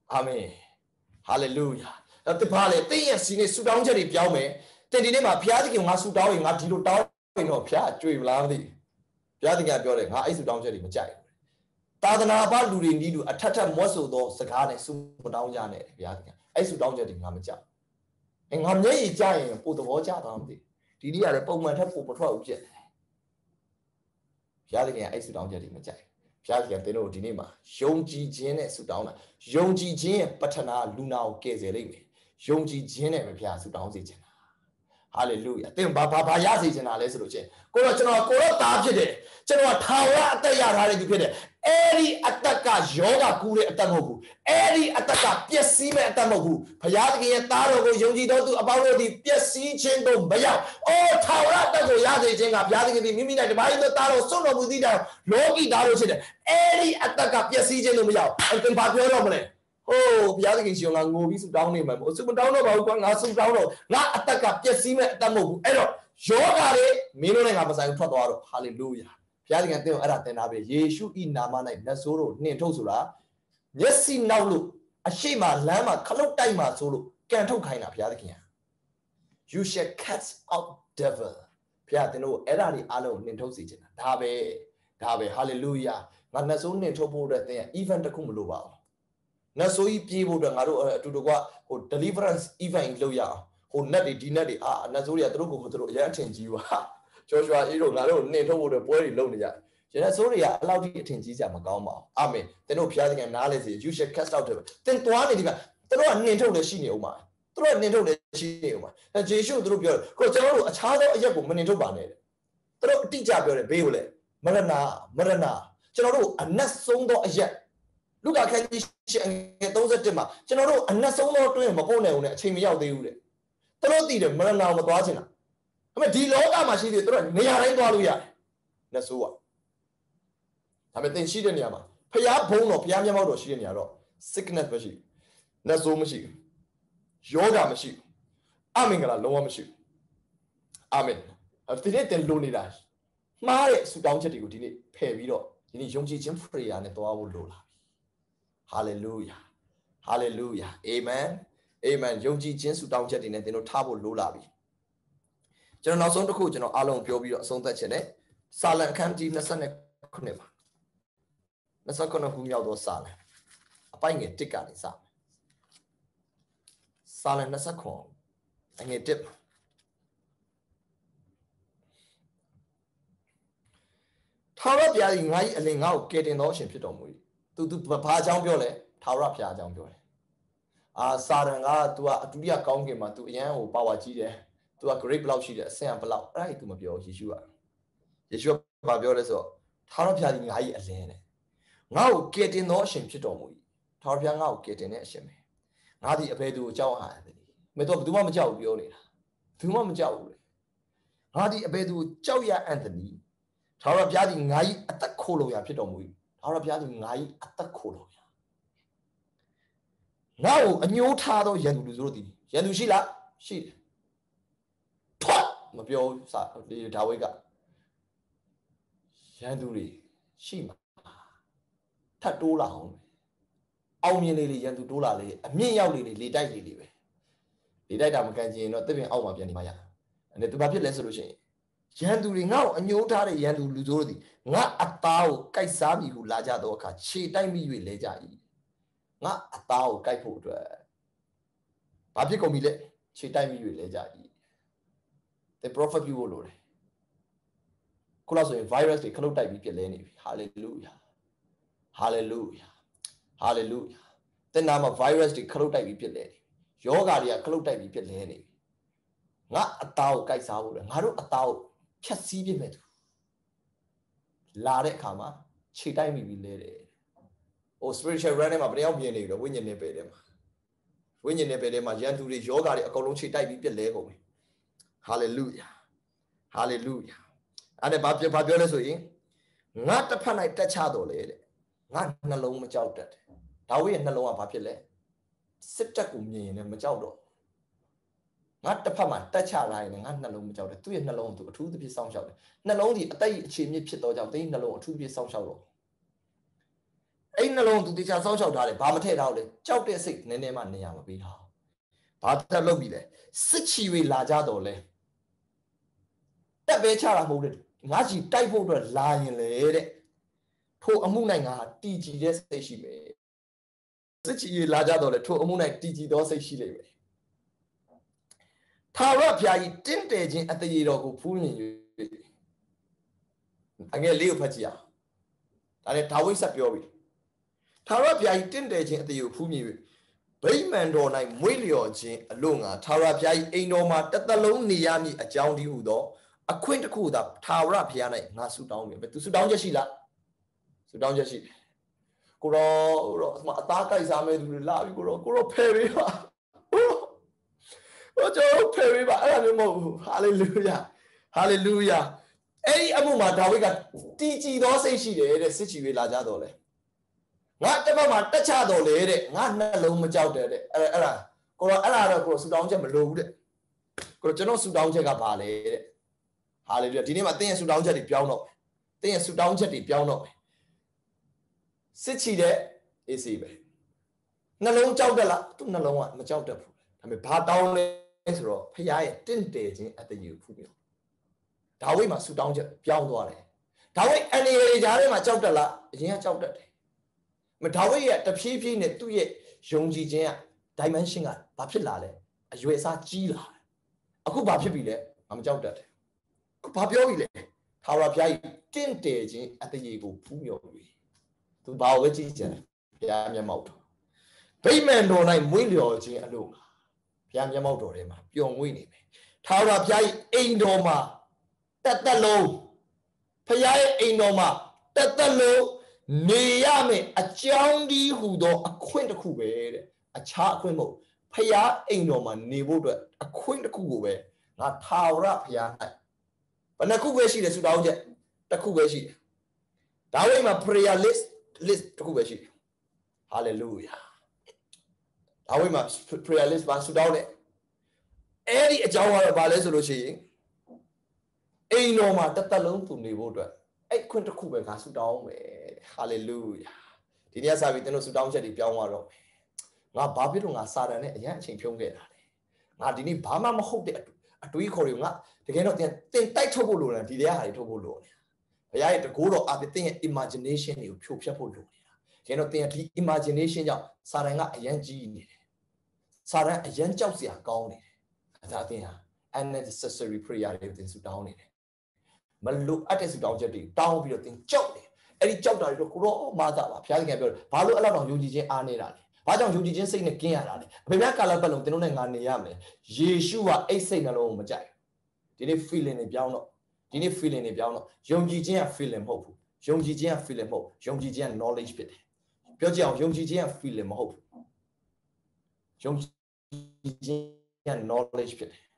အာမင်ဟာလေလုယာတပါလေတင်းရဲ့စီနေဆူတောင်းချက်တွေပြောင်းမယ်တင်ဒီနေ့မှာဘုရားသခင်ငါဆူတောင်းရင်ငါဒီလိုတောင်းရင်တော့ဘုရားကြွေမလားမသိဘုရားသခင်ပြောတယ်ငါအဲ့ဆူတောင်းချက်တွေမကြိုက်ဘူးသာသနာ့ဘာလူတွေနီးလူအထက်ထက်မွတ်ဆိုသောစကားနဲ့ဆူတောင်းကြနေတယ်ဘုရားသခင်အဲ့ဆူတောင်းချက်တွေငါမကြိုက်ငါမျက်ရည်ကြရင်ပို့သဘောကျသွားမသိဒီနေ့ကလည်းပုံမှန်ထက်ပိုမထွက်ဘူးဖြစ်တယ်ဘုရားသခင်အဲ့ဆူတောင်းချက်တွေမကြိုက်ဘုရားသခင်တင်တို့ဒီနေ့မှာယုံကြည်ခြင်းနဲ့ဆူတောင်းတာယုံကြည်ခြင်းရဲ့ပဋ္ဌနာလူနာကိုကယ်ဆယ်လိမ့်မယ်ယုံကြည်ခြင်းနဲ့ပဲဘုရားဆူတောင်းစေခြင်းဟာလေလုယာသင်ဘာရစေချင်တာလဲဆိုလို့ချင်းကိုတော့သားဖြစ်တယ်ကျွန်တော်ထာဝရအသက်ရထားတဲ့သူဖြစ်တယ်အဲ့ဒီအသက်ကယောဂကူးတဲ့အသက်မဟုတ်ဘူးအဲ့ဒီအသက်ကပျက်စီးမဲ့အသက်မဟုတ်ဘူးဘုရားသခင်ရဲ့သားတော်ကိုယုံကြည်တော်သူအပေါင်းတို့သည်ပျက်စီးခြင်းတို့မရောက်အော်ထာဝရအသက်ကိုရစေခြင်းကဘုရားသခင်သည်မိမိ၌တပါးသောသားတော်ဆုံးတော်မူသည့်တိုင်လောကီသားတို့ဖြစ်တယ်အဲ့ဒီအသက်ကပျက်စီးခြင်းတို့မရောက်အဲ့သင်ဘာပြောတော့မလဲโอ้ဘုရားသခင်ရှင်ကငိုပြီးဆူတောင်းနေမှာမဟုတ်ဆူမတောင်းတော့ပါဘူးကွာငါဆူတောင်းတော့ငါအသက်ကပျက်စီးမဲ့အသက်မဟုတ်ဘူးအဲ့တော့ယောဂါတွေမင်းတို့နဲ့ငါမဆိုင်ဘူးထွက်သွားတော့ဟာလေလုယာဘုရားသခင်သင်ကိုအဲ့ဒါသင်ထားပြီယေရှုဤနာမ၌နတ်ဆိုးတို့နှင်ထုတ်ဆိုတာမျက်စိနောက်လို့အရှိမလမ်းမှာခလုတ်တိုက်မှာဆိုလို့ကန်ထုတ်ခိုင်းတာဘုရားသခင် you shall cast out devil ဘုရားသင်တို့အဲ့ဒါတွေအားလုံးနှင်ထုတ်စေချင်တာဒါပဲဟာလေလုယာငါနတ်ဆိုးနှင်ထုတ်ဖို့အတွက်သင် event တစ်ခုမလိုပါဘူးနတ်ဆိုးကြီးပြေးဖို့အတွက်ငါတို့အတူတကွဟို deliverance event လုပ်ရအောင်ဟိုနတ်တွေဒီနတ်တွေနတ်ဆိုးတွေကသူတို့ကိုသူတို့အရင်အထင်ကြီးပါဂျောရှွာအေးတို့ငါတို့နှင်ထုတ်ဖို့အတွက်ပွဲတွေလုပ်နေကြတယ်နတ်ဆိုးတွေကအလောက်ကြီးအထင်ကြီးကြမကောင်းပါဘူးအာမင်သင်တို့ဘုရားသခင်နားလဲစေ you shall cast out တယ်သင်သွားနေဒီကသူတို့ကနှင်ထုတ်လည်းရှိနေအောင်ပါသူတို့ကနှင်ထုတ်လည်းရှိနေအောင်ပါအဲဂျေရှုသူတို့ပြောတယ်ကိုကျွန်တော်တို့အခြားသောအရက်ကိုမနှင်ထုတ်ပါနဲ့သူတို့အတိအကျပြောတယ်ဘေးကိုလေမရဏကျွန်တော်တို့အနက်ဆုံးသောအရက်လူကခန်းကြီး31မှာကျွန်တော်တို့အနက်ဆုံးသောတွင်းမပို့နိုင်ဘူးနဲ့အချိန်မရောက်သေးဘူးတဲ့သူတို့တည်တယ်မရဏမသွားချင်တာဒါပေမဲ့ဒီလောကမှာရှိသေးတယ်သူတို့နေရာတိုင်းသွားလို့ရတယ်နတ်ဆိုးကဒါပေမဲ့သင်ရှိတဲ့နေရာမှာဖျားဘုံတော်ဖျားမျက်မှောက်တော်ရှိတဲ့နေရာတော့ sickness မရှိဘူးနတ်ဆိုးမရှိဘူးယောဂမရှိဘူးအမင်္ဂလာလုံးဝမရှိဘူးအာမင်ဒီနေ့သင်လိုနေတာမှားတဲ့ဆူတောင်းချက်တွေကိုဒီနေ့ဖယ်ပြီးတော့ဒီနေ့ယုံကြည်ခြင်း prayer နဲ့သွားဖို့လိုလာHallelujah. Hallelujah. Amen. Amen. ယုံကြည်ခြင်းဆုတောင်းချက်တွေနဲ့သင်တို့ထားဖို့လိုလာပြီကျွန်တော်နောက်ဆုံးတစ်ခုကျွန်တော်အားလုံးပြောပြီးတော့အဆုံးသတ်ခြင်းနဲ့စာလံအခန်းကြီး29ပါ29ခုမြောက်သောစာလံအပိုင်ငယ်1ကနေစမယ်စာလံ29အငယ်1ထာဝရဘုရား၏ငါ၏အလင်ငါ့ကိုကယ်တင်သောအရှင်ဖြစ်တော်မူ၏သူဘာအကြောင်းပြောလဲထာဝရဘုရားအကြောင်းပြောတယ်စာရန်က तू ကအတူရကောင်းကင်မှာ तू အရန်ဟိုပါဝါကြီးတယ် तू က grade ဘလောက်ရှိတယ်အဆင့်ဘလောက်အဲ့ဒါ तू မပြောယေရှုကဘာပြောလဲဆိုတော့ထာဝရဘုရားဒီငါ့ရဲ့အလင်းနဲ့ငါ့ကိုကယ်တင်သောအရှင်ဖြစ်တော်မူ၏ထာဝရဘုရားငါ့ကိုကယ်တင်တဲ့အရှင်ပဲငါဒီအဘယ်သူကိုကြောက်အားတယ်မတော်ဘယ်သူမှမကြောက်ဘူးပြောနေတာဘယ်သူမှမကြောက်ဘူးလေငါဒီအဘယ်သူကိုကြောက်ရအန်သနီထာဝရဘုရားဒီငါ့ရဲ့အသက်ခိုးလို့ရဖြစ်တော်မူ၏ထာဝရဘုရားဒီငါ့ရဲ့အသက်ခိုးလို့ငါ့ကိုအညှိုးထားသောရန်သူလူတို့သည်ရန်သူရှိလားရှိတယ်ထွတ်မပြောစာဒီဒါဝိဒ်ကရန်သူတွေရှိမှာထပ်တိုးလာအောင်မြင်လေရန်သူတိုးလာလေအမြင့်ရောက်လေလေတိုက်လေပဲလေတိုက်တာမကန်ချင်တော့တစ်ပင်အောက်မှာပြန်နေမှရအဲ့ဒါသူဘာဖြစ်လဲဆိုလို့ရှိရင်ရန်သူတွေငါ့ကိုအညှိုးထားတဲ့ရန်သူလူတို့သည်ငါအသားကိုကိုက်စားမိဟုလာကြသောအခါခြေတိုက်မိ၍လဲကြ၏ငါအသားကိုကိုက်ဖို့အတွက်ဘာဖြစ်ကုန်ပြီလဲခြေတိုက်မိ၍လဲကြ၏the prophet ပြုလို့တယ်ခုလောက်ဆိုရင် virus တွေခလုတ်တိုက်ပြီးပြစ်လဲနေပြီ hallelujah hallelujah hallelujah တဲ့နာမှာ virus တွေခလုတ်တိုက်ပြီးပြစ်လဲနေယောဂါတွေကခလုတ်တိုက်ပြီးပြစ်လဲနေပြီငါအသားကိုကိုက်စားဖို့လေငါတို့အသားကိုဖြတ်စည်းပြစ်မဲ့သူလာတဲ့အခါမှာခြေတိုက်မိပြီးလဲတယ်ဟို spiritual realm ထဲမှာဘယ်ရောက်မြင်နေပြီတော့ဝိညာဉ်နယ်ပယ်ထဲမှာရန်သူတွေယောဂါတွေအကုန်လုံးခြေတိုက်ပြီးပြစ်လဲကုန်ပြီ hallelujah hallelujah အဲ့ဒါဘာပြောလဲဆိုရင်ငါတစ်ဖက်၌တက်ချတော်လေတဲ့ငါနှလုံးမကြောက်တတ်တယ်ဒါဝိရဲ့နှလုံးကဘာဖြစ်လဲစစ်တပ်ကိုမြင်ရင်လည်းမကြောက်တော့ငါတစ်ဖက်မှာတက်ချလာရင်ငါနှလုံးမကြောက်တယ်သူ့ရဲ့နှလုံးကိုသူအထူးသဖြင့်စောင့်ရှောက်တယ်နှလုံးဒီအသက်အခြေမြင့်ဖြစ်တော့ကြောင့်တင်းနှလုံးအထူးသဖြင့်စောင့်ရှောက်တော့အဲ့နှလုံးသူတရားစောင့်ရှောက်ထားတယ်ဘာမထည့်ထားဘူးလေကြောက်တဲ့စိတ်နည်းနည်းမှနေရမပေးထားဘာတက်လုပ်ပြီလဲစစ်ချီ၍လာကြတော့လဲတက်ပဲချတာမဟုတ်လေငါကြီးတိုက်ဖို့အတွက်လာရင်လေတဲ့ထိုအမှုနိုင်ငါတီကြည်တဲ့စိတ်ရှိမယ်စစ်ချီ၍လာကြတော့လဲထိုအမှုနိုင်တီကြည်သောစိတ်ရှိလိမ့်မယ်ထာဝရဘုရားကြီးတင့်တယ်ခြင်းအတရေတော်ကိုဖူးမြင်၍အငယ်လေးကိုဖတ်ကြည့်အောင်ဒါနဲ့ဒါဝိဒ်ဆက်ပြောပြီထာဝရဘုရားကြီးတင့်တယ်ခြင်းအတရေကိုဖူးမြင်၍ဗိမာန်တော်၌မွေးလျော်ခြင်းအလို့ငါထာဝရဘုရားကြီးအိမ်တော်မှာတစ်သက်လုံးနေရမည်အကြောင်းတည်းဟူသောအခွင့်တစ်ခုသာထာဝရဘုရား၌ငါဆုတောင်းပြီသူဆုတောင်းချက်ရှိလားဆုတောင်းချက်ရှိကိုရောအသားကြိုက်စားမဲ့သူတွေလာပြီကိုရောဖယ်ပေးပါကျွန်တော်ဖယ်ပေးပါအဲ့ဒါမျိုးမဟုတ်ဘူးဟာလေလုယာဟာလေလုယာအဲ့ဒီအမှုမှာဒါဝိဒ်ကတည်ကြည်သောစိတ်ရှိတယ်တဲ့စစ်ချီ၍လာကြတော့လေငါတစ်ဖက်မှာတက်ချတော်လေတဲ့ငါနှလုံးမကြောက်တဲ့အဲ့ဒါကိုရောအဲ့ဒါတော့ကိုဆူတောင်းချက်မလိုဘူးတဲ့ကိုကျွန်တော်ဆူတောင်းချက်ကဘာလဲတဲ့ဟာလေလုယာဒီနေ့မှာတင်းရဲ့ဆူတောင်းချက်တွေပြောင်းတော့တင်းရဲ့ဆူတောင်းချက်တွေပြောင်းတော့စစ်ချီတဲ့အေးစေးပဲနှလုံးကြောက်တယ်လားသူ့နှလုံးကမကြောက်တတ်ဘူးဒါပေမဲ့ဘာတောင်းလဲဆိုတော့ဖခင်ရဲ့တင့်တယ်ခြင်းအတ္တယူဖူးပြီးဒါဝိဒ်မှာဆူတောင်းချက်ပြောင်းသွားတယ်ဒါဝိဒ်အနေရကြားထဲမှာကြောက်တတ်လားအရင်ကကြောက်တတ်တယ်ဒါဝိဒ်ရဲ့တဖြည်းဖြည်းနဲ့သူ့ရဲ့ယုံကြည်ခြင်းက dimension ကဘာဖြစ်လာလဲအရွယ်အစားကြီးလာတယ်အခုဘာဖြစ်ပြီလဲမကြောက်တတ်တယ်အခုဘာပြောပြီလဲထာဝရဘုရားကြီးတင့်တယ်ခြင်းအတ္တယူကိုဖူးမြော်ပြီသူဘာကိုပဲကြည့်ကြတယ်ဘုရားမျက်မှောက်တော်ဗိမာန်တော်၌မွေးလျော်ခြင်းအလို့ဘုရားမျက်မှောက်တော်ထဲမှာပျော်မွေ့နေမယ်ထာဝရဘုရားကြီးအိမ်တော်မှာတက်တက်လုံးဘုရားရဲ့အိမ်တော်မှာတက်တက်လုံးနေရမယ်အကြောင်းဒီဟူသောအခွင့်တစ်ခုပဲတဲ့အခြားအခွင့်မဟုတ်ဘုရားအိမ်တော်မှာနေဖို့အတွက်အခွင့်တစ်ခုကိုပဲငါထာဝရဘုရား၌ဘယ်နှခုပဲရှိတယ်ဆုတောင်းချက်တစ်ခုပဲရှိတယ်ဒါဝိဒ်မှာ prayer list တစ်ခုပဲရှိတယ် hallelujah ဒါဝိဒ်မှာ prayer list ပါဆုတောင်းတယ်အဲ့ဒီအကြောင်းကတော့ဘာလဲဆိုလို့ရှိရင်အိမ်တော်မှာတစ်သက်လုံးသူနေဖို့အတွက်အဲ့ခွင့်တစ်ခုပဲငါဆုတောင်းမယ် hallelujah ဒီနေ့စပြီးသင်တို့ဆုတောင်းချက်တွေပြောင်းသွားတော့ငါဘာဖြစ်လို့ငါစာတန်နဲ့အရင်အချိန်ဖြုံးခဲ့တာလဲငါဒီနေ့ဘာမှမဟုတ်တဲ့အတွေးခေါ်တွေငါတကယ်တော့သင်တိုက်ထုတ်ဖို့လိုတယ်ဒီတရားဟာတွေထုတ်ဖို့လိုတယ်ဘုရားရဲ့တကူတော်အပြင်သင်ရဲ့ imagination တွေကိုဖြိုဖျက်ဖို့လိုနေတာတကယ်တော့သင်ရဲ့ဒီ imagination ကြောင့်စာတန်ကအရင်ကြီးနေတယ်စာတန်အရင်ကြောက်စရာကောင်းနေတယ်ဒါသင်ဟာ unnecessary prayer တွေသင်ဆုတောင်းနေတယ်မလိုအပ်တဲ့ဆုတောင်းချက်တွေတောင်းပြီးတော့သင်ကြောက်တယ်အဲ့ဒီကြောက်တာတွေတော့ကိုရောမာသာပါဘုရားသခင်ပြောတယ်ဘာလို့အဲ့လောက်တောင်ယုံကြည်ခြင်းအားနေတာလဲဘာကြောင့်ယုံကြည်ခြင်းစိတ်နဲ့ကင်းရတာလဲအဖေများကာလပတ်လုံးသင်တို့နဲ့ငါနေရမယ်ယေရှုကအဲ့စိတ်နှလုံးကိုမကြိုက်ဒီနေ့ feeling တွေပြောင်းတော့ဒီနေ့ feeling တွေပြောင်းတော့ယုံကြည်ခြင်းက feeling မဟုတ်ဘူးယုံကြည်ခြင်းက feeling မဟုတ်ယုံကြည်ခြင်းက knowledge ဖြစ်တယ်ပြောကြည့်အောင်ယုံကြည်ခြင်းက feeling မဟုတ်ဘူးယုံကြည်ခြင်းက knowledge ဖြစ်တယ်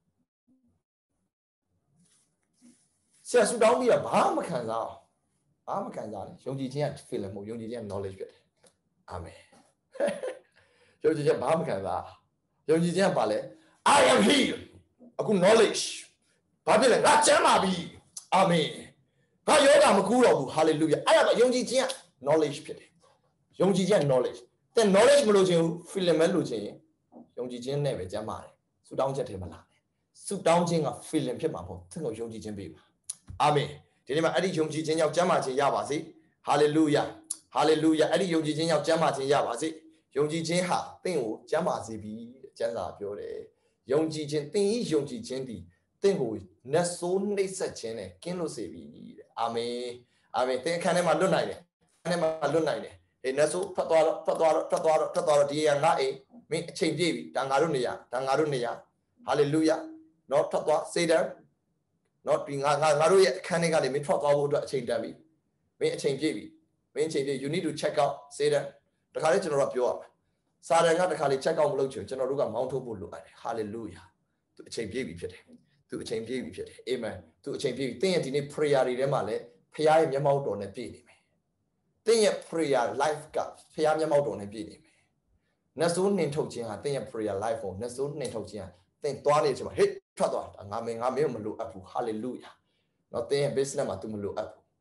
ဆရာဆူတောင်းပြီးတော့ဘာမှခံစားအောင်ဘာမှခံစားတယ်ယုံကြည်ခြင်းက feeling မဟုတ်ယုံကြည်ခြင်းက knowledge ဖြစ်တယ်အာမင်ယုံကြည်ခြင်းဘာမှခံစားယုံကြည်ခြင်းကဘာလဲ I am healed အခု knowledge ဘာဖြစ်လဲငါကျမ်းပါပြီအာမင်ငါယောဂမကူတော့ဘူး hallelujah အဲ့ဒါယုံကြည်ခြင်းက knowledge ဖြစ်တယ်ယုံကြည်ခြင်း knowledge တဲ့ knowledge မလို့ခြင်းဘူး feeling မလို့ခြင်းယုံကြည်ခြင်းနဲ့ပဲကျမ်းပါတယ်ဆူတောင်းချက်ထဲမှာလာတယ်ဆူတောင်းခြင်းက feeling ဖြစ်မှာမဟုတ်သင်ကိုယုံကြည်ခြင်းပေးပါအာမင်ဒီနေ့မှာအဲ့ဒီယုံကြည်ခြင်းကြောင့်ကျမ်းမာခြင်းရပါစေ hallelujah hallelujah အဲ့ဒီယုံကြည်ခြင်းကြောင့်ကျမ်းမာခြင်းရပါစေယုံကြည်ခြင်းဟာသင်ကိုကျမ်းမာစေပြီကျမ်းစာပြောတယ်ယုံကြည်ခြင်းသင်ဤယုံကြည်ခြင်းသည်သင်ကိုနတ်ဆိုးနှိပ်စက်ခြင်းနဲ့ကင်းလွတ်စေပြီတဲ့အာမင်အာမင်သင်အခန်းထဲမှာလွတ်နိုင်တယ်အခန်းထဲမှာလွတ်နိုင်တယ်ဒီနတ်ဆိုးဖတ်သွားတော့ဒီကငါအိမ်မင်းအချိန်ပြည့်ပြီဒါငါတို့နေရဟာလေလုယာနော်ထွက်သွားစေတံနော်ဒီငါတို့ရဲ့အခန်းထဲကနေမင်းထွက်သွားဖို့အတွက်အချိန်တန်ပြီမင်းအချိန်ပြည့်ပြီမင်းအချိန်ပြည့် you need to check out စေတံတခါလေးကျွန်တော်တို့ပြောရမယ်စာတန်ကတခါလေး check out မလုပ်ချင်ကျွန်တော်တို့ကမောင်းထုတ်ဖို့လိုအပ်တယ်ဟာလေလုယာသူအချိန်ပြည့်ပြီဖြစ်တယ်သူအချိန်ပြည့်ပြီဖြစ်တယ်အာမင်သူအချိန်ပြည့်ပြီသင်ရဲ့ဒီနေ့ prayer တွေထဲမှာလည်းဖခင်ရဲ့မျက်မှောက်တော်နဲ့ပြည့်နေမယ်သင်ရဲ့ prayer life ကဖခင်မျက်မှောက်တော်နဲ့ပြည့်နေမယ်နတ်ဆိုးနှင်ထုတ်ခြင်းဟာသင်ရဲ့ prayer life ကိုနတ်ဆိုးနှင်ထုတ်ခြင်းဟာသင်သွားနေချင်မှာဟေ့ထွက်သွားငါမင်းကိုမလိုအပ်ဘူး hallelujah နော်သင်ရဲ့ business မှာ तू မလိုအပ်ဘူး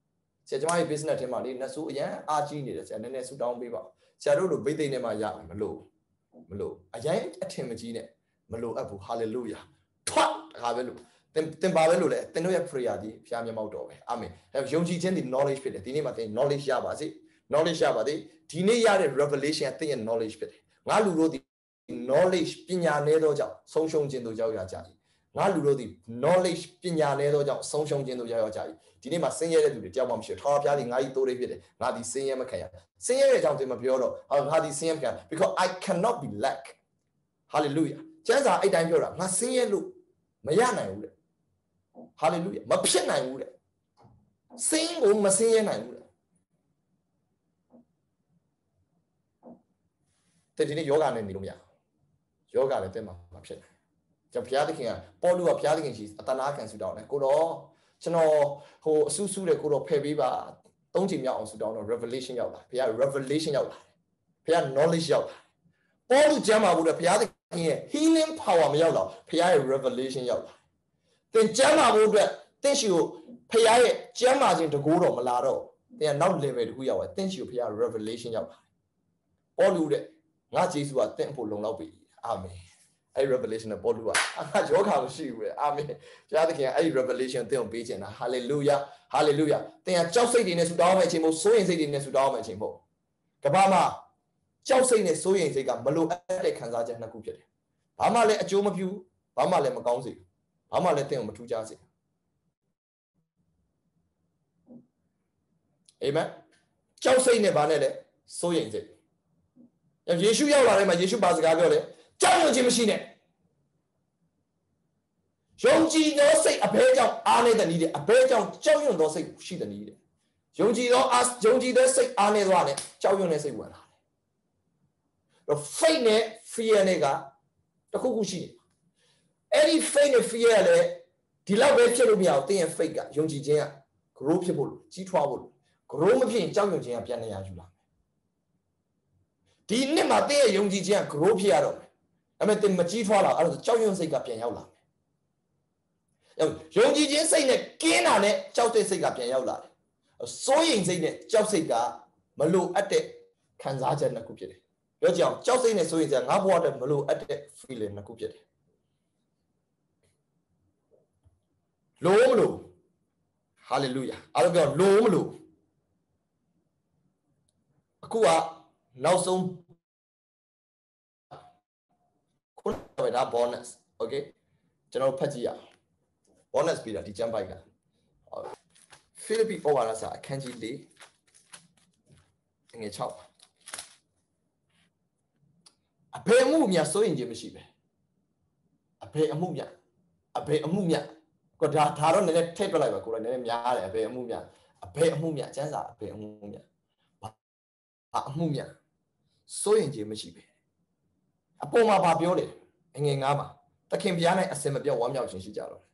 ဆရာကျွန်မရဲ့ business ထဲမှာလေနတ်ဆိုးအရန်အားကြီးနေတယ်ဆရာနည်းနည်းဆူတောင်းပေးပါဆရာတို့လိုဗိသိက်နဲ့မှရမလို့အရင်အထင်မကြီးနဲ့မလို့အပ်ဘူး hallelujah ထွတ်တခါပဲလို့သင်ပါပဲလို့လေသင်တို့ရဲ့ prayer ဒီဖျားမျက်မှောက်တော်ပဲအာမင်ယုံကြည်ခြင်းဒီ knowledge ဖြစ်တယ်ဒီနေ့မှာသင် knowledge ရပါစေ knowledge ရပါစေဒီနေ့ရတဲ့ revelation ကသင်ရဲ့ knowledge ဖြစ်တယ်ငါလူတို့ဒီ knowledge ပညာနည်းသောကြောင့်ဆုံးရှုံးခြင်းတို့ရောက်ရကြ၏ငါလူတို့ဒီ knowledge ပညာနည်းသောကြောင့်ဆုံးရှုံးခြင်းတို့ရောက်ရကြ၏ဒီနေ့မှာဆင်းရဲတဲ့သူတွေတယောက်မှမရှိဘူးထာဝရဘုရားဒီငါကြီးတိုးလေးဖြစ်တယ်ငါဒီဆင်းရဲမခံရဆင်းရဲတဲ့အကြောင်းသင်မပြောတော့ငါဒီဆင်းရဲမခံ because I cannot be lack hallelujah ကျမ်းစာအဲ့တိုင်းပြောတာငါဆင်းရဲလို့မရနိုင်ဘူးတဲ့ hallelujah မဖြစ်နိုင်ဘူးတဲ့ဆင်းကိုမဆင်းရဲနိုင်ဘူးတဲ့ဒီနေ့ယောဂနဲ့နေလို့မရယောဂလည်းတဲ့မှာမဖြစ်နိုင်ကျွန်တော်ဘုရားသခင်ကပေါလုကဘုရားသခင်ရှိအတနာခံဆူတောင်းတယ်ကိုတော့ကျွန်တော်ဟိုအဆူဆူတဲ့ကိုတော့ဖယ်ပေးပါ၃ချိန်မြောက်အောင်ဆူတောင်းတော့ revelation ရောက်လာဘုရား revelation ရောက်လာဘုရား knowledge ရောက်လာပေါလုကျမ်းမှာဘုရားဘုရားသခင်ရဲ့ healing power မရောက်တော့ဘုရားရဲ့ revelation ရောက်လာသင်ကျမ်းမှာဘုရားသင်ရှိကိုဘုရားရဲ့ကျမ်းမာခြင်းတကူတော့မလာတော့သင်ကနောက် level တခုရောက်သွားသင်ရှိကိုဘုရား revelation ရောက်လာပေါလုတဲ့ငါဂျေစုကသင်ဖို့လုံလောက်ပြီအာမင်အဲ့ revelation နဲ့ပေါလုကငါယောဂမရှိဘူးလေအာမင်ဘုရားသခင်ကအဲ့ revelation သင်ကိုပေးခြင်းတာ hallelujah hallelujah သင်ကကြောက်စိတ်တွေနဲ့ဆူတောင်းမယ့်အချိန်မို့စိုးရင်စိတ်တွေနဲ့ဆူတောင်းမယ့်အချိန်မို့ကမ္ဘာမှာကြောက်စိတ်နဲ့စိုးရင်စိတ်ကမလိုအပ်တဲ့ခံစားချက်နှစ်ခုဖြစ်တယ်ဘာမှလည်းအကျိုးမပြုဘာမှလည်းမကောင်းစေဘာမှလည်းသင်ကိုမထူးခြားစေအာမင်ကြောက်စိတ်နဲ့ဘာနဲ့လဲစိုးရင်စိတ်ယေရှုရောက်လာတဲ့မှာယေရှုဘာစကားပြောလဲကြောက်ရွံ့ခြင်းမရှိနဲ့ယုံကြည်သောစိတ်အဘဲကြောင့်အားနေတဲ့နည်းတဲ့အဘဲကြောင့်ကြောက်ရွံ့သောစိတ်ရှိတဲ့နည်းတဲ့ယုံကြည်သောစိတ်အားနေသွားတယ်ကြောက်ရွံ့တဲ့စိတ်ဝင်လာတယ်တော့ faith နဲ့ fear နဲ့ကတခုခုရှိတယ်အဲ့ဒီ faith နဲ့ fear ကလည်းဒီလောက်ပဲဖြစ်လို့မရဘူးတင်းရဲ့ faith ကယုံကြည်ခြင်းက grow ဖြစ်ဖို့လို့ကြီးထွားဖို့လို့ grow မဖြစ်ရင်ကြောက်ရွံ့ခြင်းကပြန်နေရယူလာဒီနှစ်မှာတင်းရဲ့ယုံကြည်ခြင်းက grow ဖြစ်ရတော့မယ်ဒါပေမဲ့တင်းမကြီးထွားလာအဲ့ဒါကြောက်ရွံ့စိတ်ကပြန်ရောက်လာမယ်ယုံကြည်ခြင်းစိတ်နဲ့ကင်းတာနဲ့ကြောက်တဲ့စိတ်ကပြန်ရောက်လာတယ်စိုးရိမ်စိတ်နဲ့ကြောက်စိတ်ကမလိုအပ်တဲ့ခံစားချက်နှစ်ခုဖြစ်တယ်ပြောကြအောင်ကြောက်စိတ်နဲ့စိုးရိမ်စိတ်ကငါဘဝအတွက်မလိုအပ်တဲ့ feeling နှစ်ခုဖြစ်တယ်လိုမလို့ hallelujah အားလုံးပြောလိုမလို့အခုကနောက်ဆုံးခုနကဒါ bonus okay ကျွန်တော်ဖတ်ကြည့်ရအောင် bonus ပြီးတာဒီကျမ်းပိုက်ကဖိလိပ္ပိဩဝါဒစာအခန်းကြီး၄ငွေ6အဘယ်အမှုများစိုးရင်ခြင်းမရှိပဲအဘယ်အမှုများကိုဒါတော့နည်းနည်းထည့်ပြလိုက်ပါကိုယ်လည်းနည်းနည်းများတယ်အဘယ်အမှုများကျမ်းစာအဘယ်အမှုများဘာအမှုများစိုးရင်ခြင်းမရှိပဲအပေါ်မှာဘာပြောလဲငွေ9မှာသခင်ဘုရား၌အစင်မပြတ်ဝမ်းမြောက်ခြင်းရှိကြတော့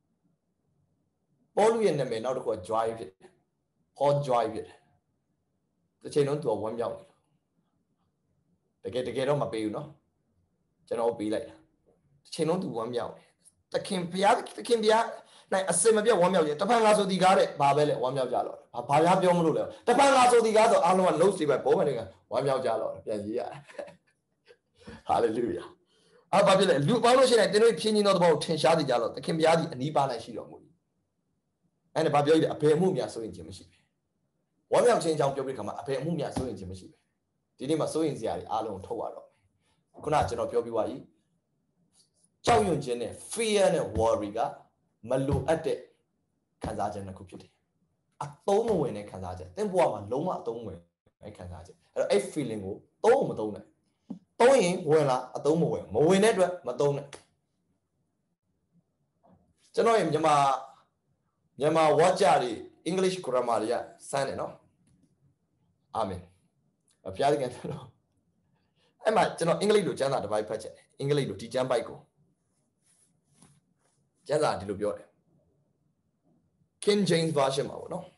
ပေါလုရဲ့နာမည်နောက်တစ်ခုက joy ဖြစ်တယ် Paul joy ဖြစ်တယ်တစ်ချိန်လုံးသူကဝမ်းမြောက်နေတယ်တကယ်တော့မပေးဘူးเนาะကျွန်တော်ပေးလိုက်တာတစ်ချိန်လုံးသူဝမ်းမြောက်တယ်သခင်ဘုရား၌အစင်မပြတ်ဝမ်းမြောက်ခြင်းတဖန်ငါဆိုဒီကားတဲ့ဘာပဲလဲဝမ်းမြောက်ကြတော့ဘာများပြောမလို့လဲတဖန်ငါဆိုဒီကားဆိုအားလုံးက notes တွေပဲဘုံမတွေကဝမ်းမြောက်ကြတော့ပြန်ရေးရတယ် hallelujah ဘာဖြစ်လဲလူပေါင်းလို့ရှိရင်တင်းတို့ဖြင်းချင်းသောသဘောကိုထင်ရှားနေကြတော့သခင်ဘုရားသည်အနီးပါး၌ရှိတော်မူ၏အဲ့ဒါဘာပြောရလဲအဘယ်အမှုများစိုးရင်ခြင်းမရှိပဲဝမ်းမြောက်ခြင်းအကြောင်းပြောပြီးခါမှာအဘယ်အမှုများစိုးရင်ခြင်းမရှိပဲဒီနေ့မှာစိုးရင်စရာတွေအားလုံးထုတ်ရတော့ခုနကကျွန်တော်ပြောပြသွားပြီကြောက်ရွံ့ခြင်းနဲ့ fear နဲ့ worry ကမလိုအပ်တဲ့ခံစားချက်နှစ်ခုဖြစ်တယ်အသုံးမဝင်တဲ့ခံစားချက်သင်ဘဝမှာလုံးဝအသုံးဝင်တဲ့ခံစားချက်အဲ့တော့အဲ့ feeling ကိုသုံးမသုံးနဲ့သုံးရင်ဝင်လာအသုံးမဝင်တဲ့အတွက်မသုံးနဲ့ကျွန်တော်ရဲ့မြန်မာဝါကြတွေ English grammar တွေကစမ်းတယ်နော်အာမင်ဘုရားသခင်တော်အဲ့မှာကျွန်တော်အင်္ဂလိပ်လိုကျမ်းစာတစ်ပိုက်ဖတ်ချက်တယ်အင်္ဂလိပ်လိုဒီကျမ်းပိုက်ကိုကျမ်းစာဒီလိုပြောတယ် King James version မှာပေါ့နော်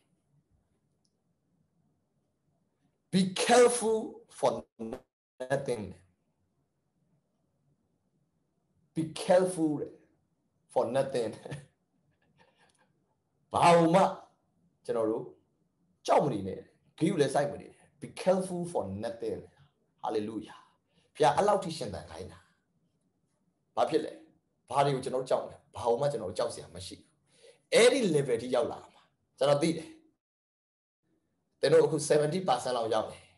Be careful for nothing Be careful for nothing ဘာမှကျွန်တော်တို့ကြောက်မနေနဲ့ဂိူလည်းစိုက်မနေ be careful for nothing hallelujah ဖျားအဲ့လောက်ထိရှင်သန်ခိုင်းတာဘာဖြစ်လဲဘာတွေကိုကျွန်တော်ကြောက်လဲဘာလို့မှကျွန်တော်ကြောက်စရာမရှိဘူးအဲ့ဒီ level ထိရောက်လာမှာကျွန်တော်သိတယ်ကျွန်တော်အခု 70% လောက်ရောက်တယ်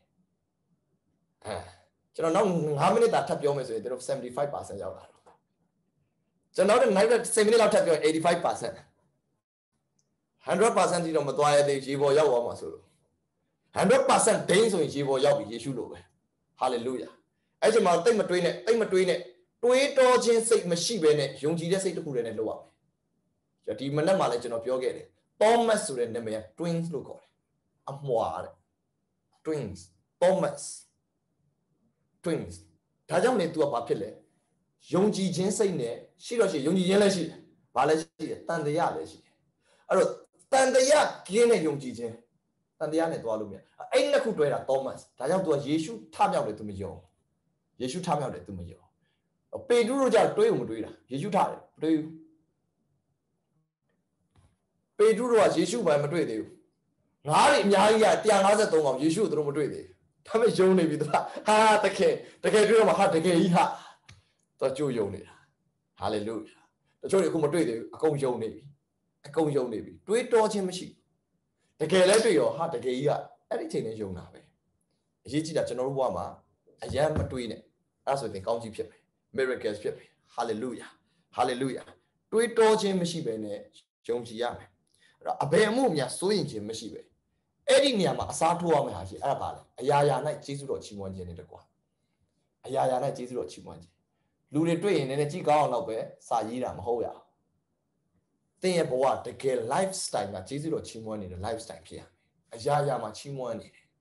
ကျွန်တော်နောက်5မိနစ်တာထပ်ပြောမယ်ဆိုရင်ကျွန်တော် 75% ရောက်လာတော့ကျွန်တော်တို့နောက်10မိနစ်လောက်ထပ်ပြောရင် 85% 100% ဒီတော့မသွားရသေးရေပေါ်ရောက်သွားမှာဆိုလို့ 100% ဒိန်းဆိုရင်ရေပေါ်ရောက်ပြီယေရှုလိုပဲ hallelujah အဲ့ဒီမှာတိတ်မတွေးနဲ့တွေးတောခြင်းစိတ်မရှိဘဲနဲ့ယုံကြည်တဲ့စိတ်တစ်ခုတည်းနဲ့လုပ်ရမယ်ဒီမနက်မှလည်းကျွန်တော်ပြောခဲ့တယ် Thomas ဆိုတဲ့နာမည်က twins လို့ခေါ်တယ်အမွှာတဲ့ twins Thomas twins ဒါကြောင့်လေ तू ကဘာဖြစ်လဲယုံကြည်ခြင်းစိတ်နဲ့ရှိတော့ရှိယုံကြည်ခြင်းလည်းရှိတယ်ဘာလဲရှိတယ်တန်တရားလည်းရှိတယ်အဲ့တော့တန်တရားကင်းတဲ့ယုံကြည်ခြင်းတန်တရားနဲ့သွားလို့မရအဲ့နှစ်ခုတွဲတာ Thomas ဒါကြောင့် तू ကယေရှုထမြောက်တယ် तू မယုံယေရှုထမြောက်တယ် तू မယုံပေတရုတို့ကြောင့်တွေးမတွေးတာယေရှုထတယ်မတွေးဘူးပေတရုတို့ကယေရှုဘာမတွေးသေးဘူးငါးတွေအများကြီးက153ကောင်ယေရှုတို့မတွေးသေးဘူးဒါပေမဲ့ယုံနေပြီသူကဟာတကယ်တွေးတော့မှဟာတကယ်ကြီးဟာတော့ကြိုးယုံနေတာဟာလေလုယာတချို့တွေအခုမတွေးသေးဘူးအကုန်ယုံနေပြီတွေးတောခြင်းမရှိတကယ်လည်းတွေ့ရောဟာတကယ်ကြီးကအဲ့ဒီချိန်နဲ့ယုံတာပဲအရေးကြီးတာကျွန်တော်တို့ဘဝမှာအယမ်းမတွေးနဲ့အဲ့ဆိုရင်ကောင်းကြီးဖြစ်မယ် miracles ဖြစ်မယ် hallelujah hallelujah တွေးတောခြင်းမရှိဘဲနဲ့ယုံကြည်ရမယ်အဲ့တော့အဘယ်အမှုများစိုးရင်ခြင်းမရှိပဲအဲ့ဒီနေရာမှာအစားထိုးရမယ်ဟာရှိအဲ့ဒါပါလေအရာရာ၌ကျေးဇူးတော်ချီးမွမ်းခြင်းနဲ့တကွာအရာရာ၌ကျေးဇူးတော်ချီးမွမ်းခြင်းလူတွေတွေ့ရင်လည်းကြည့်ကောင်းအောင်တော့ပဲစာရေးတာမဟုတ်ရအောင်သင်ရဲ့ဘဝတကယ် lifestyle မှာကျေးဇူးတော်ချီးမွမ်းနေတဲ့ lifestyle ဖြစ်ရမယ်အရာရာမှာချီးမွမ်းနေတယ်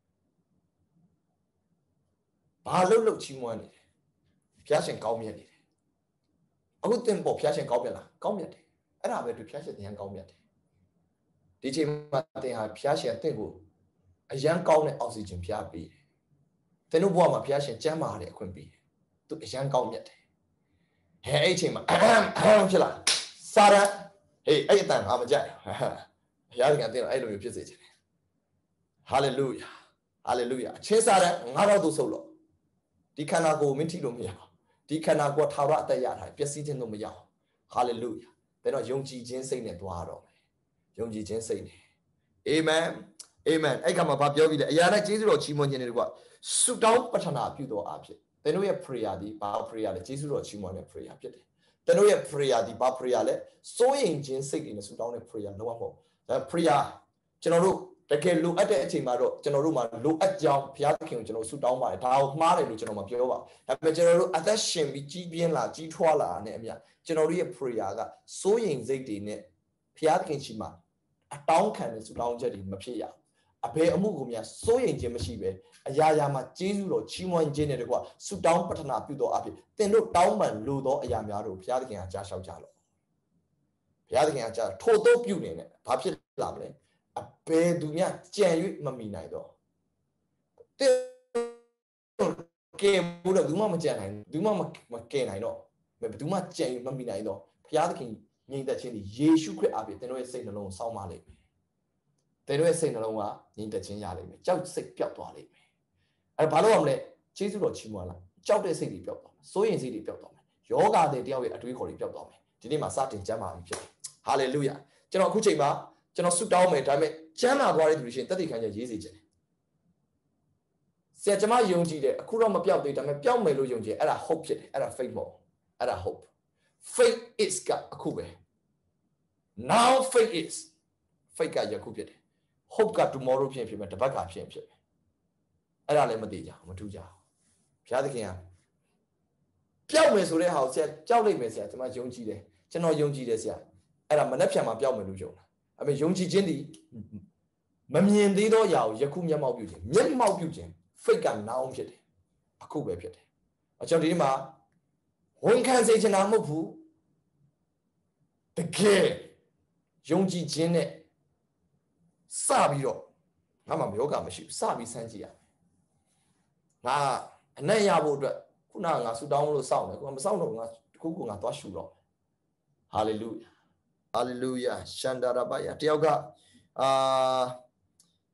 ဘာလို့ချီးမွမ်းနေတယ်ဘုရားရှင်ကောင်းမြတ်နေတယ်အခုသင်ပေါ်ဘုရားရှင်ကောင်းမြတ်လားကောင်းမြတ်တယ်အဲ့ဒါပဲသူဘုရားရှင်တရားကောင်းမြတ်တယ်ဒီချိန်မှာသင်ဟာဘုရားရှင်အသင်ကိုအရန်ကောင်းတဲ့အောက်ဆီဂျင်ဖျားပေးတယ်သင်တို့ဘဝမှာဘုရားရှင်ကျမ်းမာတဲ့အခွင့်ပေးတယ်သူအရန်ကောင်းမြတ်တယ်အဲ့ချိန်မှာဖြစ်လာစာရန်ဟေးအဲ့အတန်ငါမကြိုက်ဘုရားရှင်အသင်အဲ့လိုမျိုးဖြစ်စေချင်တယ်ဟာလေလုယာဟာလေလုယာအချင်းစာရန်ငါတော့သူဆုပ်လို့ဒီခန္ဓာကိုယ်မင်းထိလို့မရဘူးဒီခန္ဓာကိုယ်ထာဝရအသက်ရထားပျက်စီးခြင်းတို့မရအောင်ဟာလေလုယာဒါတော့ယုံကြည်ခြင်းစိတ်နဲ့သွားတော့မယ်ယုံကြည်ခြင်းစိတ်နဲ့အာမင်အာမင်အဲ့ကမှာဘာပြောပြီးလဲအရာနဲ့ကျေးဇူးတော်ချီးမွမ်းခြင်းတွေကဆုတောင်းပတနာပြုတော်အဖြစ်သင်တို့ရဲ့ prayer ဒီဘာ prayer လဲကျေးဇူးတော်ချီးမွမ်းတဲ့ prayer ဖြစ်တယ်သင်တို့ရဲ့ prayer ဒီဘာ prayer လဲစိုးရင်ခြင်းစိတ်တွေနဲ့ဆုတောင်းတဲ့ prayer လုံးဝမဟုတ်ဒါ prayer ကျွန်တော်တို့တကယ်လိုအပ်တဲ့အချိန်မှာတော့ကျွန်တော်တို့မှာလိုအပ်ကြောင်းဘုရားသခင်ကိုကျွန်တော်ဆုတောင်းပါတယ်ဒါကိုမှားတယ်လို့ကျွန်တော်မပြောပါဘူးဒါပေမဲ့ကျွန်တော်တို့အသက်ရှင်ပြီးကြီးပြင်းလာကြီးထွားလာတဲ့အမြတ်ကျွန်တော်တို့ရဲ့ prayer ကစိုးရင်စိတ်တွေနဲ့ဘုရားသခင်ရှိမှအတောင်းခံတဲ့ဆုတောင်းချက်တွေမဖြစ်ရအဘယ်အမှုကိုများစိုးရင်ခြင်းမရှိပဲအရာရာမှာကျေးဇူးတော်ချီးမွမ်းခြင်းနဲ့တကွဆုတောင်းပတနာပြုတော်အဖြစ်သင်တို့တောင်းပန်လိုသောအရာများတို့ဘုရားသခင်ကကြားလျှောက်ကြလို့ဘုရားသခင်ကကြားထို့သောပြုနေနဲ့ဘာဖြစ်လာမလဲအဘယ်သူများကြံ၍မမိနိုင်တော့တဲ့ကဲဘူးတော့ဘူးမှမကြံနိုင်ဘူးမှမကဲနိုင်တော့ဘယ်သူမှကြံ၍မမိနိုင်တော့ဘုရားသခင်ငြိမ်သက်ခြင်းဒီယေရှုခရစ်အပြင်သင်တို့ရဲ့စိတ်နှလုံးကိုစောင့်မလိုက်မယ်သင်တို့ရဲ့စိတ်နှလုံးကငြိမ်သက်ခြင်းရလိမ့်မယ်ကြောက်စိတ်ပျောက်သွားလိမ့်မယ်အဲဘာလို့ရမလဲကျေးဇူးတော်ချီးမွမ်းလာကြောက်တဲ့စိတ်တွေပျောက်သွားမယ်စိုးရင်စိတ်တွေပျောက်သွားမယ်ယောဂတဲ့တယောက်ရဲ့အတွေးခေါ်တွေပျောက်သွားမယ်ဒီနေ့မှာစတင်ကျမ်းမာပြီဖြစ်တယ်ဟာလေလုယာကျွန်တော်အခုချိန်မှာကျွန်တော်ဆုတောင်းမယ်ဒါပေမဲ့ကျမ်းမာသွားတဲ့သူတွေရှင်တသက်ခံချက်ရေးစေခြင်းဆရာကျမယုံကြည်တယ်အခုတော့မပျောက်သေးဒါပေမဲ့ပျောက်မယ်လို့ယုံကြည်အဲ့ဒါ hope ဖြစ်တယ်အဲ့ဒါ faith မဟုတ်အဲ့ဒါ hope faith is ကအခုပဲ now faith is faith ကယခုဖြစ်တယ် hope က tomorrow ဖြစ်မယ်တပတ်ကဖြစ်မယ်အဲ့ဒါလည်းမသိကြဘူးမထူးကြဘူးဘုရားသခင်ကပျောက်မယ်ဆိုတဲ့ဟာကိုဆရာကြောက်လိုက်မယ်ဆရာကျမယုံကြည်တယ်ကျွန်တော်ယုံကြည်တယ်ဆရာအဲ့ဒါမနှက်ဖြန်မှာပျောက်မယ်လို့ယုံတာအမေယုံကြည်ခြင်းဒီမမြင်သေးသောအရာကိုယခုမျက်မှောက်ပြုခြင်းမျက်မှောက်ပြုခြင်း fake ကနောင်ဖြစ်တယ်အခုပဲဖြစ်တယ်အကြောင်းဒီမှာဝန်ခံစေချင်တာမဟုတ်ဘူးတကယ်ယုံကြည်ခြင်းနဲ့စပြီးတော့ငါမှမယောဂမရှိဘူးစပြီးစမ်းကြည့်ရမယ်ငါအနက်ရဖို့အတွက်ခုနကငါဆူတောင်းလို့စောင့်တယ်ခုကမစောင့်တော့ငါခုကငါသွားရှူတော့ဟာလေလုယာဟာလေလုယာရှန္ဒရာဘယာတယောက်က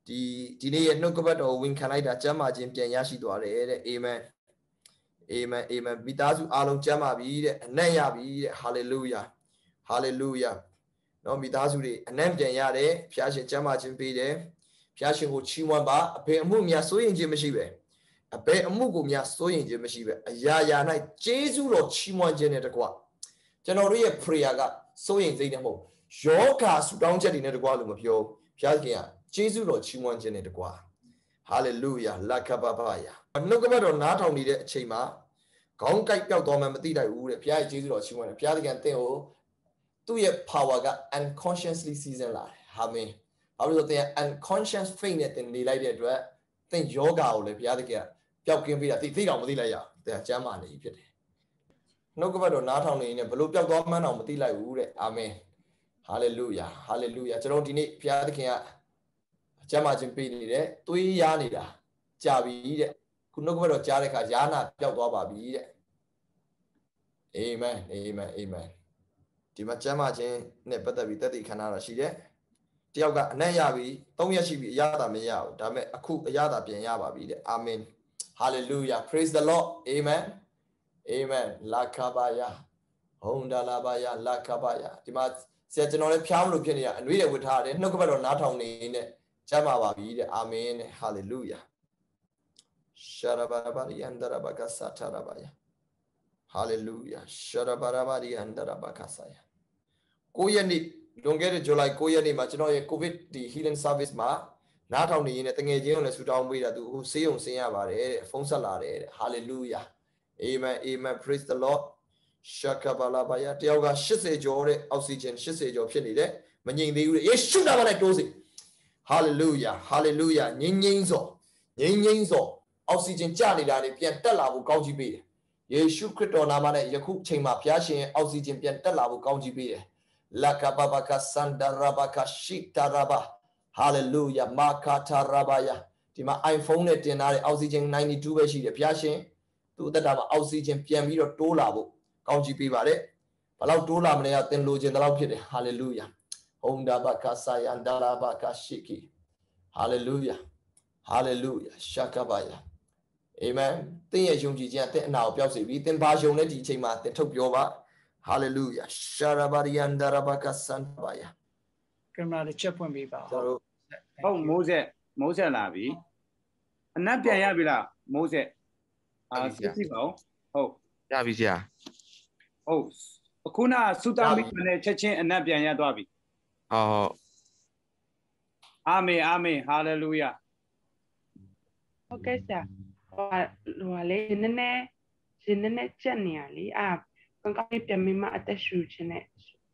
ဒီနေ့ရဲ့နှုတ်ကပတ်တော်ဝင်ခံလိုက်တာကျမ်းမာခြင်းပြန်ရရှိသွားတယ်တဲ့အာမင်အာမင်အာမင်မိသားစုအားလုံးကျမ်းမာပြီတဲ့အနံ့ရပြီတဲ့ဟာလေလုယာဟာလေလုယာနော်မိသားစုတွေအနံ့ပြန်ရတယ်ဖျားရှင်ကျမ်းမာခြင်းပေးတယ်ဖျားရှင်ကိုချီးမွမ်းပါအဘယ်အမှုများစိုးရင်ခြင်းမရှိပဲအဘယ်အမှုကိုများစိုးရင်ခြင်းမရှိပဲအရာရာ၌ကျေးဇူးတော်ချီးမွမ်းခြင်းနဲ့တကွကျွန်တော်တို့ရဲ့ prayer ကစိုးရင်စိတ်နဲ့မဟုတ်ယောဂါဆူတောင်းချက်တွေနဲ့တကွလို့မပြောဖျားခင်ကကျေးဇူးတော်ချီးမွမ်းခြင်းနဲ့တကွာဟာလေလုယာလက္ခပပယာနှုတ်ကပတ်တော်နားထောင်နေတဲ့အချိန်မှာခေါင်းကိုက်ပြောက်သွားမှမသိနိုင်ဘူးတဲ့ဘုရားရဲ့ကျေးဇူးတော်ချီးမွမ်းတယ်ဘုရားသခင်တင့်ကိုသူ့ရဲ့ power က unconsciously season လာတယ်အာမင်ဘာလို့လဲဆိုတော့ unconscious faith နဲ့တင်နေလိုက်တဲ့အတွက်သင်ယောဂါကိုလည်းဘုရားသခင်ကပျောက်ကင်းပေးတာသိတော်မသိလိုက်ရအောင်တဲ့ကျမ်းမာနေဖြစ်တယ်နှုတ်ကပတ်တော်နားထောင်နေရင်ဘလို့ပျောက်သွားမှန်းတော့မသိလိုက်ဘူးတဲ့အာမင်ဟာလေလုယာဟာလေလုယာကျွန်တော်ဒီနေ့ဘုရားသခင်ကကျမ်းမာခြင်းပေးနေတယ်သွေးရားနေတာကြာပြီတဲ့ခုနှုတ်ကပတ်တော်ကြားတဲ့အခါယာနာပျောက်သွားပါပြီတဲ့အာမင်အာမင်အာမင်ဒီမှာကျမ်းမာခြင်းနဲ့ပတ်သက်ပြီးသက်သေခံရတာရှိတယ်တယောက်ကအနံ့ရပြီ3ရက်ရှိပြီအရသာမရဘူးဒါပေမဲ့အခုအရသာပြန်ရပါပြီတဲ့အာမင်ဟာလေလုယာ praise the lord amen amen လာခပါယဟွန်ဒါလာပါယလာခပါယဒီမှာဆရာကျွန်တော်လည်းဖျားမလို့ဖြစ်နေတာအနှွေးတွေဝတ်ထားတယ်နှုတ်ကပတ်တော်နားထောင်နေနဲ့ကျမ်းပါပါပြီတဲ့အာမင်တဲ့ဟာလေလုယာရှာရဘာဘာယန်ဒရာဘကဆာထာရဘာယဟာလေလုယာရှာရဘာဘာယန်ဒရာဘကဆာယ9ရက်နေ့လွန်ခဲ့တဲ့ဇူလိုင်9ရက်နေ့မှာကျွန်တော်ရဲ့ COVID ဒီ healing service မှာနားထောင်နေရင်းနဲ့တငယ်ချင်းကိုလည်းဆူတောင်းပေးတာသူဟိုဆေးရုံဆင်းရပါတယ်တဲ့ဖုန်းဆက်လာတယ်တဲ့ hallelujah amen amen praise the lord ရှကဘာလာဘာယာတယောက်က80ကျော်တဲ့အောက်ဆီဂျင်80ကျော်ဖြစ်နေတယ်မငြိမ်သေးဘူးတဲ့ယေရှုနာမနဲ့တိုးစီ hallelujah hallelujah ငြိမ်စောအောက်ဆီဂျင်ကျနေတာတွေပြန်တက်လာဖို့ကောင်းကြီးပေးတယ်ယေရှုခရစ်တော်နာမနဲ့ယခုချိန်မှာဘုရားရှင်ရဲ့အောက်ဆီဂျင်ပြန်တက်လာဖို့ကောင်းကြီးပေးတယ်Lakababaka sandarabaka shitaraba hallelujah makatarabaya ဒီမှာ iPhone နဲ့တင်ထားတဲ့ oxygen 92ပဲရှိတယ်ဘုရားရှင်သူ့အသက်တာမှာ oxygen ပြန်ပြီးတော့တိုးလာဖို့ကောင်းချီးပေးပါတယ်ဘယ်လောက်တိုးလာမလဲသင်လိုချင်တဲ့လောက်ဖြစ်တယ် hallelujah hondabaka sayandarabaka shiki hallelujah hallelujah shakabaya amen သင်ရဲ့ယုံကြည်ခြင်းအသက်အနာကိုပျောက်စေပြီးသင်ဘာယုံနဲ့ဒီအချိန်မှာသင်ထုတ်ပြောပါ Hallelujah. Sharabariyandarabaka santbaya. ကင်မရာလေးချက်ပွင့်ပေးပါဟုတ်မိုးဆက်လာပြီအနက်ပြန်ရပြီလားမိုးဆက်စစ်စီပါဟုတ်ရပြီဆရာဟုတ်အခုနသုတမိနဲ့ချက်ချင်းအနက်ပြန်ရသွားပြီဟုတ်အာမင်အာမင်ဟာလေလုယာဟုတ်ကဲ့ဆရာဟိုလေနည်းနည်းချက်နေရလေကောင်းကောင်းပြန်ပြီးမှအသက်ရှူခြင်းနဲ့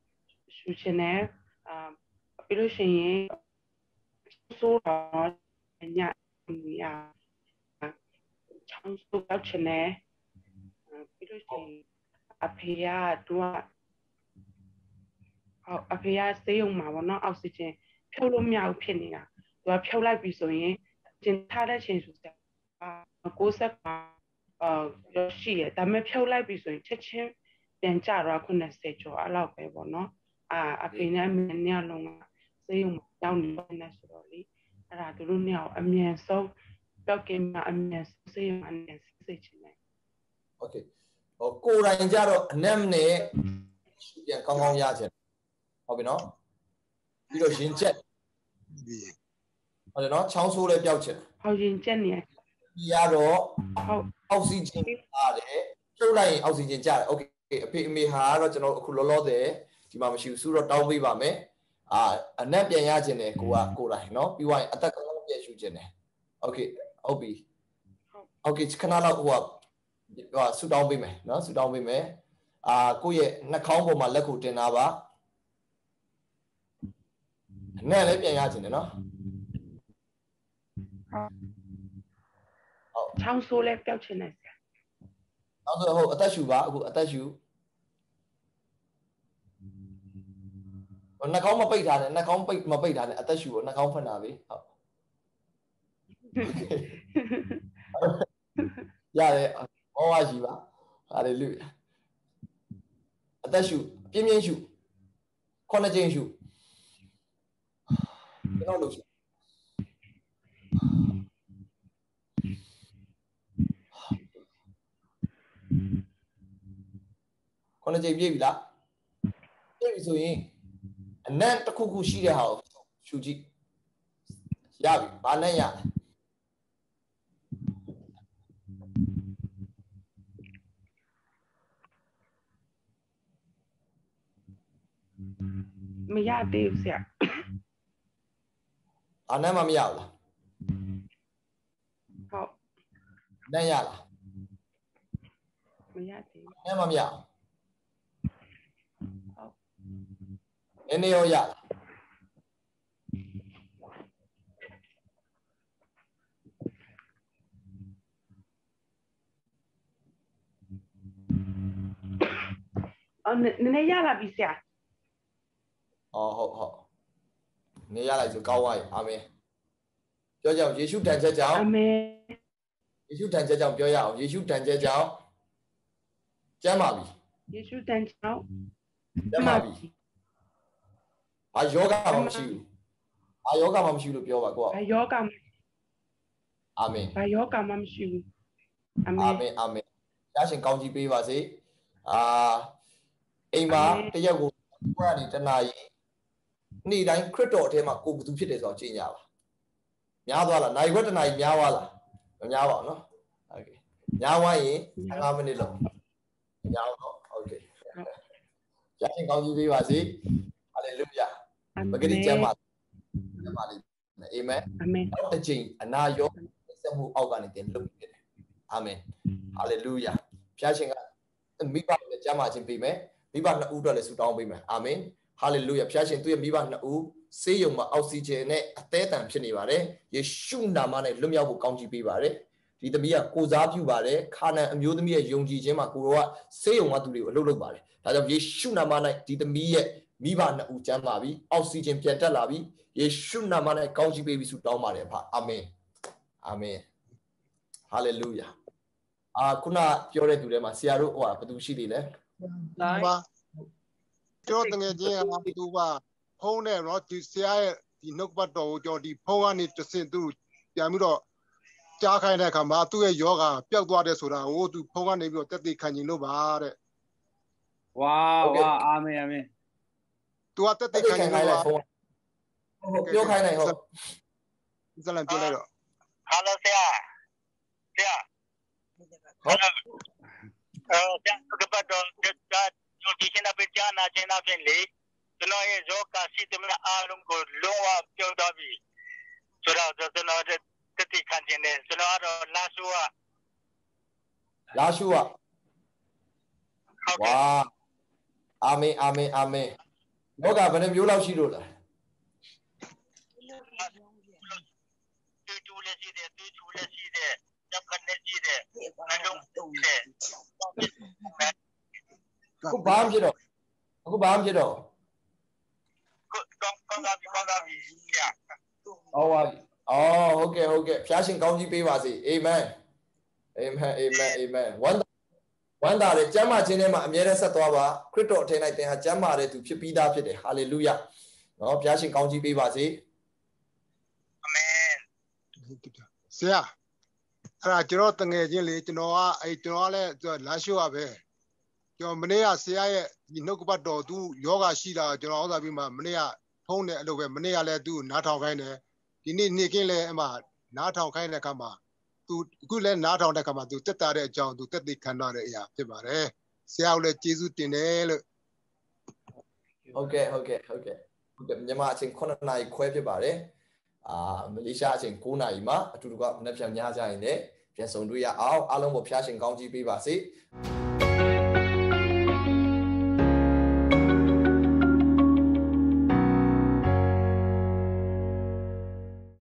ပြီးလို့ရှိရင်ဆိုးတော့ညရချောင်းဆိုးတော့ခြင်းနဲ့ပြီးလို့ရှိရင်အဖေကသူကအဖေကဆေးရုံမှာပေါ့နော်အောက်ဆီဂျင်ဖြုတ်လို့မရဘူးဖြစ်နေတာသူကဖြုတ်လိုက်ပြီဆိုရင်ကျင်ထားတဲ့ချိန်ဆို60ရရှိရဒါပေမဲ့ဖြုတ်လိုက်ပြီဆိုရင်ချက်ချင်းပြန်ကြတော့90ကျော်အဲ့လောက်ပဲပေါ့နော်အဖေနဲ့မင်းညလုံးကစေးုံတောင်းနေဆိုတော့လေအဲ့ဒါတို့ညောင်အမြန်ဆုံးပြောက်ကင်းမှာအမြန်ဆုံးစေးုံအမြန်စိတ်ချင်တယ်โอเคဟိုကိုယ်တိုင်ကြတော့အနက်နဲ့ပြန်ကောင်းကောင်းရချင်ဟုတ်ပြီနော်ပြီးတော့ရင်ချက်ဟုတ်တယ်နော်ချောင်းဆိုးလည်းပျောက်ချင်ဟုတ်ရင်ချက်နေရတော့ဟုတ်အောက်ဆီဂျင်ပါတယ်ထုတ်လိုက်ရင်အောက်ဆီဂျင်ကျတယ်โอเคအဖေအမေဟာကတော့ကျွန်တော်အခုလောလောဆယ်ဒီမှာမရှိဘူးဆိုတော့တောင်းပေးပါမယ်အနက်ပြန်ရခြင်းတယ်ကိုတိုင်เนาะပြီးသွားရင်အသက်ကောင်းပြန်ရှူခြင်းတယ်โอเคဟုတ်ပြီโอเคခဏလောက်ဟိုဆူတောင်းပေးမယ်เนาะဆူတောင်းပေးမယ်ကိုယ့်ရဲ့နှာခေါင်းပေါ်မှာလက်ကိုတင်ထားပါအနက်လည်းပြန်ရခြင်းတယ်เนาะဟုတ်ချောင်းဆိုးလည်းပျောက်ခြင်းတယ်နောက်ဆိုဟုတ်အသက်ရှူပါအခုအသက်ရှူနှာခေါင်းမပိတ်ထားနဲ့နှာခေါင်းမပိတ်ထားနဲ့အသက်ရှူကိုနှာခေါင်းဖွင့်တာလေဟုတ်ရတယ်ဟောပါရှိပါဟာလေလုယာအသက်ရှူပြင်းပြင်းရှူ9 ကြိမ်ရှူကျွန်တော်လုပ်ရှူ 9ချိန်ပြည့်ပြီလားပြည့်ပြီဆိုရင်အနက်တစ်ခုခုရှိတဲ့ဟာကိုရှုကြည့်ရပြီဘာနဲ့ရလဲမရသေးဘူးဆရာဘာနဲ့မှမရဘူးလားဟုတ်နဲ့ရလားမရသေးဘူးနဲ့မှမရဘူးဟုတ်နည်းနည်းရောရလားနည်းနည်းရလာပြီဆရာဟုတ်နေရလိုက်ဆိုကောင်းသွားပြီအာမင်ပြောကြအောင်ယေရှုတန်ချက်ကြောင့်အာမင်ယေရှုတန်ချက်ကြောင့်ပြောရအောင်ယေရှုတန်ချက်ကြောင့်ကျမ်းပါပြီယေရှုတန်ကြောင့်ကျမ်းပါပြီဘာယောဂမှမရှိဘူးဘာယောဂမှမရှိဘူးလို့ပြောပါကိုဘာယောဂအာမင်ဘာယောဂမှမရှိဘူးအာမင်အာမင်ရရှင်ကောင်းကြီးပေးပါစေအိမ်မှာတရက်ကိုဘုရားနေတနာရီနေ့တိုင်းခရစ်တော်အထဲမှာကိုယ်ဘသူဖြစ်တယ်ဆိုတော့ကြင်ကြပါများသွားလားနိုင်ခွက်တနာရီများသွားလားမများပါဘူးเนาะโอเคများသွားရင်15မိနစ်လောက်များတော့โอเคရရှင်ကောင်းကြီးပေးပါစေဟာလေလုယာမဂရိကျမ်းပါလိမ့်မယ်အာမင်အာမင်နောက်တစ်ချိန်အနာရောစက်မှုအောက်ကနေတင်လွတ်ဖြစ်တယ်အာမင်ဟာလေလုယာဖျားရှင်ကမိဘနဲ့ကျမ်းမာခြင်းပေးမယ်မိဘနှစ်ဦးအတွက်လည်းဆုတောင်းပေးမယ်အာမင်ဟာလေလုယာဖျားရှင်သူ့ရဲ့မိဘနှစ်ဦးဆေးရုံမှာအောက်ဆီဂျင်နဲ့အသေးအံဖြစ်နေပါတယ်ယေရှုနာမနဲ့လွတ်မြောက်ဖို့ကောင်းချီးပေးပါတယ်ဒီသမီးကကိုစားပြုပါတယ်ခါနန်အမျိုးသမီးရဲ့ယုံကြည်ခြင်းမှာကိုရောကဆေးရုံကသူတွေကိုအလုပ်လုပ်ပါတယ်ဒါကြောင့်ယေရှုနာမ၌ဒီသမီးရဲ့မိဘနှစ်ဦးကျမ်းပါပြီအောက်ဆီဂျင်ပြန်တက်လာပြီယေရှုနာမနဲ့ကောင်းချီးပေးပြီးဆုတောင်းပါတယ်ဖအာမင်အာမင်ဟာလေလုယာခုနပြောတဲ့သူတွေမှာဆရာတို့ဟိုဘယ်သူရှိသေးလဲနိုင်ပါကျော်တငယ်ချင်းကသူကဖုန်းနဲ့တော့ဒီဆရာရဲ့ဒီနှုတ်ပတ်တော်ကိုကျော်ဒီဖုန်းကနေတဆင့်သူပြန်ပြီးတော့ကြားခိုင်းတဲ့အခါမှာသူ့ရဲ့ယောဂပျောက်သွားတယ်ဆိုတာဟိုသူဖုန်းကနေပြီးတော့တက်သေးခံကျင်လို့ပါတဲ့ဝါအာမင်အာမင်သူကတက်သေးခံကျင်လို့ပါဟုတ်ပြောခိုင်းနိုင်ဟုတ်ဇလန်ပြောလိုက်တော့ဟာလိုဆရာဟုတ်ဆရာကပတ်တော်जो जिसने पे जाना चाहिए फिर ले सुनो ये जो काशी तुमने आलम को लोहा प्योदा भी सुनो जो सुनो जो तती खाने ने सुनो और लाशुआ वाह आमीन आमीन आमीन लोग अपने म्यूला शीरो ला तू चूले सीधे जब करने सीधे मैं लोग सीधे အခုဘာမှဖြစ်တော့ကောင်းပါပြီဟုတ်ကဲ့ဖျားရှင်ကောင်းကြီးပေးပါစေအာမင်အာမင်အာမင်အာမင်ဝမ်းသာတယ်ကျမ်းမာခြင်းထဲမှာအမြဲတမ်းဆက်သွားပါခရစ်တော်အထင်၌သင်ဟာကျမ်းမာတဲ့သူဖြစ်ပြီးသားဖြစ်တယ်ဟာလေလုယနော်ဖျားရှင်ကောင်းကြီးပေးပါစေအာမင်ဆရာအဲ့ဒါကျွန်တော်တငယ်ချင်းလေကျွန်တော်ကလည်းလာရှိုးရပဲကျွန်တော်မနေ့ကဆရာရဲ့ဒီနှုတ်ကပတ်တော်သူယောဂရှိတာကျွန်တော်ဥစ္စာပြီးမှမနေ့ကဖုန်းနဲ့အဲ့လိုပဲမနေ့ကလည်းသူနားထောင်ခိုင်းတယ်ဒီနေ့နေ့ကင်းလည်းအမှနားထောင်ခိုင်းတဲ့အခါမှာသူအခုလည်းနားထောင်တဲ့အခါမှာသူတက်တာတဲ့အကြောင်းသူတက်သိခံရတဲ့အရာဖြစ်ပါတယ်ဆရာကလည်းကျေးဇူးတင်တယ်လို့ဟုတ်ကဲ့မြန်မာအချိန်9နာရီခွဲဖြစ်ပါတယ်မလေးရှားအချိန်9နာရီမှာအတူတူကမနေ့ပြန်ညကြရင်လည်းပြန်ဆုံတွေ့ရအောင်အားလုံးကိုဖျားရှင်ကောင်းကြီးပေးပါစေ